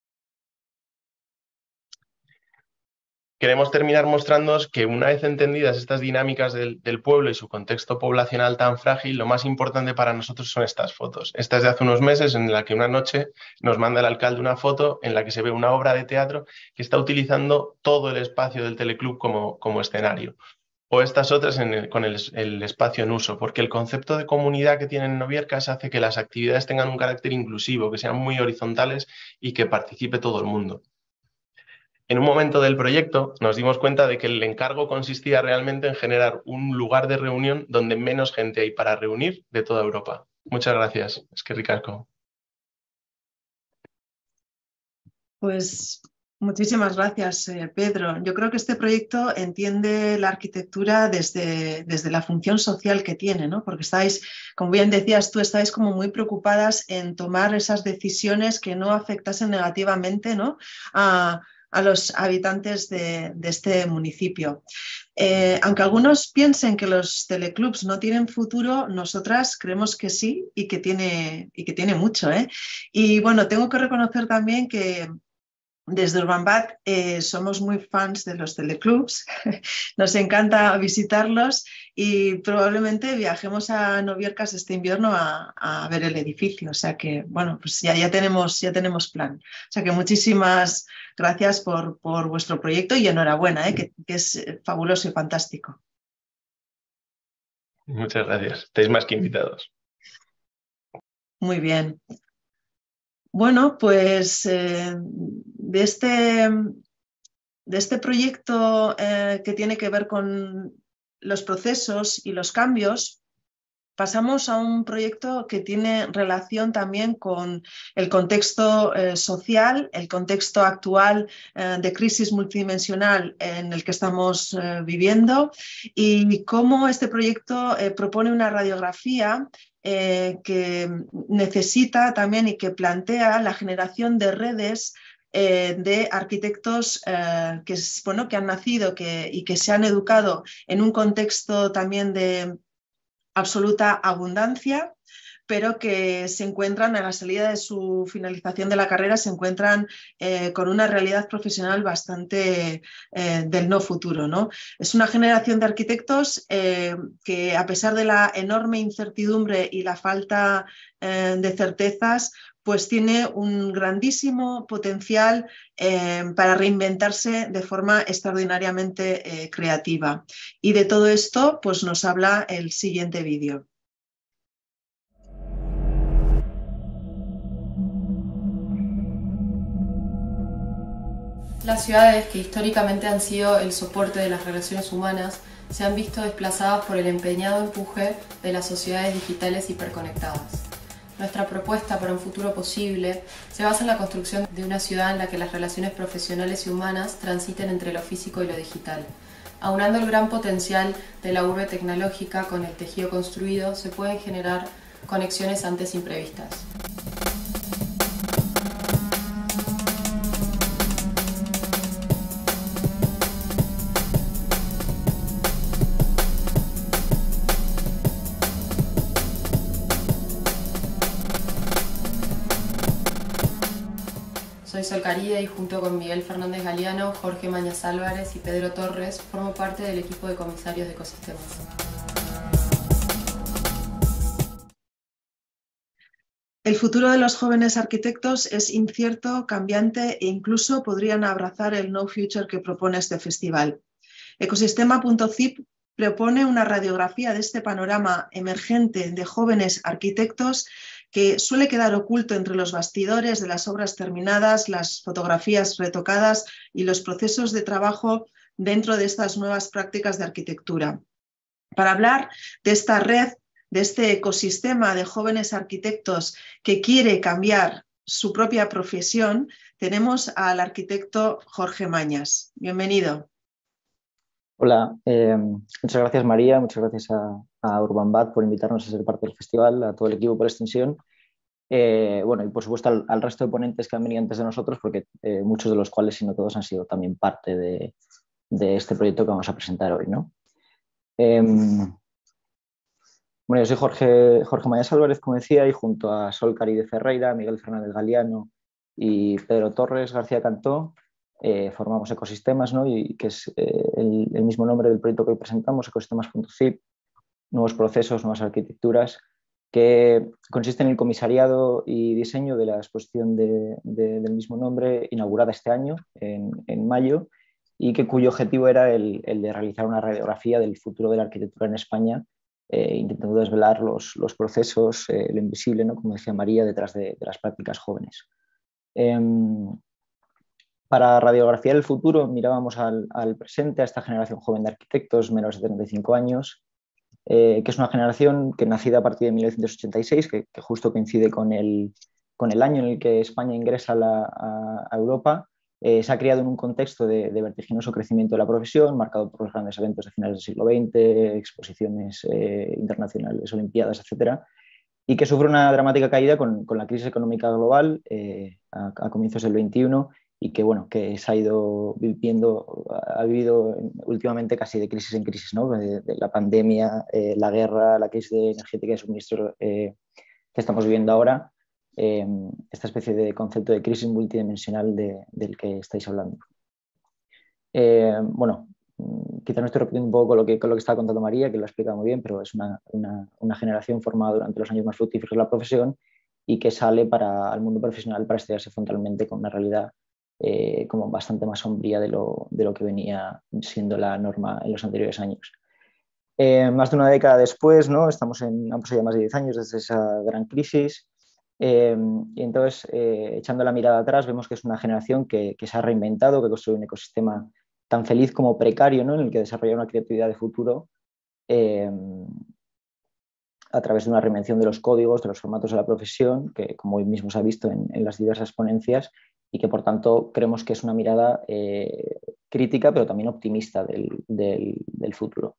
Queremos terminar mostrándoos que una vez entendidas estas dinámicas del, del pueblo y su contexto poblacional tan frágil, lo más importante para nosotros son estas fotos. Esta es de hace unos meses, en la que una noche nos manda el alcalde una foto en la que se ve una obra de teatro que está utilizando todo el espacio del teleclub como, como escenario. O estas otras en el, con el, el espacio en uso, porque el concepto de comunidad que tienen Noviercas hace que las actividades tengan un carácter inclusivo, que sean muy horizontales y que participe todo el mundo. En un momento del proyecto nos dimos cuenta de que el encargo consistía realmente en generar un lugar de reunión donde menos gente hay para reunir de toda Europa. Muchas gracias. Es que ricasco. Pues muchísimas gracias, eh, Pedro. Yo creo que este proyecto entiende la arquitectura desde, desde la función social que tiene, ¿no? Porque estáis, como bien decías tú, estáis como muy preocupadas en tomar esas decisiones que no afectasen negativamente, ¿no? a a los habitantes de, de este municipio. Eh, aunque algunos piensen que los teleclubs no tienen futuro, nosotras creemos que sí y que tiene, y que tiene mucho, ¿eh? Y bueno, tengo que reconocer también que desde Urbanbat eh, somos muy fans de los teleclubs, nos encanta visitarlos y probablemente viajemos a Noviercas este invierno a, a ver el edificio. O sea que, bueno, pues ya, ya, tenemos, ya tenemos plan. O sea que muchísimas gracias por, por vuestro proyecto y enhorabuena, ¿eh? que, que es fabuloso y fantástico. Muchas gracias. Estáis más que invitados. Muy bien. Bueno, pues eh, de, este, de este proyecto eh, que tiene que ver con los procesos y los cambios, pasamos a un proyecto que tiene relación también con el contexto eh, social, el contexto actual eh, de crisis multidimensional en el que estamos eh, viviendo, y cómo este proyecto eh, propone una radiografía eh, que necesita también y que plantea la generación de redes Eh, de arquitectos eh, que, bueno, que han nacido que, y que se han educado en un contexto también de absoluta abundancia, pero que se encuentran a la salida de su finalización de la carrera, se encuentran eh, con una realidad profesional bastante eh, del no futuro, ¿no? Es una generación de arquitectos eh, que, a pesar de la enorme incertidumbre y la falta eh, de certezas, pues tiene un grandísimo potencial eh, para reinventarse de forma extraordinariamente eh, creativa. Y de todo esto pues nos habla el siguiente vídeo. Las ciudades, que históricamente han sido el soporte de las relaciones humanas, se han visto desplazadas por el empeñado empuje de las sociedades digitales hiperconectadas. Nuestra propuesta para un futuro posible se basa en la construcción de una ciudad en la que las relaciones profesionales y humanas transiten entre lo físico y lo digital. Aunando el gran potencial de la urbe tecnológica con el tejido construido, se pueden generar conexiones antes imprevistas. Soy Sol Caride y junto con Miguel Fernández Galeano, Jorge Mañas Álvarez y Pedro Torres formo parte del equipo de comisarios de ecosistemas. El futuro de los jóvenes arquitectos es incierto, cambiante e incluso podrían abrazar el no future que propone este festival. Ecosistema punto zip propone una radiografía de este panorama emergente de jóvenes arquitectos que suele quedar oculto entre los bastidores de las obras terminadas, las fotografías retocadas y los procesos de trabajo dentro de estas nuevas prácticas de arquitectura. Para hablar de esta red, de este ecosistema de jóvenes arquitectos que quiere cambiar su propia profesión, tenemos al arquitecto Jorge Mañas. Bienvenido. Hola, eh, muchas gracias María, muchas gracias a, a Urbanbat por invitarnos a ser parte del festival, a todo el equipo por extensión, eh, bueno, y por supuesto al, al resto de ponentes que han venido antes de nosotros, porque eh, muchos de los cuales, si no todos, han sido también parte de, de este proyecto que vamos a presentar hoy, ¿no? Eh, bueno, yo soy Jorge, Jorge Mañas Álvarez, como decía, y junto a Sol Caride Ferreira, Miguel Fernández Galeano y Pedro Torres García Cantó, Eh, formamos Ecosistemas, ¿no? Y que es eh, el, el mismo nombre del proyecto que hoy presentamos, ecosistemas punto zip, nuevos procesos, nuevas arquitecturas, que consiste en el comisariado y diseño de la exposición de, de, del mismo nombre, inaugurada este año, en, en mayo, y que cuyo objetivo era el, el de realizar una radiografía del futuro de la arquitectura en España, eh, intentando desvelar los, los procesos, eh, lo invisible, ¿no? Como decía María, detrás de, de las prácticas jóvenes. Eh, Para radiografiar el futuro mirábamos al, al presente, a esta generación joven de arquitectos menores de treinta y cinco años, eh, que es una generación que nacida a partir de mil novecientos ochenta y seis, que, que justo coincide con el, con el año en el que España ingresa a, la, a, a Europa. Eh, se ha criado en un contexto de, de vertiginoso crecimiento de la profesión, marcado por los grandes eventos de finales del siglo veinte, exposiciones eh, internacionales, olimpiadas, etcétera, y que sufre una dramática caída con, con la crisis económica global eh, a, a comienzos del veintiuno, y que, bueno, que se ha ido viviendo, ha vivido últimamente casi de crisis en crisis, ¿no? De, de la pandemia, eh, la guerra, la crisis de energética y de suministro eh, que estamos viviendo ahora, eh, esta especie de concepto de crisis multidimensional de, del que estáis hablando. Eh, bueno, quizá no estoy repitiendo un poco con lo que, con lo que estaba contando María, que lo ha explicado muy bien, pero es una, una, una generación formada durante los años más fructíferos de la profesión y que sale para el mundo profesional para estrellarse frontalmente con una realidad Eh, como bastante más sombría de lo, de lo que venía siendo la norma en los anteriores años. Eh, más de una década después, ¿no? Estamos en han pasado ya más de diez años desde esa gran crisis, eh, y entonces, eh, echando la mirada atrás, vemos que es una generación que, que se ha reinventado, que construye un ecosistema tan feliz como precario, ¿no? En el que desarrolla una creatividad de futuro, eh, a través de una reinvención de los códigos, de los formatos de la profesión, que como hoy mismo se ha visto en, en las diversas ponencias, y que por tanto creemos que es una mirada eh, crítica, pero también optimista del, del, del futuro.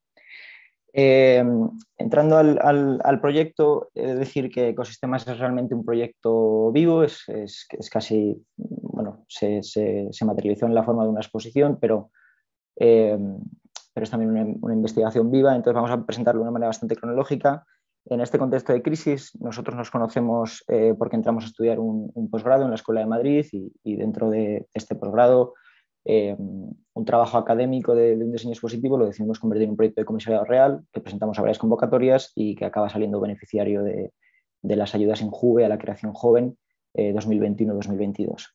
Eh, entrando al, al, al proyecto, he de decir que Ecosistemas es realmente un proyecto vivo, es, es, es casi, bueno, se, se, se materializó en la forma de una exposición, pero, eh, pero es también una, una investigación viva, entonces vamos a presentarlo de una manera bastante cronológica. En este contexto de crisis, nosotros nos conocemos eh, porque entramos a estudiar un, un posgrado en la Escuela de Madrid y, y dentro de este posgrado eh, un trabajo académico de, de un diseño expositivo lo decidimos convertir en un proyecto de comisariado real que presentamos a varias convocatorias y que acaba saliendo beneficiario de, de las ayudas Injuve a la creación joven eh, dos mil veintiuno dos mil veintidós.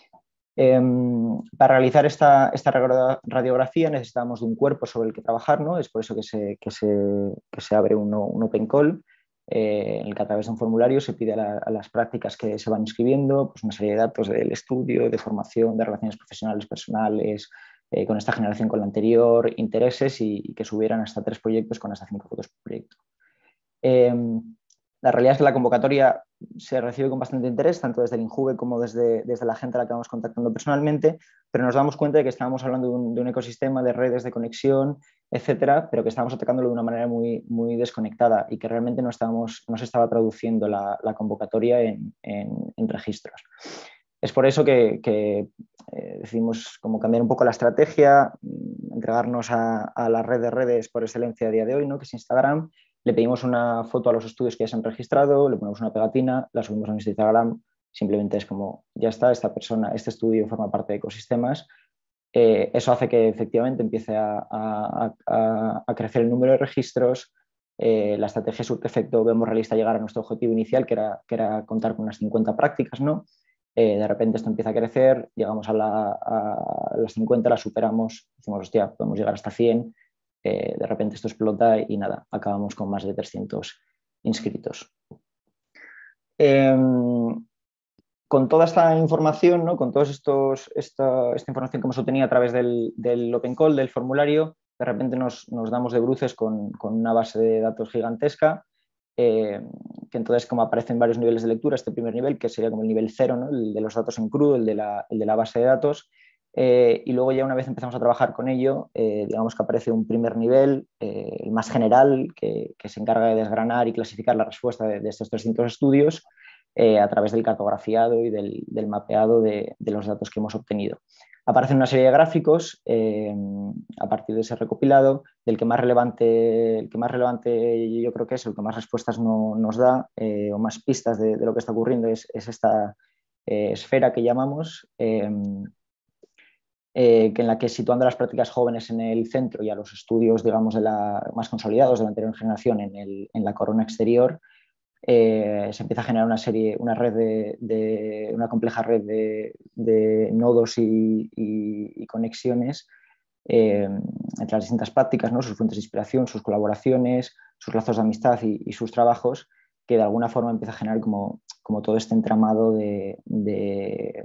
Eh, para realizar esta, esta radiografía necesitamos de un cuerpo sobre el que trabajar, ¿no? Es por eso que se, que se, que se abre un, un open call eh, en el que a través de un formulario se pide a, la, a las prácticas que se van inscribiendo pues una serie de datos del estudio, de formación, de relaciones profesionales, personales, eh, con esta generación, con la anterior, intereses y, y que subieran hasta tres proyectos con hasta cinco fotos por proyecto. Eh, La realidad es que la convocatoria se recibe con bastante interés, tanto desde el Injuve como desde, desde la gente a la que vamos contactando personalmente, pero nos damos cuenta de que estábamos hablando de un, de un ecosistema de redes de conexión, etcétera, pero que estábamos atacándolo de una manera muy, muy desconectada y que realmente no, estábamos, no se estaba traduciendo la, la convocatoria en, en, en registros. Es por eso que, que eh, decidimos como cambiar un poco la estrategia, entregarnos a, a la red de redes por excelencia a día de hoy, ¿no? Que es Instagram. Le pedimos una foto a los estudios que ya se han registrado, le ponemos una pegatina, la subimos a nuestro Instagram, simplemente es como, ya está, esta persona, este estudio forma parte de Ecosistemas. Eh, eso hace que efectivamente empiece a, a, a, a crecer el número de registros, eh, la estrategia surte efecto, vemos realista llegar a nuestro objetivo inicial, que era, que era contar con unas cincuenta prácticas, ¿no? Eh, de repente esto empieza a crecer, llegamos a, la, a las cincuenta, las superamos, decimos, hostia, podemos llegar hasta cien. Eh, de repente esto explota y nada, acabamos con más de trescientos inscritos. Eh, con toda esta información, ¿no? Con toda esta, esta información que hemos obtenido a través del, del Open Call, del formulario, de repente nos, nos damos de bruces con, con una base de datos gigantesca, eh, que entonces como aparecen varios niveles de lectura, este primer nivel, que sería como el nivel cero, ¿no? El de los datos en crudo, el de la, el de la base de datos. Eh, y luego ya una vez empezamos a trabajar con ello, eh, digamos que aparece un primer nivel, eh, el más general, que, que se encarga de desgranar y clasificar la respuesta de, de estos trescientos estudios eh, a través del cartografiado y del, del mapeado de, de los datos que hemos obtenido. Aparecen una serie de gráficos eh, a partir de ese recopilado, del que más relevante, el que más relevante yo creo que es, el que más respuestas no, nos da eh, o más pistas de, de lo que está ocurriendo es, es esta eh, esfera que llamamos, eh, Eh, que en la que situando a las prácticas jóvenes en el centro y a los estudios, digamos, de la, más consolidados de la anterior generación en, el, en la corona exterior, eh, se empieza a generar una serie, una red de, de una compleja red de, de nodos y, y, y conexiones eh, entre las distintas prácticas, ¿no? Sus fuentes de inspiración, sus colaboraciones, sus lazos de amistad y, y sus trabajos, que de alguna forma empieza a generar como, como todo este entramado de, de,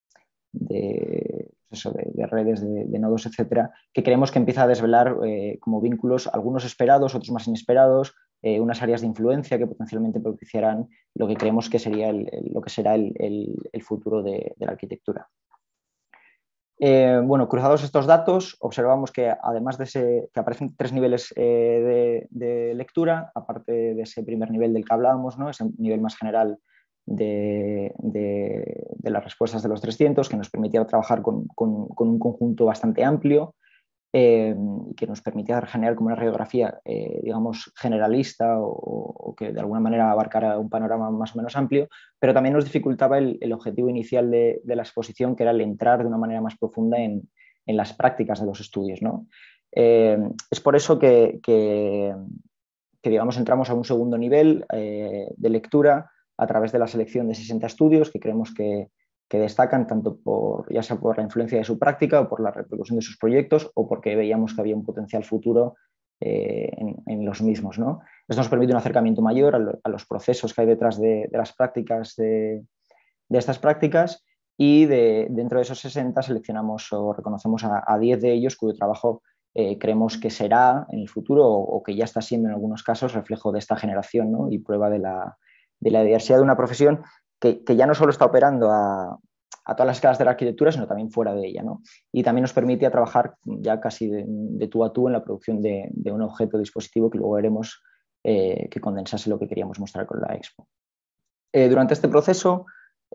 de Eso, de, de redes, de, de nodos, etcétera, que creemos que empieza a desvelar eh, como vínculos, algunos esperados, otros más inesperados, eh, unas áreas de influencia que potencialmente propiciarán lo que creemos que sería el, el, lo que será el, el, el futuro de, de la arquitectura. Eh, bueno, cruzados estos datos, observamos que además de ese, que aparecen tres niveles eh, de, de lectura, aparte de ese primer nivel del que hablábamos, ¿no? Ese nivel más general De, de, de las respuestas de los trescientos, que nos permitía trabajar con, con, con un conjunto bastante amplio, eh, que nos permitía generar como una radiografía, eh, digamos, generalista o, o que de alguna manera abarcara un panorama más o menos amplio, pero también nos dificultaba el, el objetivo inicial de, de la exposición, que era el entrar de una manera más profunda en, en las prácticas de los estudios, ¿no? Eh, es por eso que, que, que, digamos, entramos a un segundo nivel eh, de lectura, a través de la selección de sesenta estudios que creemos que, que destacan tanto por, ya sea por la influencia de su práctica o por la repercusión de sus proyectos o porque veíamos que había un potencial futuro eh, en, en los mismos, ¿no? Esto nos permite un acercamiento mayor a, lo, a los procesos que hay detrás de, de las prácticas, de, de estas prácticas y de, dentro de esos sesenta seleccionamos o reconocemos a, a diez de ellos cuyo trabajo eh, creemos que será en el futuro o, o que ya está siendo en algunos casos reflejo de esta generación, ¿no? Y prueba de la, de la diversidad de una profesión que, que ya no solo está operando a, a todas las escalas de la arquitectura, sino también fuera de ella, ¿no? Y también nos permite trabajar ya casi de, de tú a tú en la producción de, de un objeto dispositivo que luego veremos eh, que condensase lo que queríamos mostrar con la expo. Eh, durante este proceso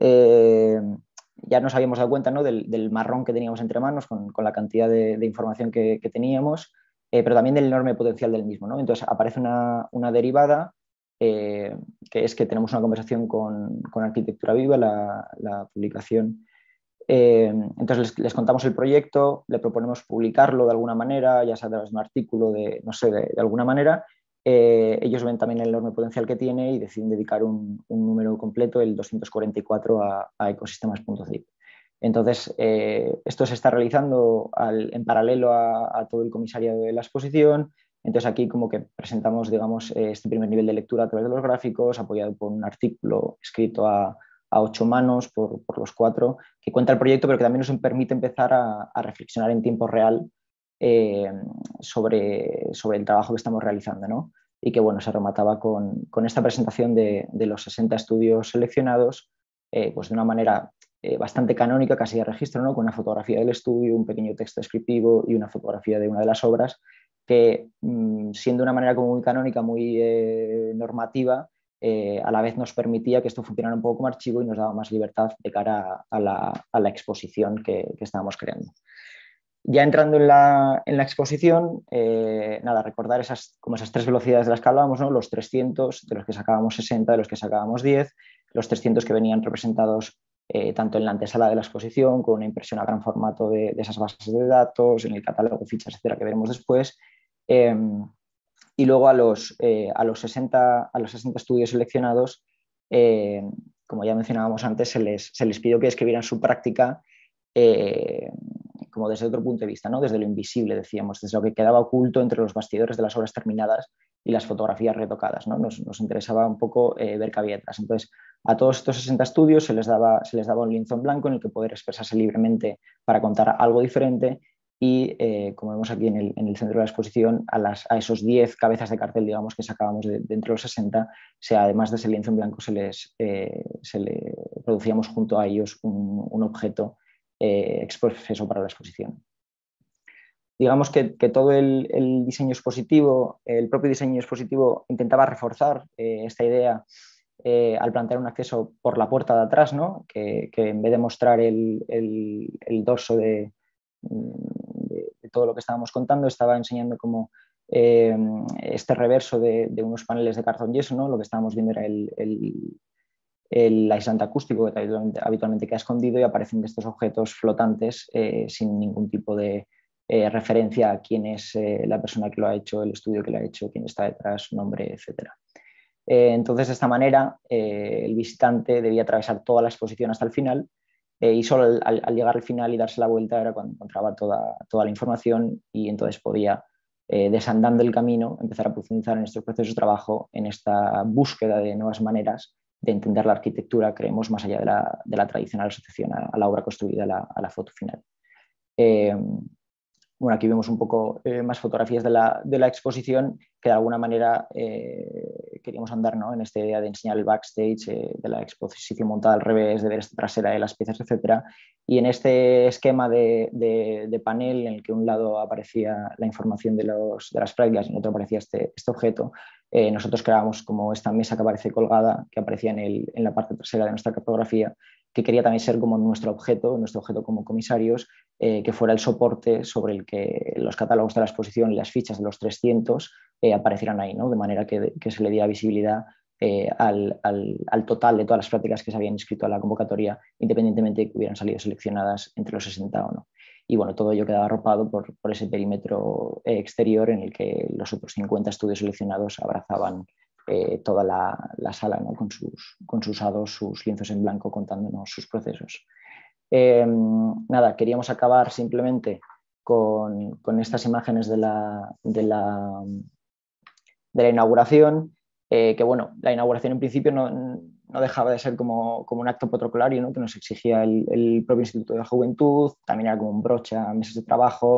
eh, ya nos habíamos dado cuenta, ¿no? del, del marrón que teníamos entre manos con, con la cantidad de, de información que, que teníamos, eh, pero también del enorme potencial del mismo, ¿no? Entonces aparece una, una derivada eh, que es que tenemos una conversación con, con Arquitectura Viva, la, la publicación. Eh, entonces les, les contamos el proyecto, le proponemos publicarlo de alguna manera, ya sea a través de un artículo, de, no sé, de, de alguna manera. Eh, ellos ven también el enorme potencial que tiene y deciden dedicar un, un número completo, el doscientos cuarenta y cuatro, a, a ecosistemas punto zip. Entonces, eh, esto se está realizando al, en paralelo a, a todo el comisariado de la exposición. Entonces, aquí como que presentamos, digamos, este primer nivel de lectura a través de los gráficos, apoyado por un artículo escrito a, a ocho manos por, por los cuatro, que cuenta el proyecto, pero que también nos permite empezar a, a reflexionar en tiempo real Eh, sobre, sobre el trabajo que estamos realizando, ¿no? Y que bueno, se remataba con, con esta presentación de, de los sesenta estudios seleccionados, eh, pues de una manera eh, bastante canónica, casi de registro, ¿no? Con una fotografía del estudio, un pequeño texto descriptivo y una fotografía de una de las obras, que mmm, siendo una manera como muy canónica, muy eh, normativa, eh, a la vez nos permitía que esto funcionara un poco como archivo y nos daba más libertad de cara a la, a la exposición que, que estábamos creando. Ya entrando en la, en la exposición, eh, nada, recordar esas, como esas tres velocidades de las que hablábamos, ¿no? Los trescientos, de los que sacábamos sesenta, de los que sacábamos diez, los trescientos que venían representados eh, tanto en la antesala de la exposición, con una impresión a gran formato de, de esas bases de datos, en el catálogo, fichas, etcétera, que veremos después, eh, y luego a los, eh, a, los sesenta, a los sesenta estudios seleccionados, eh, como ya mencionábamos antes, se les, se les pidió que escribieran su práctica eh, como desde otro punto de vista, ¿no? Desde lo invisible, decíamos, desde lo que quedaba oculto entre los bastidores de las obras terminadas y las fotografías retocadas, ¿no? Nos, nos interesaba un poco eh, ver qué había detrás. Entonces, a todos estos sesenta estudios se les daba, se les daba un lienzo en blanco en el que poder expresarse libremente para contar algo diferente y, eh, como vemos aquí en el, en el centro de la exposición, a, las, a esos diez cabezas de cartel, digamos, que sacábamos de, de entre los sesenta, o sea, además de ese lienzo en blanco, se les, eh, se le producíamos junto a ellos un, un objeto Eh, expreso para la exposición. Digamos que, que todo el, el diseño expositivo, el propio diseño expositivo intentaba reforzar eh, esta idea eh, al plantear un acceso por la puerta de atrás, ¿no? que, que en vez de mostrar el, el, el dorso de, de, de todo lo que estábamos contando, estaba enseñando como eh, este reverso de, de unos paneles de cartón yeso, ¿no? Lo que estábamos viendo era el, el el aislante acústico que habitualmente, habitualmente queda escondido y aparecen estos objetos flotantes eh, sin ningún tipo de eh, referencia a quién es eh, la persona que lo ha hecho, el estudio que lo ha hecho, quién está detrás, nombre, etcétera. Eh, entonces, de esta manera, eh, el visitante debía atravesar toda la exposición hasta el final eh, y solo al, al llegar al final y darse la vuelta era cuando encontraba toda, toda la información y entonces podía, eh, desandando el camino, empezar a profundizar en estos procesos de trabajo, en esta búsqueda de nuevas maneras de entender la arquitectura, creemos, más allá de la, de la tradicional asociación a, a la obra construida, a la, a la foto final. Eh, bueno, aquí vemos un poco eh, más fotografías de la, de la exposición que de alguna manera eh, queríamos andar, ¿no? En esta idea de enseñar el backstage, eh, de la exposición montada al revés, de ver esta trasera de las piezas, etcétera. Y en este esquema de, de, de panel en el que un lado aparecía la información de, los, de las prácticas y en otro aparecía este, este objeto, Eh, nosotros creamos como esta mesa que aparece colgada, que aparecía en, el, en la parte trasera de nuestra cartografía, que quería también ser como nuestro objeto, nuestro objeto como comisarios, eh, que fuera el soporte sobre el que los catálogos de la exposición y las fichas de los trescientos eh, aparecieran ahí, ¿no? De manera que, que se le diera visibilidad eh, al, al, al total de todas las prácticas que se habían inscrito a la convocatoria, independientemente de que hubieran salido seleccionadas entre los sesenta o no. Y bueno, todo ello quedaba arropado por, por ese perímetro exterior en el que los otros cincuenta estudios seleccionados abrazaban eh, toda la, la sala, ¿no? Con sus, con sus hados, sus lienzos en blanco contándonos sus procesos. Eh, nada, queríamos acabar simplemente con, con estas imágenes de la, de la, de la inauguración, eh, que bueno, la inauguración en principio no, no dejaba de ser como, como un acto protocolario, ¿no? Que nos exigía el, el propio Instituto de la Juventud, también era como un broche a mesas de trabajo,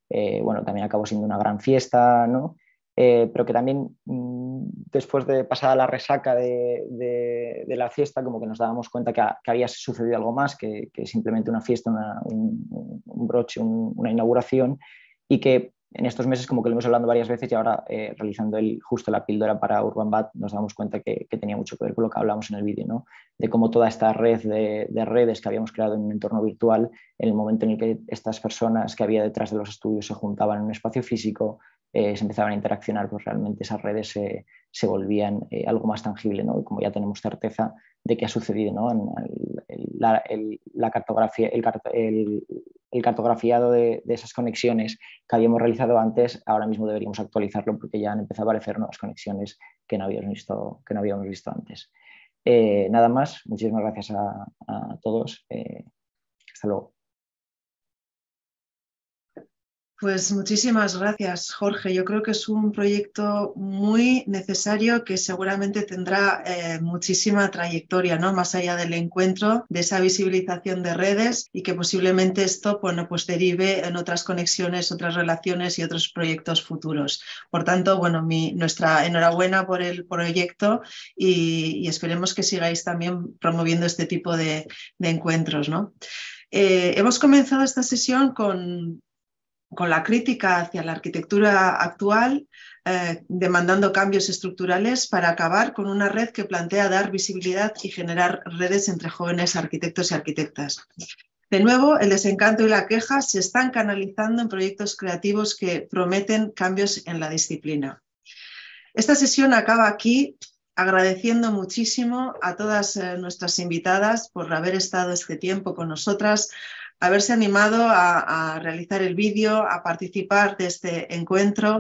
eh, bueno, también acabó siendo una gran fiesta, ¿no? Eh, pero que también mmm, después de pasada la resaca de, de, de la fiesta, como que nos dábamos cuenta que, a, que había sucedido algo más que, que simplemente una fiesta, una, un, un broche, un, una inauguración, y que en estos meses como que lo hemos hablado varias veces y ahora eh, realizando el, justo la píldora para UrbanBat nos damos cuenta que, que tenía mucho que ver con lo que hablamos en el vídeo, ¿no? De cómo toda esta red de, de redes que habíamos creado en un entorno virtual, en el momento en el que estas personas que había detrás de los estudios se juntaban en un espacio físico, eh, se empezaban a interaccionar, pues realmente esas redes se, se volvían eh, algo más tangible, ¿no? Y como ya tenemos certeza de qué ha sucedido, ¿no? En, el, el, la, el, la cartografía, el, el, el cartografiado de, de esas conexiones que habíamos realizado antes, ahora mismo deberíamos actualizarlo porque ya han empezado a aparecer nuevas conexiones que no habíamos visto, que no habíamos visto antes. Eh, nada más, muchísimas gracias a, a todos. Eh, hasta luego. Pues muchísimas gracias, Jorge. Yo creo que es un proyecto muy necesario que seguramente tendrá eh, muchísima trayectoria, ¿no? Más allá del encuentro, de esa visibilización de redes y que posiblemente esto, bueno, pues derive en otras conexiones, otras relaciones y otros proyectos futuros. Por tanto, bueno, mi, nuestra enhorabuena por el proyecto y, y esperemos que sigáis también promoviendo este tipo de, de encuentros, ¿no? Eh, hemos comenzado esta sesión con... con la crítica hacia la arquitectura actual, eh, demandando cambios estructurales para acabar con una red que plantea dar visibilidad y generar redes entre jóvenes arquitectos y arquitectas. De nuevo, el desencanto y la queja se están canalizando en proyectos creativos que prometen cambios en la disciplina. Esta sesión acaba aquí agradeciendo muchísimo a todas eh, nuestras invitadas por haber estado este tiempo con nosotras, haberse animado a, a realizar el vídeo, a participar de este encuentro.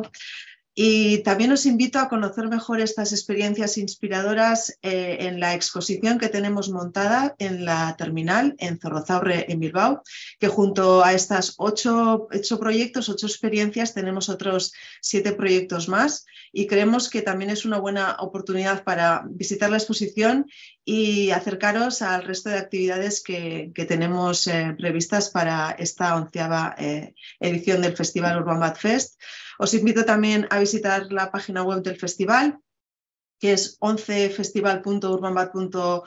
Y también os invito a conocer mejor estas experiencias inspiradoras eh, en la exposición que tenemos montada en la terminal en Zorrozaurre, en Bilbao, que junto a estas ocho, ocho proyectos, ocho experiencias, tenemos otros siete proyectos más y creemos que también es una buena oportunidad para visitar la exposición y acercaros al resto de actividades que, que tenemos eh, previstas para esta onceava eh, edición del Festival UrbanBat Fest. Os invito también a visitar la página web del festival, que es once festival punto urbanbat punto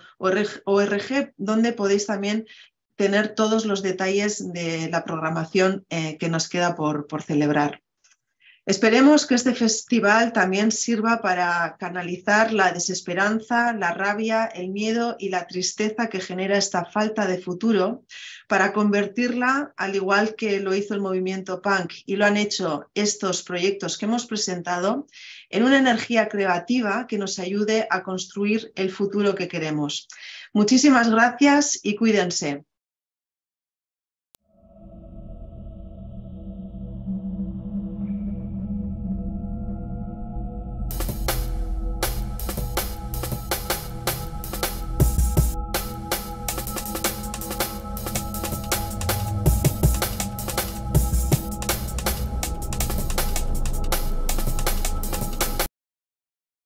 org, donde podéis también tener todos los detalles de la programación eh, que nos queda por, por celebrar. Esperemos que este festival también sirva para canalizar la desesperanza, la rabia, el miedo y la tristeza que genera esta falta de futuro, para convertirla, al igual que lo hizo el movimiento punk y lo han hecho estos proyectos que hemos presentado, en una energía creativa que nos ayude a construir el futuro que queremos. Muchísimas gracias y cuídense.